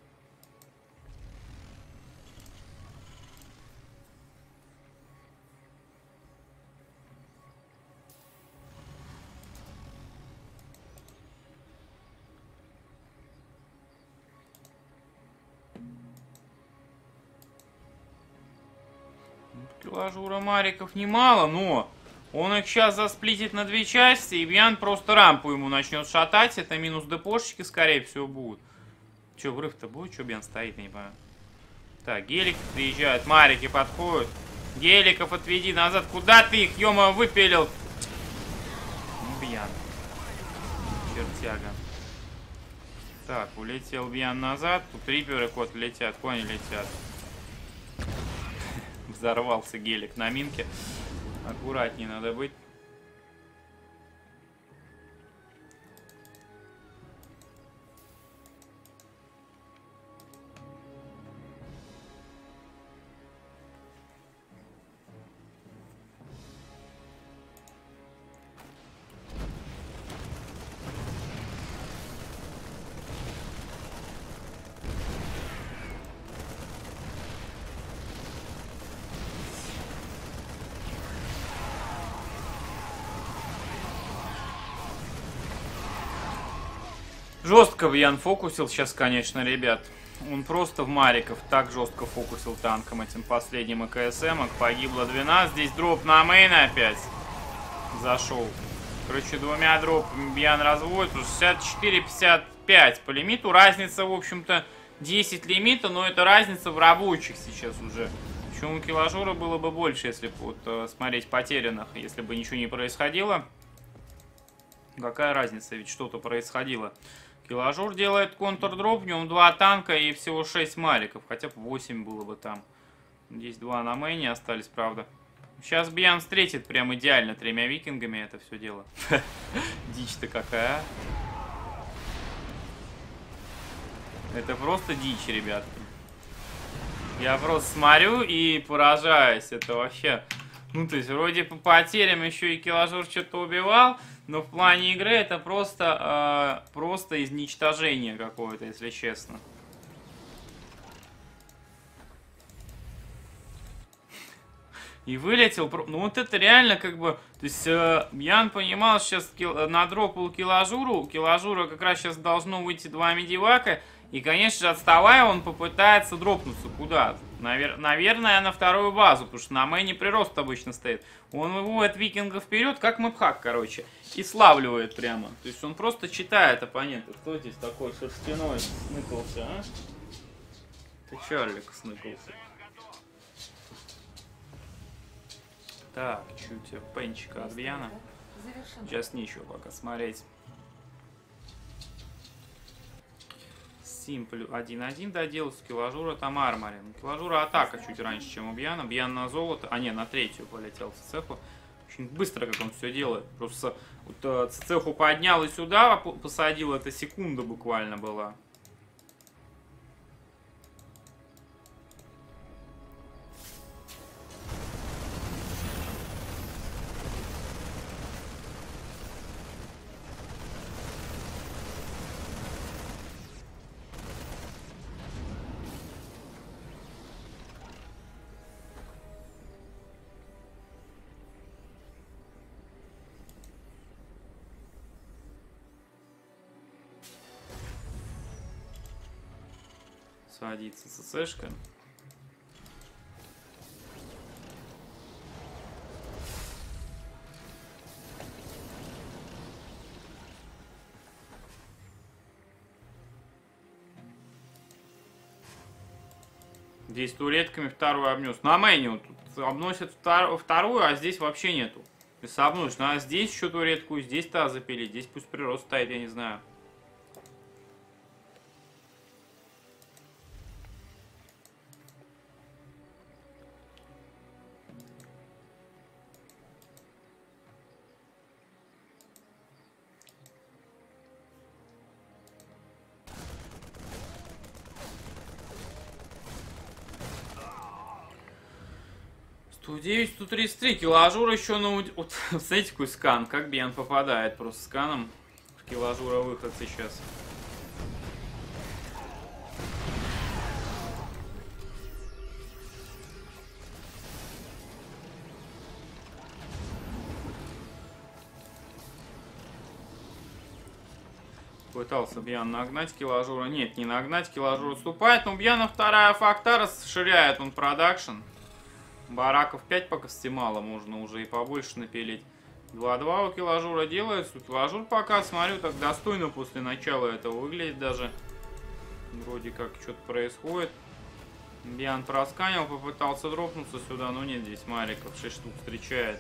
Килажура мариков немало, но он их сейчас засплитит на 2 части, и Бьян просто рампу ему начнет шатать. Это минус депошечки, скорее всего, будут. Че, врыв-то будет? Че Бьян стоит, я не понимаю. Так, гелик приезжают, марики подходят. Геликов отведи назад. Куда ты их, ё-моё, выпилил? Ну, Бьян. Чертяга. Так, улетел Бьян назад. Тут риперы кот летят, кони летят. Взорвался гелик на минке. Аккуратнее надо быть. Жестко Бьян фокусил сейчас, конечно, ребят. Он просто в Мариков так жестко фокусил танком этим последним АКСМ. Погибло 12. Здесь дроп на мейн опять. Зашел. Короче, двумя дропами Бьян разводит. 64-55 по лимиту. Разница, в общем-то, 10 лимита, но это разница в рабочих сейчас уже. Причем у Килажура было бы больше, если бы вот, смотреть потерянных, если бы ничего не происходило. Какая разница, ведь что-то происходило. Килажур делает контрдроп, в нем 2 танка и всего 6 мариков, хотя бы 8 было бы там. Здесь 2 на мейне остались, правда. Сейчас Бьян встретит прям идеально 3 викингами это все дело. Дичь-то какая, а? Это просто дичь, ребят. Я просто смотрю и поражаюсь. Это вообще... Ну, то есть, вроде по потерям еще и Килажур что-то убивал, но в плане игры это просто, просто изничтожение какое-то, если честно. И вылетел... Ну, вот это реально как бы... То есть, Бьян понимал, сейчас надропал Килажуру. У Килажура как раз сейчас должно выйти 2 медивака. И, конечно же, отставая, он попытается дропнуться куда-то. Наверное, на вторую базу, потому что на мэне прирост обычно стоит. Он выводит викинга вперед, как мэпхак, короче. И славливает прямо. То есть он просто читает оппонента. Кто здесь такой шерстяной сныкался, а? Ты Чарлик сныкался. Так, чуть пенчика от Бьяна. Сейчас нечего пока смотреть. Симплю 1-1 доделался, Килажура там арморин. Килажура атака чуть раньше, чем у Бьяна. Бьян на золото, а не, на 3-ю полетел Цицеху. Очень быстро, как он все делает. Просто вот, Цицеху поднял и сюда посадил, это секунда буквально была. Садится ЦЦшка. Здесь туретками вторую обнес. На мэне вот тут обносят вторую, а здесь вообще нету. Если обносишь, а здесь еще туретку, здесь-то запилить. Здесь пусть прирост стоит, я не знаю. Тут 9, тут 33. Килажур еще на... Вот, смотрите, какой скан. Как Бьян попадает просто сканом. Килажура выход сейчас. Пытался Бьян нагнать Килажура. Нет, не нагнать. Килажур отступает. Но Бьяна вторая факта расширяет он продакшн. Бараков 5 пока стимала, можно уже и побольше напилить. 2-2 у Килажура делается. Килажур пока, смотрю, так достойно после начала этого выглядит даже. Вроде как что-то происходит. Бьян просканил, попытался дропнуться сюда, но нет, здесь Мариков 6 штук встречает.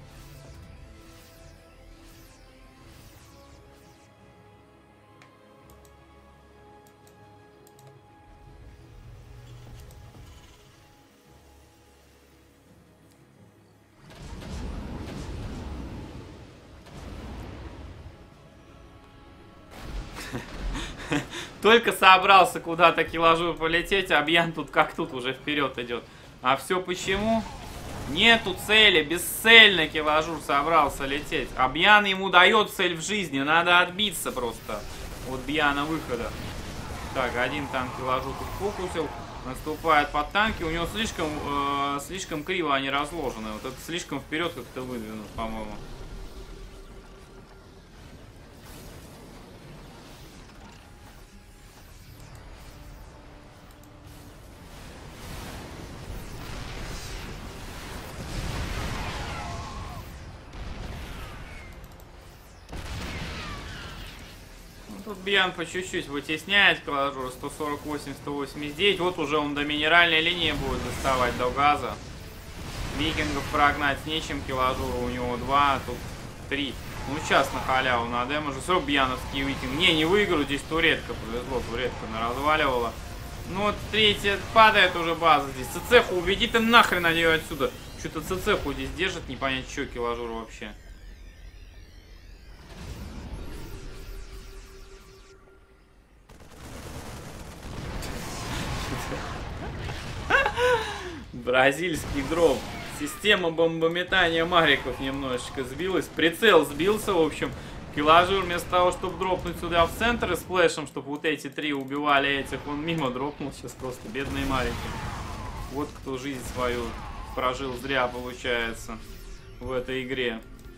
Только собрался куда-то Килажур полететь, а Бьян тут как тут уже вперед идет. А все почему? Нету цели, бесцельно Килажур собрался лететь. А Бьян ему дает цель в жизни, надо отбиться просто от Бьяна выхода. Так, один танк Килажур тут фокусил, наступает под танки, у него слишком криво они разложены. Вот это слишком вперед как-то выдвинут, по-моему. тут Бьян по чуть-чуть вытесняет Калажур. 148, 189. Вот уже он до минеральной линии будет доставать, до газа. Викингов прогнать нечем. Калажура у него 2, тут 3. Ну, сейчас на халяву на дэмэдже. Все, Бьяновский викинг. Не выиграю. Здесь туретка. Повезло, туретка наразваливала. Ну, вот третья падает уже база здесь. Цецеху уведи ты нахрен от нее отсюда. Что-то Цецеху здесь держит. Не понять, что Калажур вообще. Бразильский дроп. Система бомбометания мариков немножечко сбилась. Прицел сбился, в общем. Калажур вместо того, чтобы дропнуть сюда в центр и сплэшем, чтобы вот эти 3 убивали этих, он мимо дропнул сейчас просто. Бедные марики. Вот кто жизнь свою прожил зря, получается, в этой игре.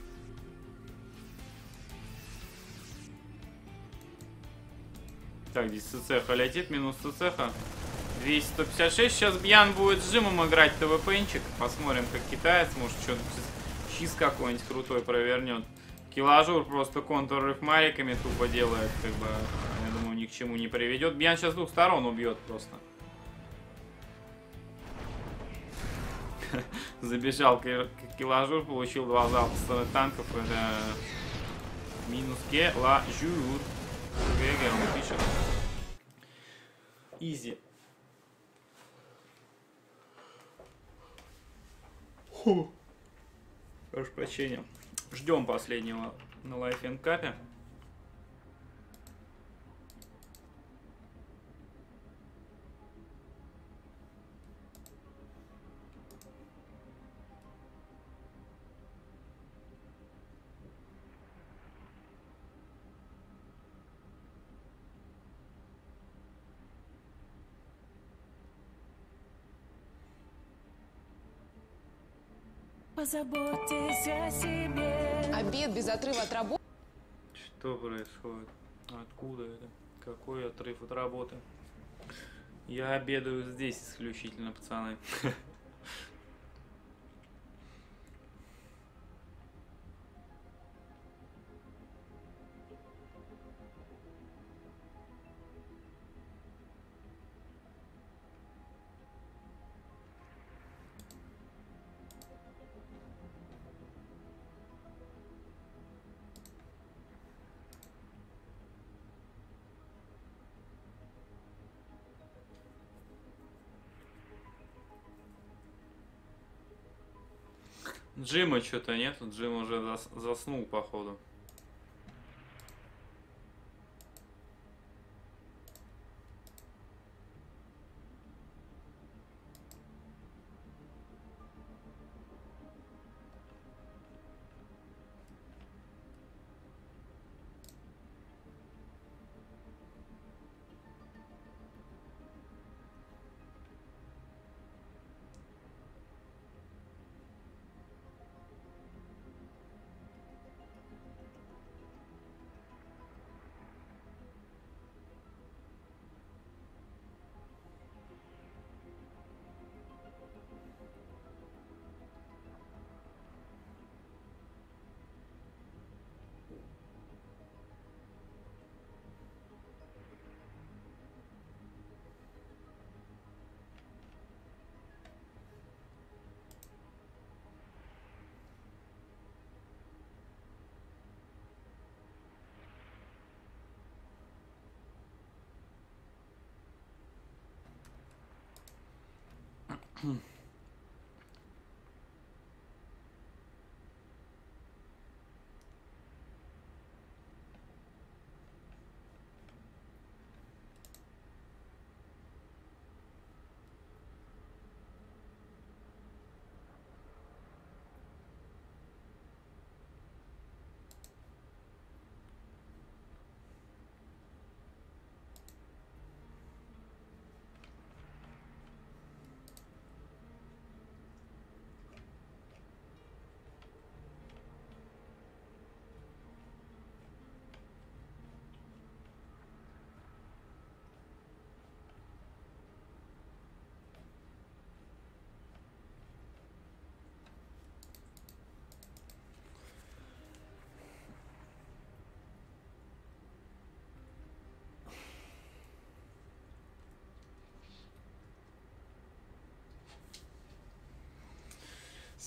Так, здесь ЦЦХ летит, минус ЦЦХ. 256. Сейчас Бьян будет с Джимом играть ТВПнчик. Посмотрим, как китаец, может, что-то чиз какой-нибудь крутой провернет. Калажур просто контур мариками тупо делает, как бы, я думаю, ни к чему не приведет. Бьян сейчас с 2 сторон убьет просто. Забежал Калажур, получил 2 залпа танков. Это минус Калажур. ГГ, он пишет. Изи. Прошу прощения. Ждем последнего на лайфенкапе. Позаботьтесь о себе. Обед без отрыва от работы. Что происходит? Откуда это? Какой отрыв от работы? Я обедаю здесь исключительно, пацаны. Джима что-то нет, Джим уже заснул, походу.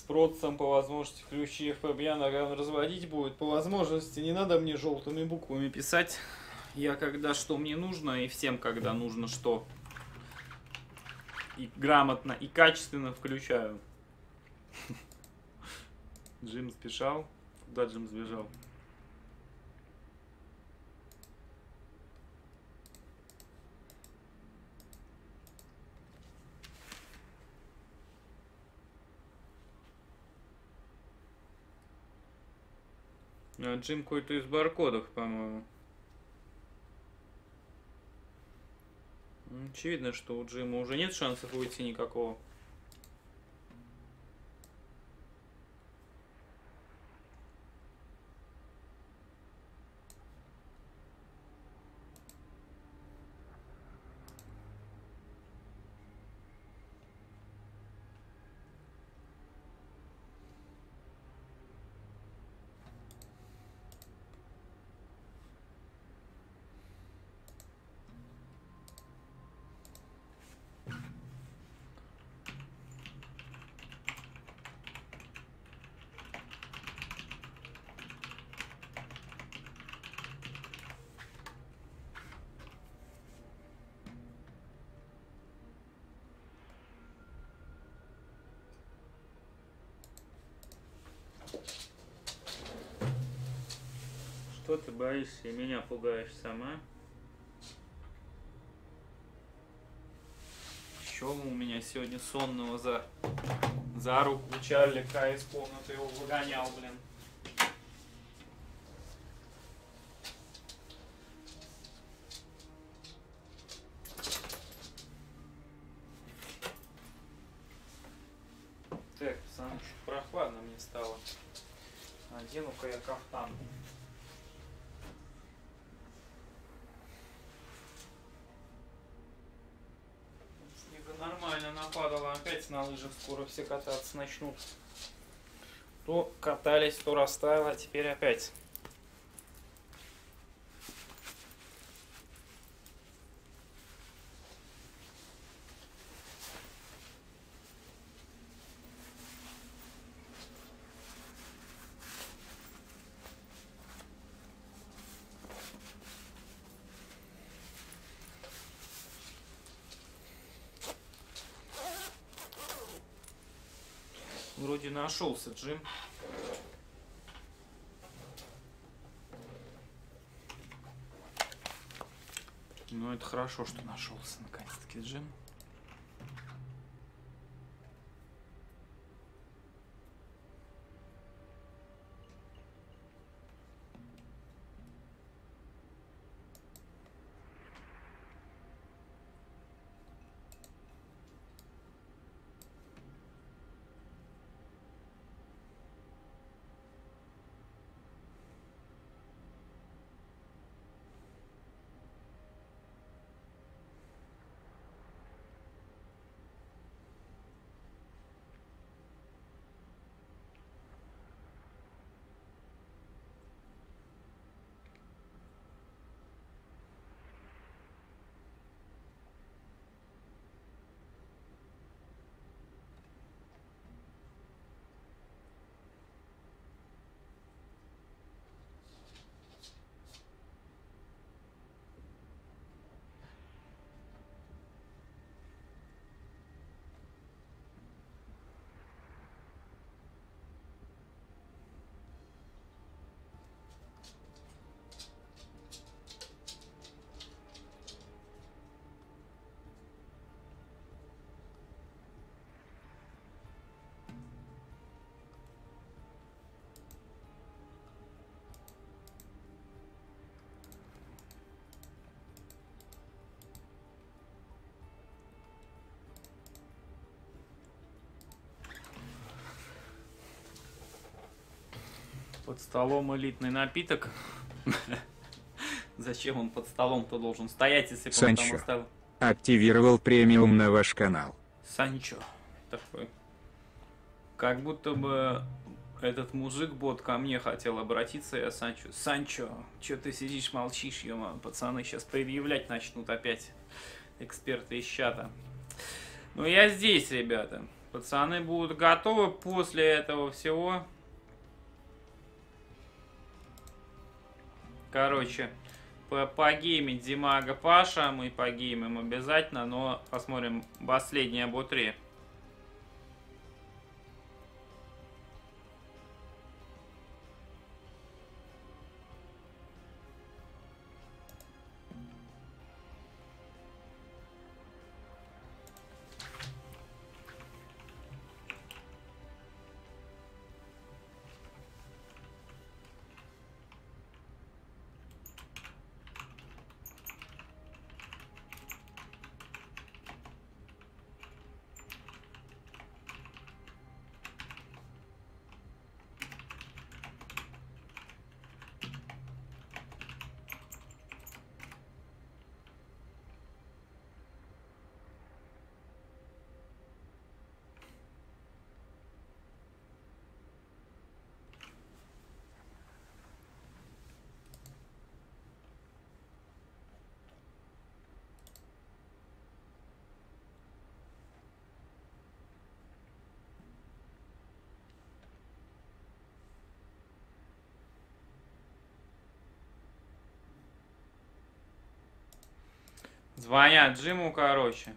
процентом по возможности ключи FP разводить будет. По возможности не надо мне желтыми буквами писать. Я когда что мне нужно и всем когда нужно что. И грамотно, и качественно включаю. Джим сбежал. Куда Джим сбежал? Джим какой-то из баркодов, по-моему. Очевидно, что у Джима уже нет шансов уйти никакого. Что ты боишься и меня пугаешь сама? Еще у меня сегодня сонного за руку Чарлика из комнаты его выгонял, блин. Так, пацаны, что прохладно мне стало. Одену-ка я кафтан. Нормально нападало, опять на лыжах скоро все кататься начнут. То катались, то растаяло, а теперь опять. Вроде нашелся Джим. Ну, это хорошо, что нашелся наконец-таки Джим. Под столом элитный напиток. Зачем он под столом-то должен стоять, если бы он там оставил? Активировал премиум на ваш канал. Санчо. Такой. Как будто бы этот мужик-бот ко мне хотел обратиться, я Санчо. Санчо, чё ты сидишь, молчишь, ё-моё, пацаны сейчас предъявлять начнут опять эксперты из чата. Ну я здесь, ребята. Пацаны будут готовы после этого всего. Короче, погеймить Димага Паша. Мы погеймим обязательно, но посмотрим последнее ботре. Звонят Джиму, короче.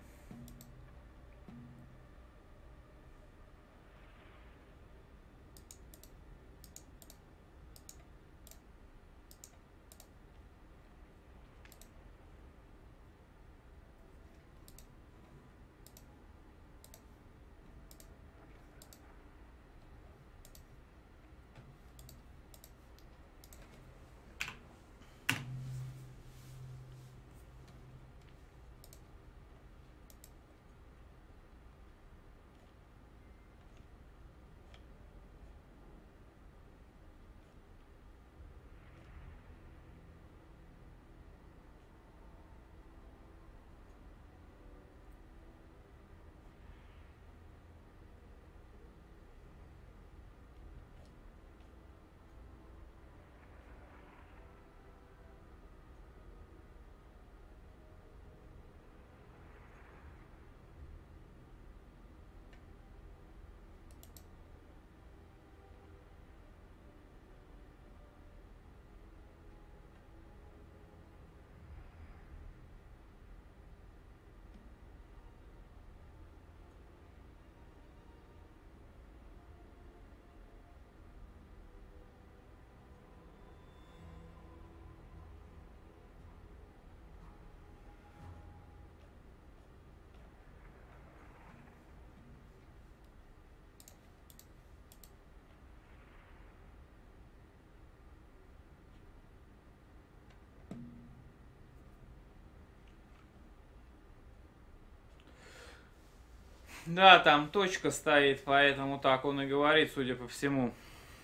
Да, там точка стоит, поэтому так он и говорит, судя по всему.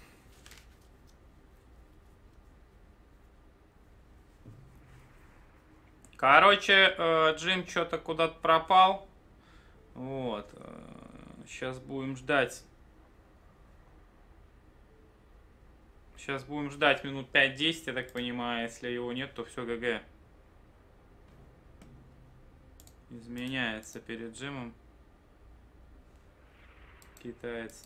Короче, Джим что-то куда-то пропал. Вот. Сейчас будем ждать. Сейчас будем ждать минут 5-10, я так понимаю. Если его нет, то все, ГГ. Изменяется перед Джимом. Китаец.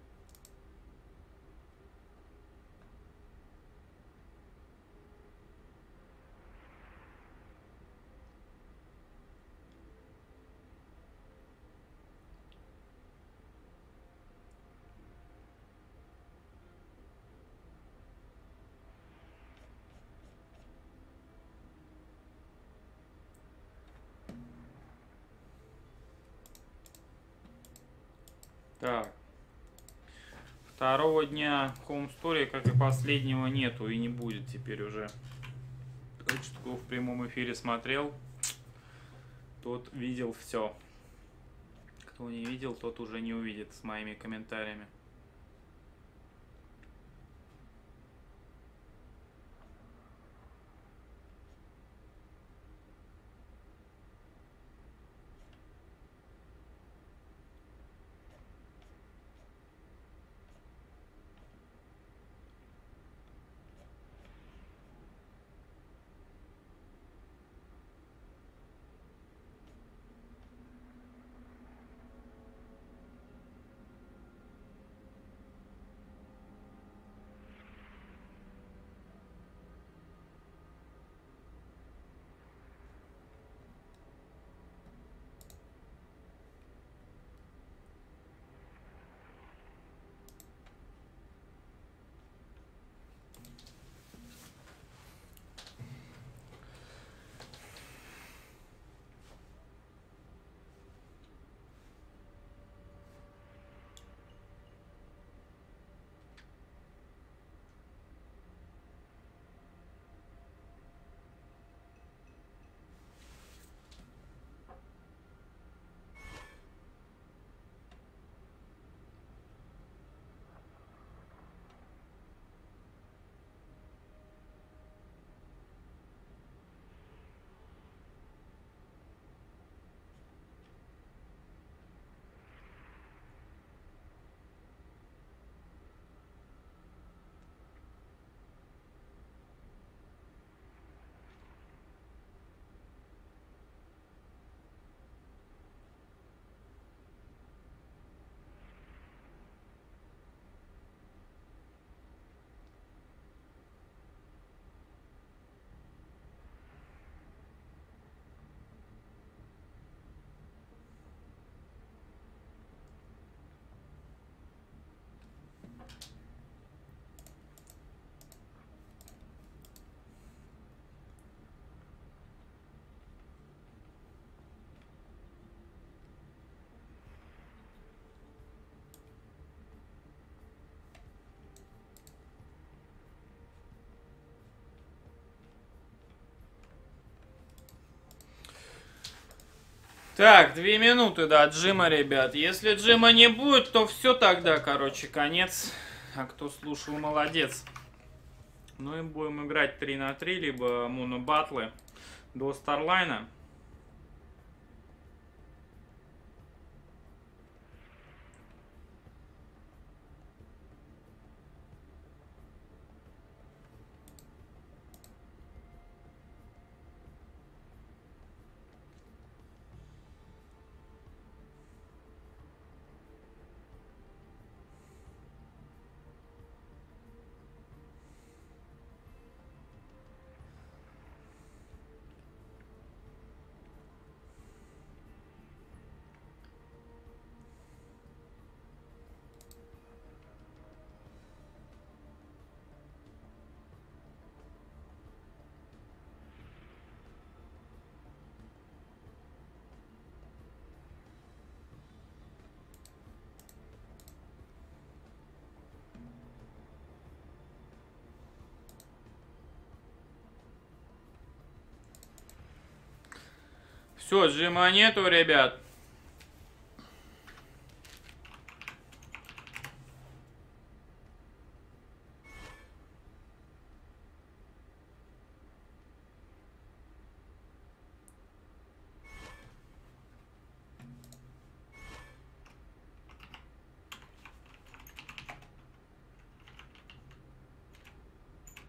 Так. Второго дня Home Story, как и последнего, нету и не будет теперь уже. Тот, что в прямом эфире смотрел, тот видел все. Кто не видел, тот уже не увидит с моими комментариями. Так, 2 минуты до джима, ребят. Если джима не будет, то все тогда, короче, конец. А кто слушал, молодец. Ну и будем играть 3 на 3, либо монобатлы до Старлайна. Все, джима нету, ребят.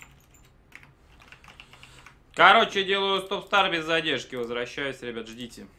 Короче, делаю стоп-стар без задержки. Возвращаюсь, ребят, ждите.